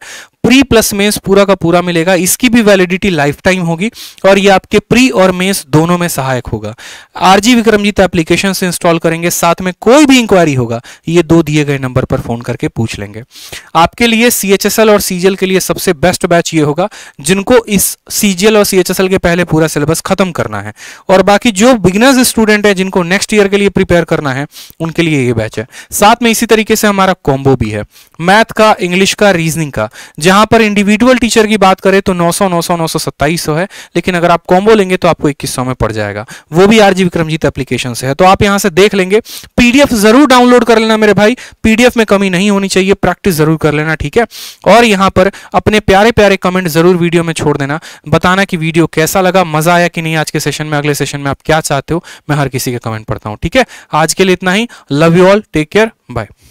प्री प्लस मेंस पूरा का पूरा मिलेगा, इसकी भी वैलिडिटी लाइफ टाइम होगी और ये आपके प्री और मेंस दोनों में सहायक होगा। आरजी विक्रमजीत एप्लीकेशन से इंस्टॉल करेंगे, साथ में कोई भी इंक्वायरी होगा ये 2 दिए गए नंबर पर फोन करके पूछ लेंगे। आपके लिए सीएचएसएल और सीजीएल के लिए सबसे बेस्ट बैच ये होगा जिनको इस सीजीएल और सीएचएसएल के पहले पूरा सिलेबस खत्म करना है, और बाकी जो बिगिनर्स स्टूडेंट है जिनको नेक्स्ट ईयर के लिए प्रिपेयर करना है उनके लिए ये बैच है। साथ में इसी तरीके से हमारा कॉम्बो भी है, मैथ का, इंग्लिश का, रीजनिंग का, जहां पर इंडिविजुअल टीचर की बात करें तो 900 900 900 2700 है, लेकिन अगर आप कॉम्बो लेंगे तो आपको 2100 में पड़ जाएगा, वो भी आरजी विक्रमजीत एप्लीकेशन से है। तो आप यहां से देख लेंगे, पीडीएफ जरूर डाउनलोड कर लेना मेरे भाई, पीडीएफ में कमी नहीं होनी चाहिए, प्रैक्टिस जरूर कर लेना, ठीक है। और यहां पर अपने प्यारे प्यारे कमेंट जरूर वीडियो में छोड़ देना, बताना कि वीडियो कैसा लगा, मजा आया कि नहीं आज के सेशन में, अगले सेशन में आप क्या चाहते हो, मैं हर किसी के कमेंट पढ़ता हूं, ठीक है। आज के लिए इतना ही, love you all, take care, bye.